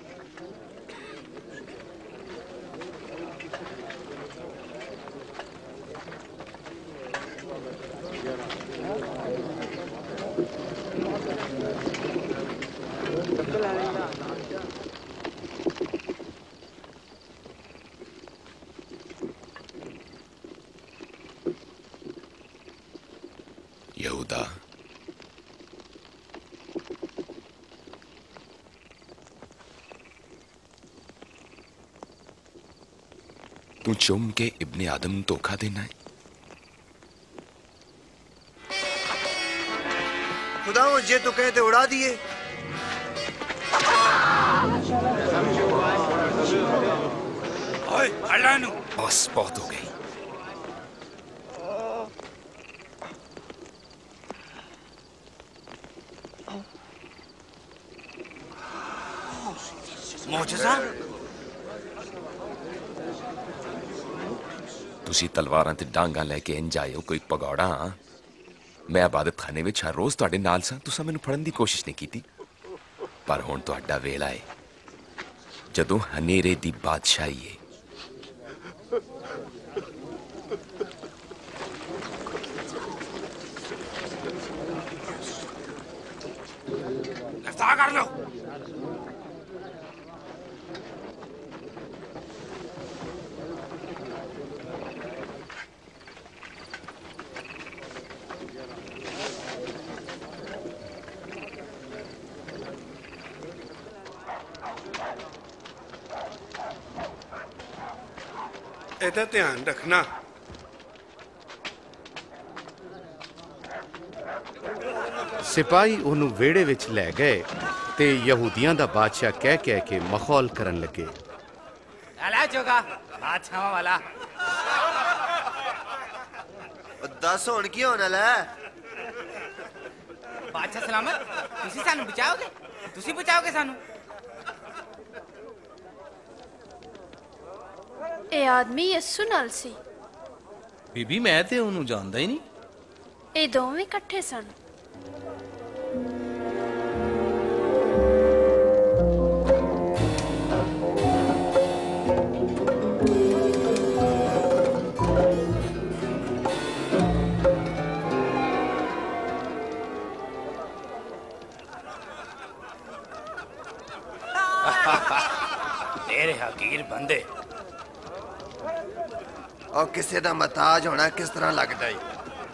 यहूदा, तू चुम के इब्ने आदम धोखा देना है? खुदा जे तो कहते उड़ा दिए। ओए अल्लाह नु बस बहुत हो गई। मौजज़ा तुसी तलवारां ते डांगां लेके इंज आए हो कोई भगौड़ा? मैं इबादत खाने विच हर रोज तुहाडे नाल सां, तुसां मैनूं फड़न दी कोशिश नहीं कीती। पर हुण तुहाडा वेला है जदों हनेरे दी बादशाही है। गिरफ्तार कर लो। ਇਹਦਾ ਧਿਆਨ ਰੱਖਣਾ। सिपाही ਉਹਨੂੰ ਵਿਹੜੇ ਵਿੱਚ ਲੈ ਗਏ ਤੇ ਯਹੂਦੀਆਂ ਦਾ ਬਾਦਸ਼ਾਹ ਕਹਿ ਕੇ ਮਖੌਲ ਕਰਨ ਲੱਗੇ। अला जोगा बादशाह वाला दस हुण की होने लै? बादशाह सलामत, तुसी सानू बचाओगे? तुसी बचाओगे सानू? ਇਹ ਆਦਮੀ ਯਸੂ ਨਾਲ ਸੀ। ਬੀਬੀ ਮੈਂ ਤੇ ਉਹਨੂੰ ਜਾਣਦਾ ਹੀ ਨਹੀਂ। ਇਹ ਦੋਵੇਂ ਇਕੱਠੇ ਸਨ। मेरे हकीर बंदे और किसी का मताज होना किस तरह लगता है?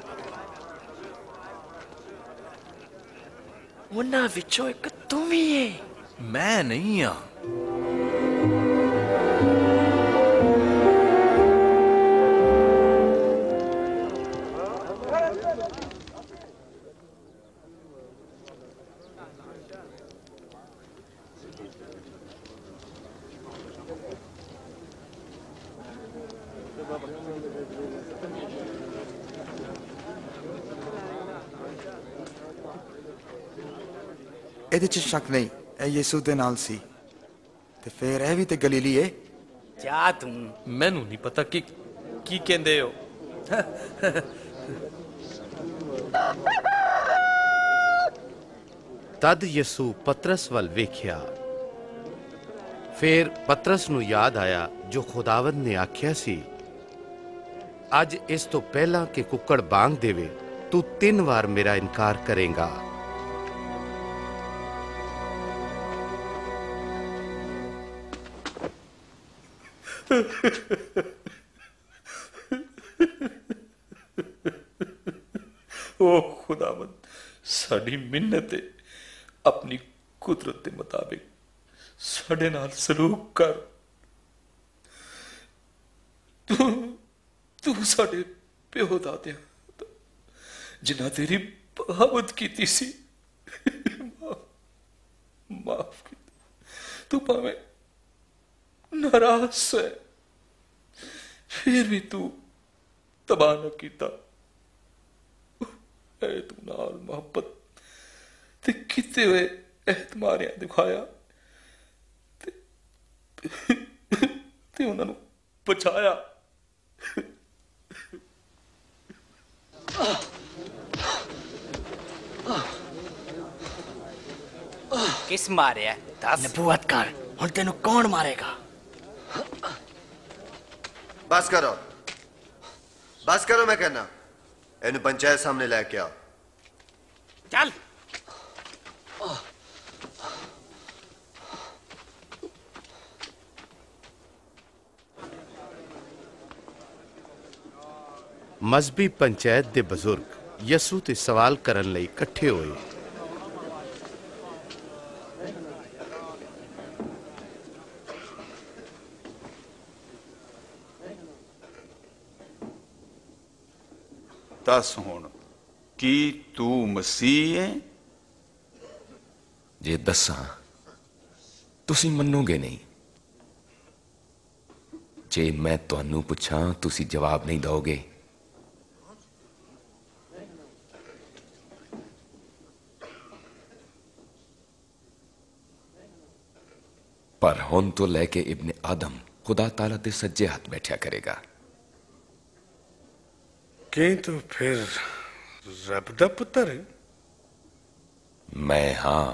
उन्हां विचों एक तू भी है। मैं नहीं हाँ। ਇਹਦੇ ਚ ਸ਼ੱਕ ਨਹੀਂ, ਇਹ ਯਿਸੂ ਦੇ ਨਾਲ ਸੀ ਤੇ ਫਿਰ ਇਹ ਵੀ ਤੇ ਗਲੀਲੀ ਏ। ਜਾ ਤੂੰ। ਮੈਨੂੰ ਨਹੀਂ ਪਤਾ ਕੀ ਕੀ ਕਹਿੰਦੇ ਹੋ। ਤਦ ਯਿਸੂ ਪਤਰਸ ਵੱਲ ਵੇਖਿਆ। ਫਿਰ ਪਤਰਸ ਨੂੰ ਯਾਦ ਆਇਆ ਜੋ ਖੁਦਾਵੰਦ ਨੇ ਆਖਿਆ ਸੀ, ਅੱਜ ਇਸ ਤੋਂ ਪਹਿਲਾਂ ਕਿ ਕੁੱਕੜ ਬਾਂਗ ਦੇਵੇ ਤੂੰ 3 ਵਾਰ ਮੇਰਾ ਇਨਕਾਰ ਕਰੇਂਗਾ। ओ खुदावंद साडी मिन्नत है, अपनी कुदरत के मुताबिक साडे नाल सलूक कर। तू तू साडे प्यो दादियां जिन्हां तेरी बगावत कीती सी माफ की। तू भावें नाराज है फिर भी तू तबाह न कीता। तू नाल मोहब्बत ते किते हुए एहतमारियां दिखाया ते उन्होंने बचाया। किस मारिया? दस। नबूवत कर, हुण तेनू कौन मारेगा? बस करो मैं कहना। इन पंचायत सामने लेके आओ। चल। मजहबी पंचायत दे बुजुर्ग यसू ते सवाल करन लई इकट्ठे होए। दस हुण की तू मसीह है? जे दसा तुसी मन्नोगे नहीं। जे मैं तुहानू पुछां तुसी जवाब नहीं दोगे। पर हुण तो लैके इब्ने आदम खुदा ताला ते सज्जे हाथ बैठा करेगा। कि तू फिर रब दा पुत्र है? मैं हाँ।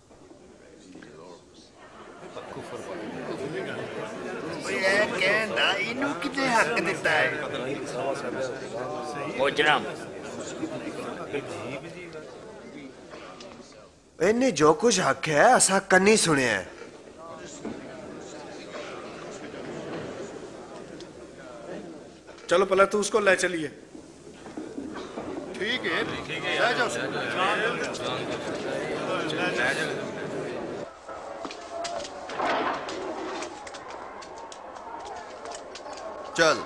इन्हें जो कुछ हक है असा कन्नी सुनिया है। चलो पहले तू उसको ले चलिए। ठीक है ले जाओ। चल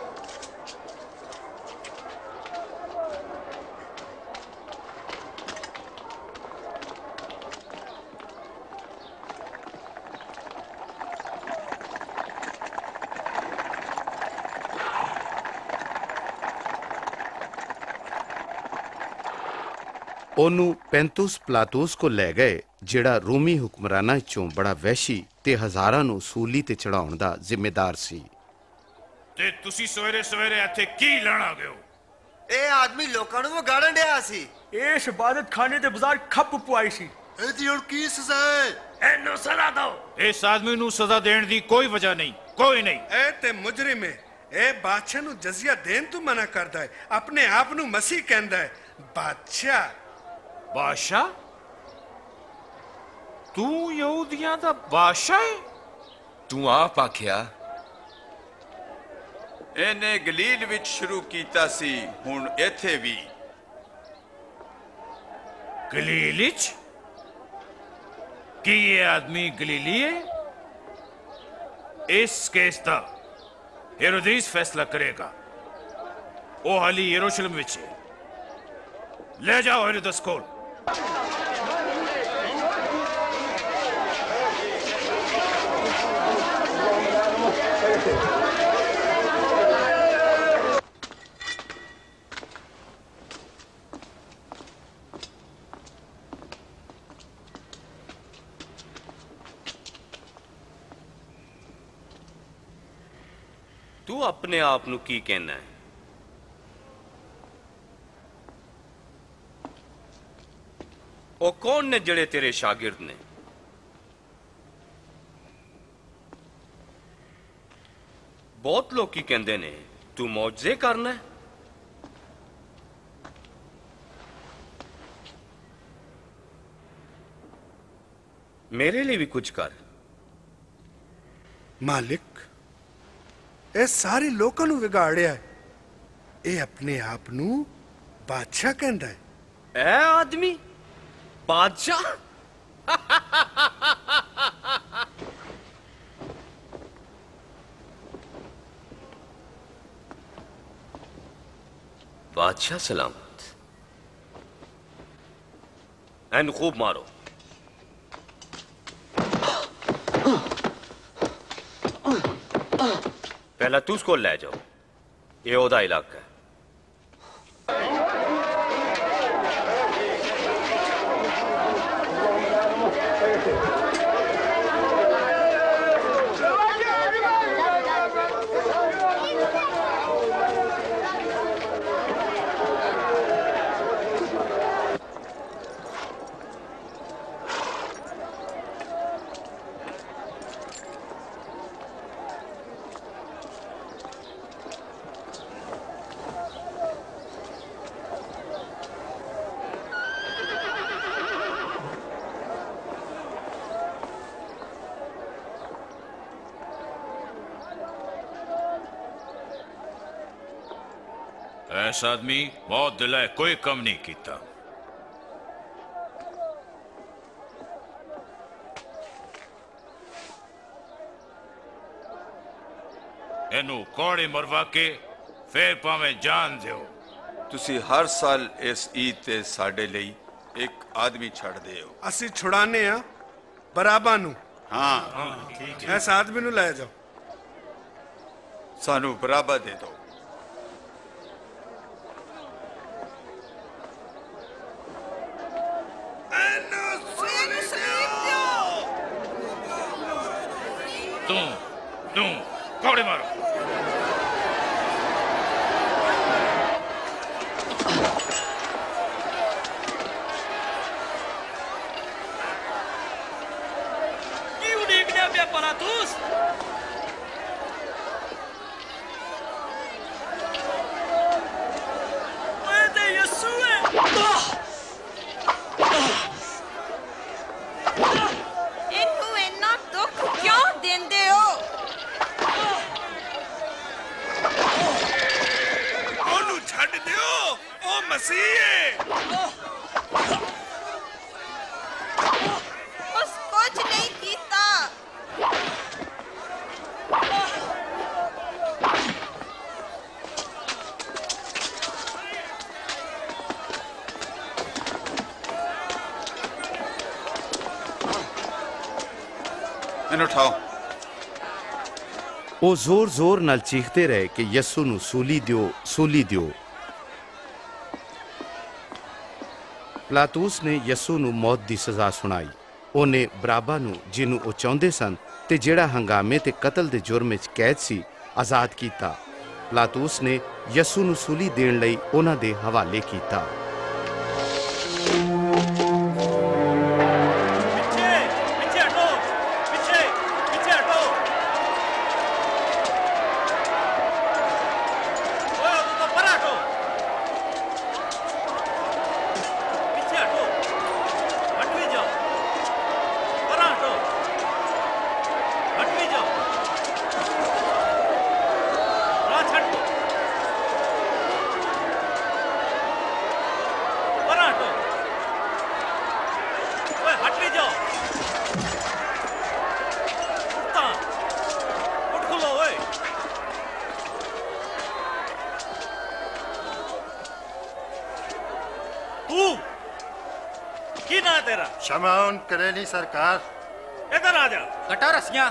ओनू पैंतुस प्लातुस को लै गए जिहड़ा रोमी हुक्मराना चों बड़ा वैशी ते हजारां नूं सूली ते चढ़ाउण दा जिम्मेदार सी। ते तुसी सवेरे सवेरे इत्थे की लेना गए हो? ए आदमी लोकां नूं गाड़न दिया सी। इस इबादत खाने दे बाजार खप पुआई सी। एदी हुण की सजा है? एनू सजा दो। इस आदमी नूं सजा देण दी कोई वजह नहीं, कोई नहीं। ए ते मुजरिम है। ए बादशाह नूं जजिया देण तू मना करदा है, अपने आप नूं मसीह कहंदा है। बादशाह बादशाह? तू यहूदियां दा बादशाह है? तू आप आख्या ਇਹਨੇ ਗਲੀਲ ਵਿੱਚ ਸ਼ੁਰੂ ਕੀਤਾ ਸੀ ਹੁਣ ਇੱਥੇ ਵੀ गलीलिच कि ये आदमी गलीली है? इस केस का हेरोदेस फैसला करेगा। वो हाली यरूशलेम विच है। ले जाओ हेरोदेस कोल। तू अपने आप नू की कहना है? ओ कौन ने जड़े तेरे शागिर्द ने? बहुत लोग की कहते ने तू मौजजे करना है। मेरे लिए भी कुछ कर। मालिक ਇਹ ਸਾਰੇ ਲੋਕਾਂ ਨੂੰ ਵਿਗਾੜਿਆ ਹੈ। ਇਹ ਆਪਣੇ ਆਪ ਨੂੰ ਬਾਦਸ਼ਾਹ ਕਹਿੰਦਾ ਹੈ। ए आदमी बादशाह? बादशाह सलामत। एन खूब मारो। पहला तू उसको ले जाओ, ये ओदा इलाका है। ऐसा आदमी बहुत दिल है, कोई कम नहीं किया। इनू कोड़े मरवा के फिर भावें जान दो। ਤੁਸੀਂ ਹਰ ਸਾਲ ਇਸ ਈਦ ਤੇ ਸਾਡੇ ਲਈ ਇੱਕ ਆਦਮੀ ਛੱਡਦੇ ਹੋ। ਅਸੀਂ ਛੁਡਾਨੇ ਆ ਬਰਾਬਾ ਨੂੰ। ਹਾਂ ਠੀਕ ਹੈ। ਇਸ ਆਦਮੀ ਨੂੰ ਲੈ ਜਾਓ। ਸਾਨੂੰ ਬਰਾਬਾ ਦੇ ਦਿਓ। तू कोड़े मारो। क्यों देखने में पलातूस? मैं तो यीशु है। इनू इन्ना दुख क्यों देंदे हो? ਉਹਨੂੰ ਛੱਡ ਦਿਓ, ਉਹ ਮਸੀਹ ਹੈ। उस कुछ नहीं कीता। ਇਹਨੂੰ ਉਠਾਓ। ਉਹ ਜ਼ੋਰ-ਜ਼ੋਰ ਨਾਲ ਚੀਖਦੇ ਰਹੇ ਕਿ ਯਿਸੂ ਨੂੰ ਸੂਲੀ ਦਿਓ, ਸੂਲੀ ਦਿਓ। ਪਿਲਾਤੂਸ ਨੇ ਯਿਸੂ ਨੂੰ ਮੌਤ ਦੀ ਸਜ਼ਾ ਸੁਣਾਈ। ਉਹਨੇ ਬਰਾਬਾ ਨੂੰ, ਜਿਹਨੂੰ ਉਹ ਚਾਹੁੰਦੇ ਸਨ ਤੇ ਜਿਹੜਾ ਹੰਗਾਮੇ ਤੇ ਕਤਲ ਦੇ ਜੁਰਮ ਵਿੱਚ ਕੈਦ ਸੀ, ਆਜ਼ਾਦ ਕੀਤਾ। ਪਿਲਾਤੂਸ ਨੇ ਯਿਸੂ ਨੂੰ ਸੂਲੀ ਦੇਣ ਲਈ ਉਹਨਾਂ ਦੇ ਹਵਾਲੇ ਕੀਤਾ। हट भी जाओ। क्षमाउन करेली सरकार। इधर आ जा। कटो रस्सियां।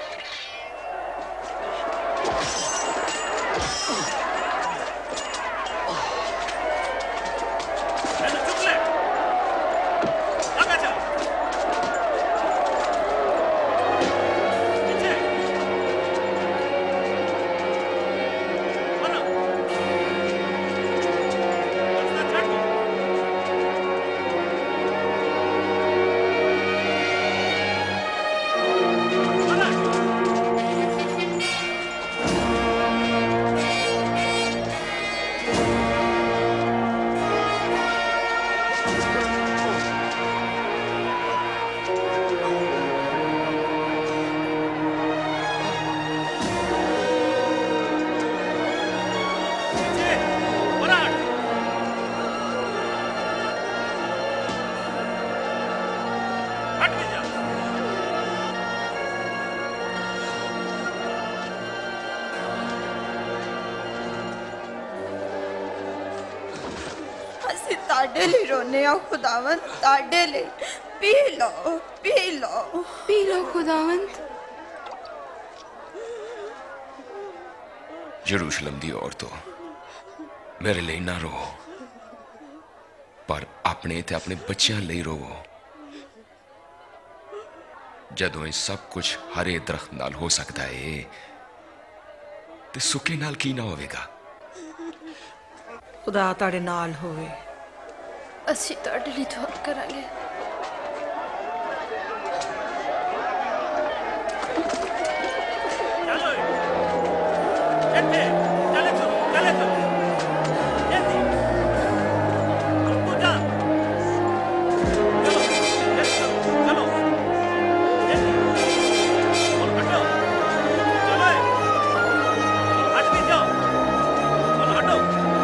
ताड़े ले रोने आ खुदावंद, ताड़े ले। पी लो, पी लो, पी लो खुदावंद। यरूशलेम दी औरतों, मेरे लिए ना रो, पर अपने ते अपने बच्चों लिए रो। जदों ये सब कुछ हरे दरख्त नाल हो सकता है, ते सुके नाल की ना होवेगा। खुदा ताड़े नाल होवे। ਅਸੀਂ ਤੁਹਾਡੇ ਲਈ ਦੁਆ ਕਰਾਂਗੇ। चलो ਇੱਥੇ चले चलो चले चलो जल्दी तू जा चलो चलो जल्दी और हटो चलो हट भी जाओ और हटो।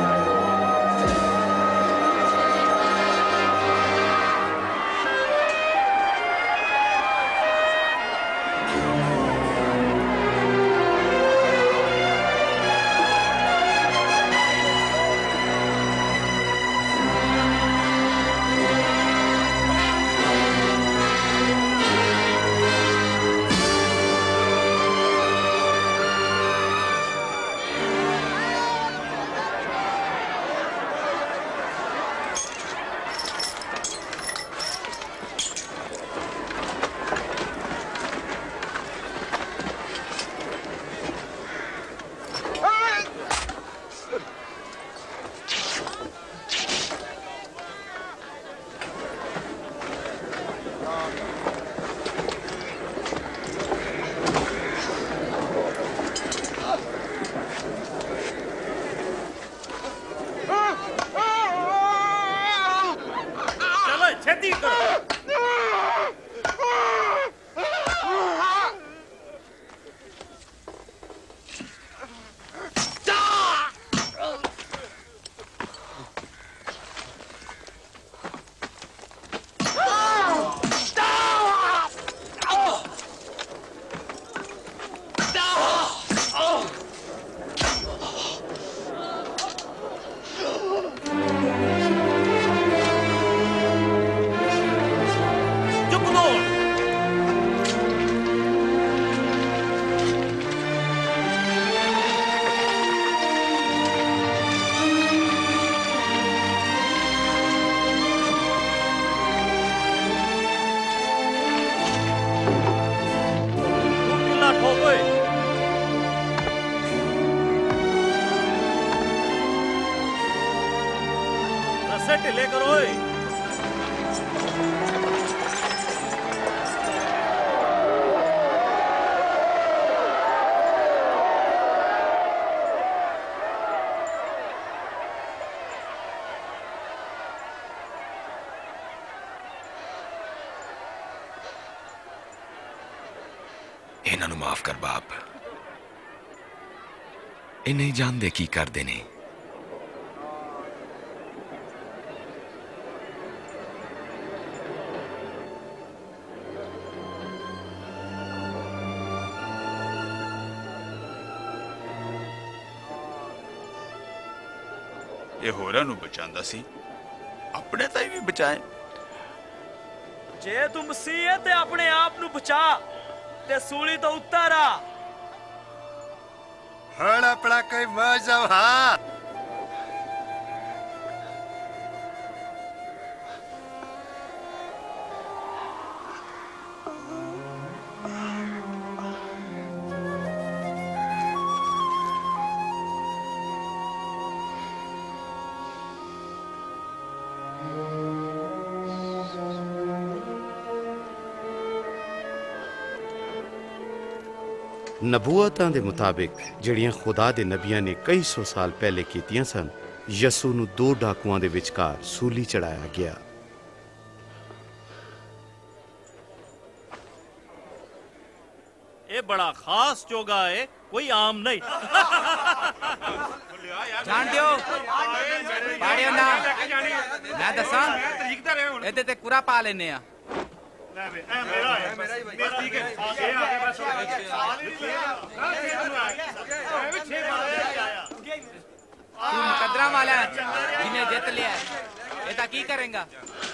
लेकर ओए इन्हां नूं माफ कर बाप, ਇਹ ਨਹੀਂ ਜਾਣਦੇ ਕੀ ਕਰਦੇ ਨੇ। ਇਹ ਹੋਰਾਂ ਨੂੰ ਬਚਾਉਂਦਾ ਸੀ, ਆਪਣੇ ਤਾਂ ਵੀ ਬਚਾਏ। जे तू मसीह है ते अपने आप नु बचा ते सूली तो उतर आ। हण अपना कोई मौजब हाँ। नबूअतां दे मुताबिक ਜਿਹੜੀਆਂ खुदा दे नबियां ने कई सौ साल पहले कीतियां सन, यसू ਨੂੰ दो डाकुआं ਦੇ ਵਿਚਕਾਰ सूली चढ़ाया गया। ये बड़ा खास जोगा है, कोई आम नहीं। जान दियो पाड़ियो ना मैं दसा ਇਹਦੇ ਤੇ कुरा पा लेने आ। तू मुकदरा वाला है जिन्हें जित लिया है, ये की करेगा?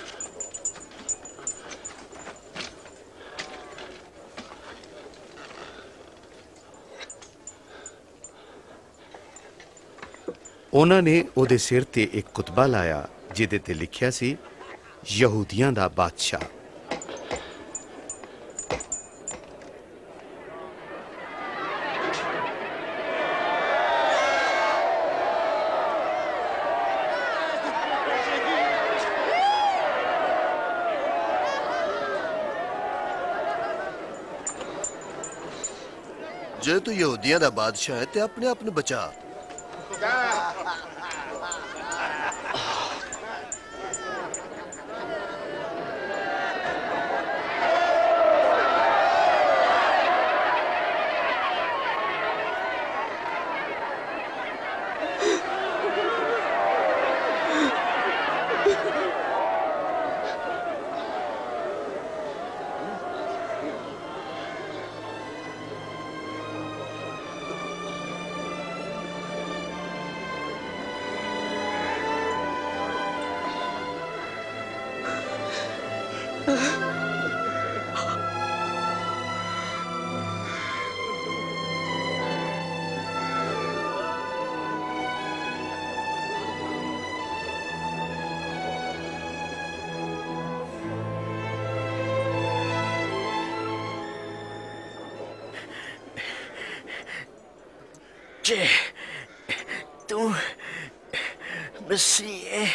ਉਹਨਾਂ ਨੇ ਉਹਦੇ ਸਿਰ ਤੇ ਇੱਕ ਕੁਤਬਾ ਲਾਇਆ ਜਿਹਦੇ ਤੇ ਲਿਖਿਆ ਸੀ ਯਹੂਦੀਆਂ ਦਾ ਬਾਦਸ਼ਾਹ। जे तू यहूदियां दा बादशाह है ते अपने आप नूं बचा। जे तू मसीह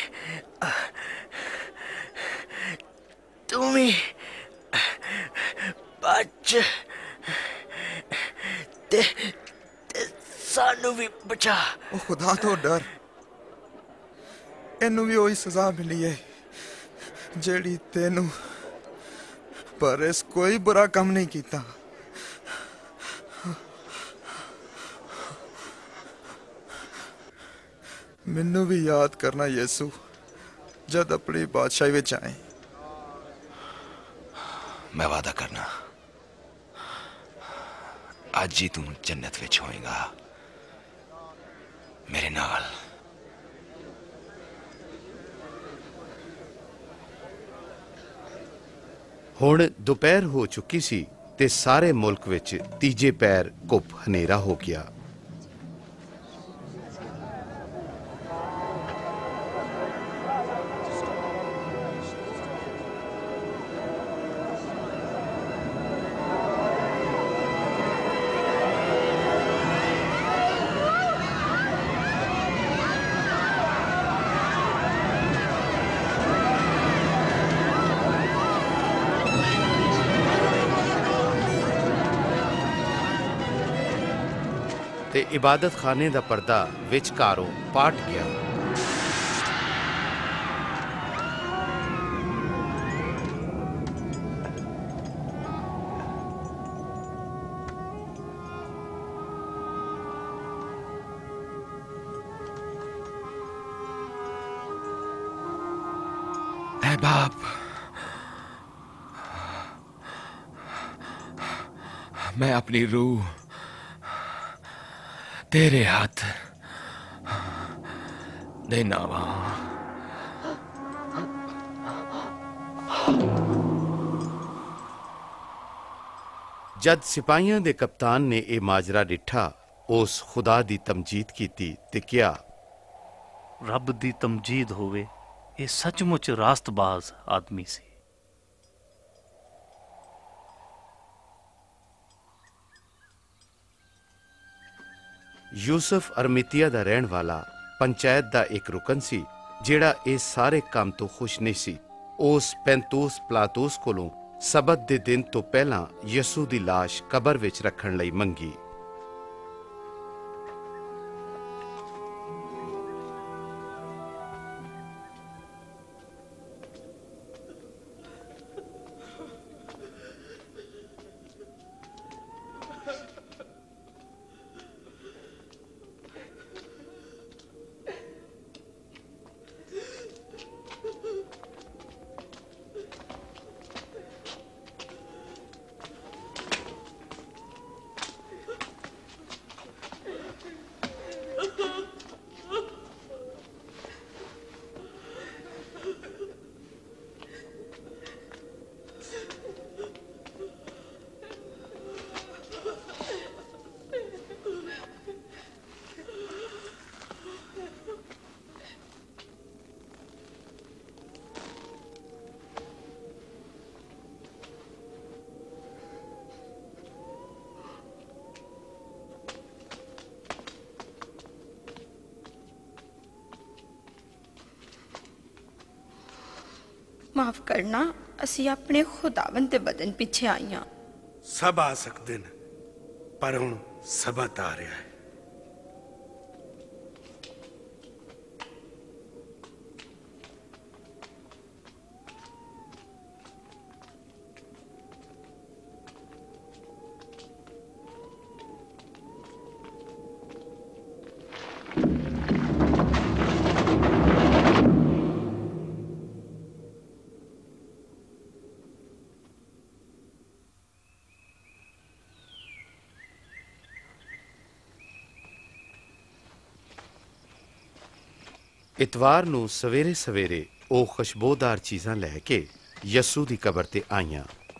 तुम ही बच ते सानू भी बचा। ओ खुदा तो डर, इनू भी वही सजा मिली है जेड़ी तेनू, पर इस कोई बुरा काम नहीं किया। मैनू भी याद करना यसू जद अपनी बादशाही विच आए। मैं वादा करना आज ही तू जन्नत विच होएगा मेरे नाल। ਹੁਣ ਦੁਪਹਿਰ ਹੋ ਚੁੱਕੀ ਸੀ ਤੇ ਸਾਰੇ ਮੁਲਕ ਵਿੱਚ ਤੀਜੇ ਪੈਰ ਘੁੱਪ ਹਨੇਰਾ ਹੋ ਗਿਆ। ਤੇ ਇਬਾਦਤ ਖਾਨੇ ਦਾ ਪਰਦਾ ਵਿਚਕਾਰੋਂ ਪਾਟ ਗਿਆ। ऐ बाप, मैं अपनी रूह तेरे हाथ देना वहां। जद सिपाहियां दे कप्तान ने यह माजरा डिठा, उस खुदा दी तमजीद कीती ते क्या रब दी तमजीद होवे, ये सचमुच रास्तबाज आदमी सी। यूसुफ अरमितिया दा रहन वाला पंचायत दा एक रुकन सी, जेड़ा इस सारे काम तो खुश नहीं सी। उस पैंतूस प्लातूस कोलों सबत दे दिन तो पहला यसू दी लाश कबर विच रखण लई मंगी। माफ करना, असी अपने खुदावन दे बदन पिछे आईयां। सब आ सकते हैं, पर हुण सबत आ रहा है। इतवार नूं सवेरे सवेरे ਉਹ ਖੁਸ਼ਬੂਦਾਰ ਚੀਜ਼ਾਂ ਲੈ ਕੇ ਯਸੂ ਦੀ ਕਬਰ ਤੇ ਆਈਆਂ।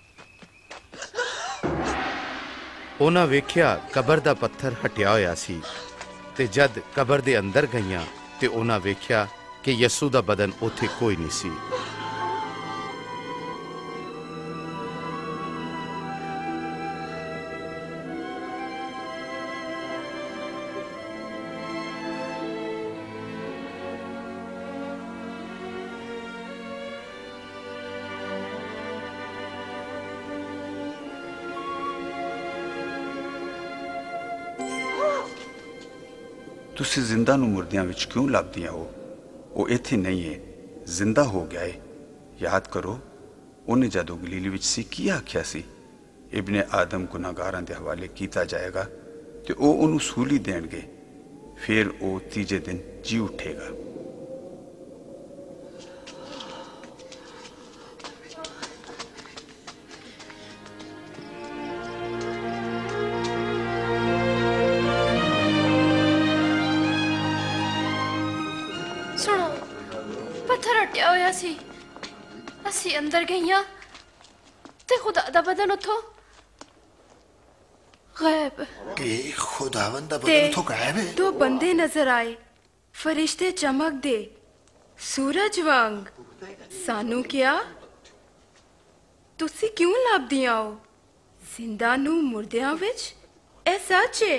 ਉਹਨਾਂ ਵੇਖਿਆ ਕਬਰ ਦਾ ਪੱਥਰ ਹਟਿਆ ਹੋਇਆ ਸੀ ਤੇ ਜਦ ਕਬਰ ਦੇ ਅੰਦਰ ਗਈਆਂ ਤੇ ਉਹਨਾਂ ਵੇਖਿਆ ਕਿ ਯਸੂ ਦਾ ਬਦਨ ਉੱਥੇ ਕੋਈ ਨਹੀਂ ਸੀ। ਤੁਸੀਂ ਜ਼ਿੰਦਾ ਨੂੰ ਮੁਰਦਿਆਂ ਵਿੱਚ ਕਿਉਂ ਲੱਭਦੀਆਂ ਹੋ? ਉਹ ਇੱਥੇ ਨਹੀਂ ਹੈ, ਜ਼ਿੰਦਾ ਹੋ ਗਿਆ ਹੈ। ਯਾਦ ਕਰੋ, ਉਹਨੇ ਜਦੋਂ ਗਲੀਲ ਵਿੱਚ ਸੀ ਕੀ ਆਖਿਆ ਸੀ? ਇਬਨ ਆਦਮ ਗੁਨਾਹਗਾਰਾਂ ਦੇ ਹਵਾਲੇ ਕੀਤਾ ਜਾਏਗਾ ਤੇ ਉਹ ਉਹਨੂੰ ਸੂਲੀ ਦੇਣਗੇ, ਫਿਰ ਉਹ ਤੀਜੇ ਦਿਨ ਜੀ ਉੱਠੇਗਾ। ਅਸੀਂ ਅੰਦਰ ਗਈਆਂ ਤੇ ਖੁਦਾ ਦਾ ਬਦਨ ਉਥੋਂ ਗਾਇਬ। ਕਿ ਖੁਦਾਵੰਦ ਦਾ ਬਦਨ ਉਥੋਂ ਗਾਇਬ ਹੈ? ਦੋ ਬੰਦੇ ਨਜ਼ਰ ਆਏ, ਫਰਿਸ਼ਤੇ ਚਮਕਦੇ ਸੂਰਜ ਵਾਂਗ। ਸਾਨੂੰ ਕਿਹਾ, ਤੁਸੀਂ ਕਿਉਂ ਲੱਭਦੀਆਂ ਹੋ ਜ਼ਿੰਦਾ ਨੂੰ ਮੁਰਦਿਆਂ ਵਿੱਚ? ਇਹ ਸੱਚ ਹੈ।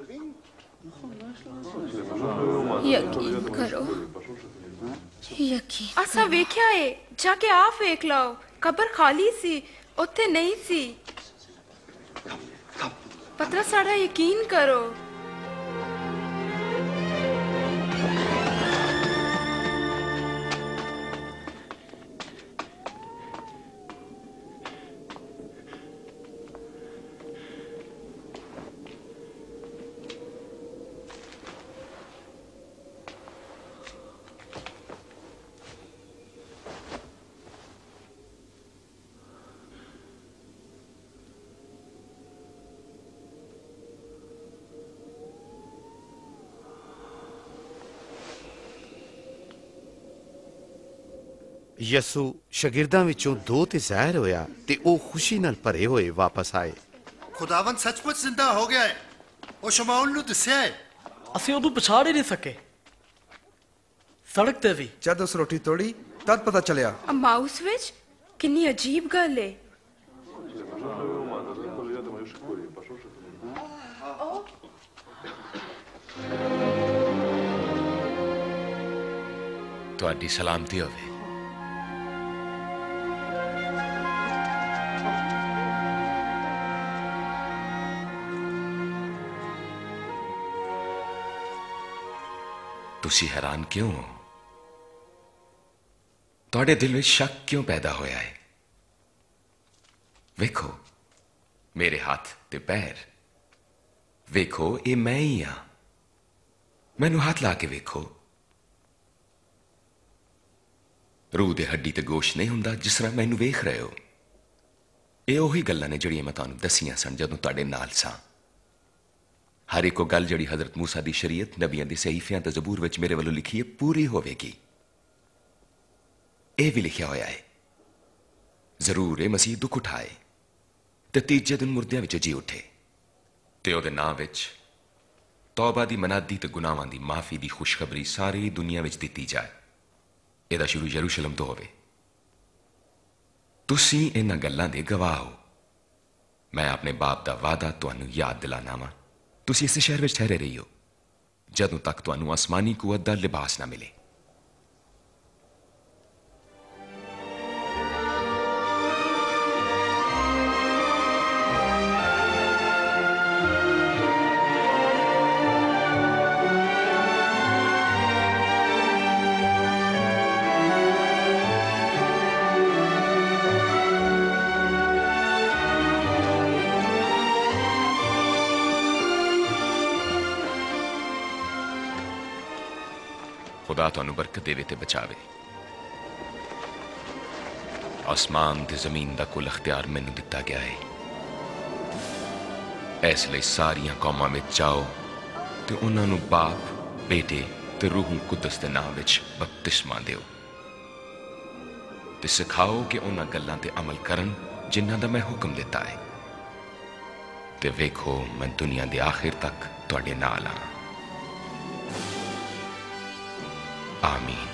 ਯਕੀਨ ਕਰੋ, ਯਕੀਨ। ਅਸਾਂ ਵੇਖਿਆ ਏ, ਜਾ ਕੇ ਆਪ ਵੇਖ ਲਓ। ਕਬਰ ਖਾਲੀ ਸੀ, ਉੱਥੇ ਨਹੀਂ ਸੀ। ਪਤਰਸ, ਸਾਡਾ ਯਕੀਨ ਕਰੋ। ਯਸੂ ਸ਼ਾਗਿਰਦਾਂ ਵਿੱਚੋਂ ਦੋ ਤੇ ਜ਼ਾਹਿਰ ਹੋਇਆ ਤੇ ਉਹ ਖੁਸ਼ੀ ਨਾਲ ਭਰੇ ਹੋਏ ਵਾਪਸ ਆਏ। खुदावन सचमुच जिंदा हो गया है। ਉਹ ਸ਼ਮਾਉਲ ਨੂੰ ਦੱਸਿਆ ਹੈ। ਅਸੀਂ ਉਹਨੂੰ ਪਛਾਣ ਹੀ ਨਹੀਂ ਸਕੇ। ਸੜਕ ਤੇ ਵੀ ਜਦ ਉਸ ਰੋਟੀ ਤੋੜੀ ਤਦ ਪਤਾ ਚੱਲਿਆ। ਮਾਊਸ ਵਿੱਚ ਕਿੰਨੀ ਅਜੀਬ ਗੱਲ ਹੈ। ਤੁਹਾਡੀ ਸਲਾਮਤੀ ਹੋਵੇ। ਤੁਸੀਂ ਹੈਰਾਨ ਕਿਉਂ ਹੋ? ਤੁਹਾਡੇ ਦਿਲ ਵਿੱਚ ਸ਼ੱਕ ਕਿਉਂ ਪੈਦਾ ਹੋਇਆ ਹੈ? ਵੇਖੋ ਮੇਰੇ ਹੱਥ ਤੇ ਪੈਰ, ਵੇਖੋ ਇਹ ਮੈਂ ਹੀ ਹਾਂ। ਮੈਨੂੰ ਹੱਥ ਲਾ ਕੇ ਵੇਖੋ। ਰੂਹ ਦੇ ਹੱਡੀ ਤੇ ਗੋਸ਼ਤ ਨਹੀਂ ਹੁੰਦਾ ਜਿਸ ਤਰ੍ਹਾਂ ਮੈਨੂੰ ਵੇਖ ਰਹੇ ਹੋ। ਇਹ ਉਹੀ ਗੱਲਾਂ ਨੇ ਜਿਹੜੀਆਂ ਮੈਂ ਤੁਹਾਨੂੰ ਦੱਸੀਆਂ ਸਨ ਜਦੋਂ ਤੁਹਾਡੇ ਨਾਲ ਸਾਂ। ਹਰ ਇੱਕ ਉਹ ਗੱਲ ਜਿਹੜੀ ਹਜ਼ਰਤ ਮੂਸਾ ਦੀ ਸ਼ਰੀਅਤ, ਨਬੀਆਂ ਦੀ ਸਹੀਫਿਆਂ ਤੇ ਜ਼ਬੂਰ ਵਿੱਚ ਮੇਰੇ ਵੱਲੋਂ ਲਿਖੀ ਹੈ, ਪੂਰੀ ਹੋਵੇਗੀ। ਇਹ ਵੀ ਲਿਖਿਆ ਹੋਇਆ ਹੈ, ਜ਼ਰੂਰ ਇਹ ਮਸੀਹ ਦੁੱਖ ਉਠਾਏ ਤੇ ਤੀਜੇ ਦਿਨ ਮੁਰਦਿਆਂ ਵਿੱਚੋਂ ਜੀ ਉੱਠੇ ਤੇ ਉਹਦੇ ਨਾਂ ਵਿੱਚ ਤੌਬਾ ਦੀ ਮਨਾਦੀ ਤੇ ਗੁਨਾਹਾਂ ਦੀ ਮਾਫੀ ਦੀ ਖੁਸ਼ਖਬਰੀ ਸਾਰੀ ਦੁਨੀਆ ਵਿੱਚ ਦਿੱਤੀ ਜਾਏ। ਇਹਦਾ ਸ਼ੁਰੂ ਯਰੂਸ਼ਲਮ ਤੋਂ ਹੋਵੇ। ਤੁਸੀਂ ਇਹਨਾਂ ਗੱਲਾਂ ਦੇ ਗਵਾਹ ਹੋ। ਮੈਂ ਆਪਣੇ ਬਾਪ ਦਾ ਵਾਅਦਾ ਤੁਹਾਨੂੰ ਯਾਦ ਦਿਲਾਨਾ ਵਾਂ। ਤੁਸੀਂ ਇਸ ਸ਼ਹਿਰ ਵਿੱਚ ਠਹਿਰੇ ਰਹੀਓ ਜਦੋਂ ਤੱਕ ਤੁਹਾਨੂੰ ਆਸਮਾਨੀ ਕੁਵਤ ਦਾ ਲਿਬਾਸ ਨਾ ਮਿਲੇ। खुदा तुहानू बरकत देवे ते बचावे। आसमान ते जमीन दा कुल अख्तियार मैनू दिता गया है। इसलिए सारियां कौमां में जाओ ते उन्हां नू बाप, बेटे ते रूह कुदस दे नाम विच बपतिस्मा दिओ ते सिखाओ कि उन्हां गल्लां ते अमल करन जिन्हां दा मैं हुक्म दिता है। ते वेखो मैं दुनिया दे आखिर तक तुहाडे नाल हां। आमीन।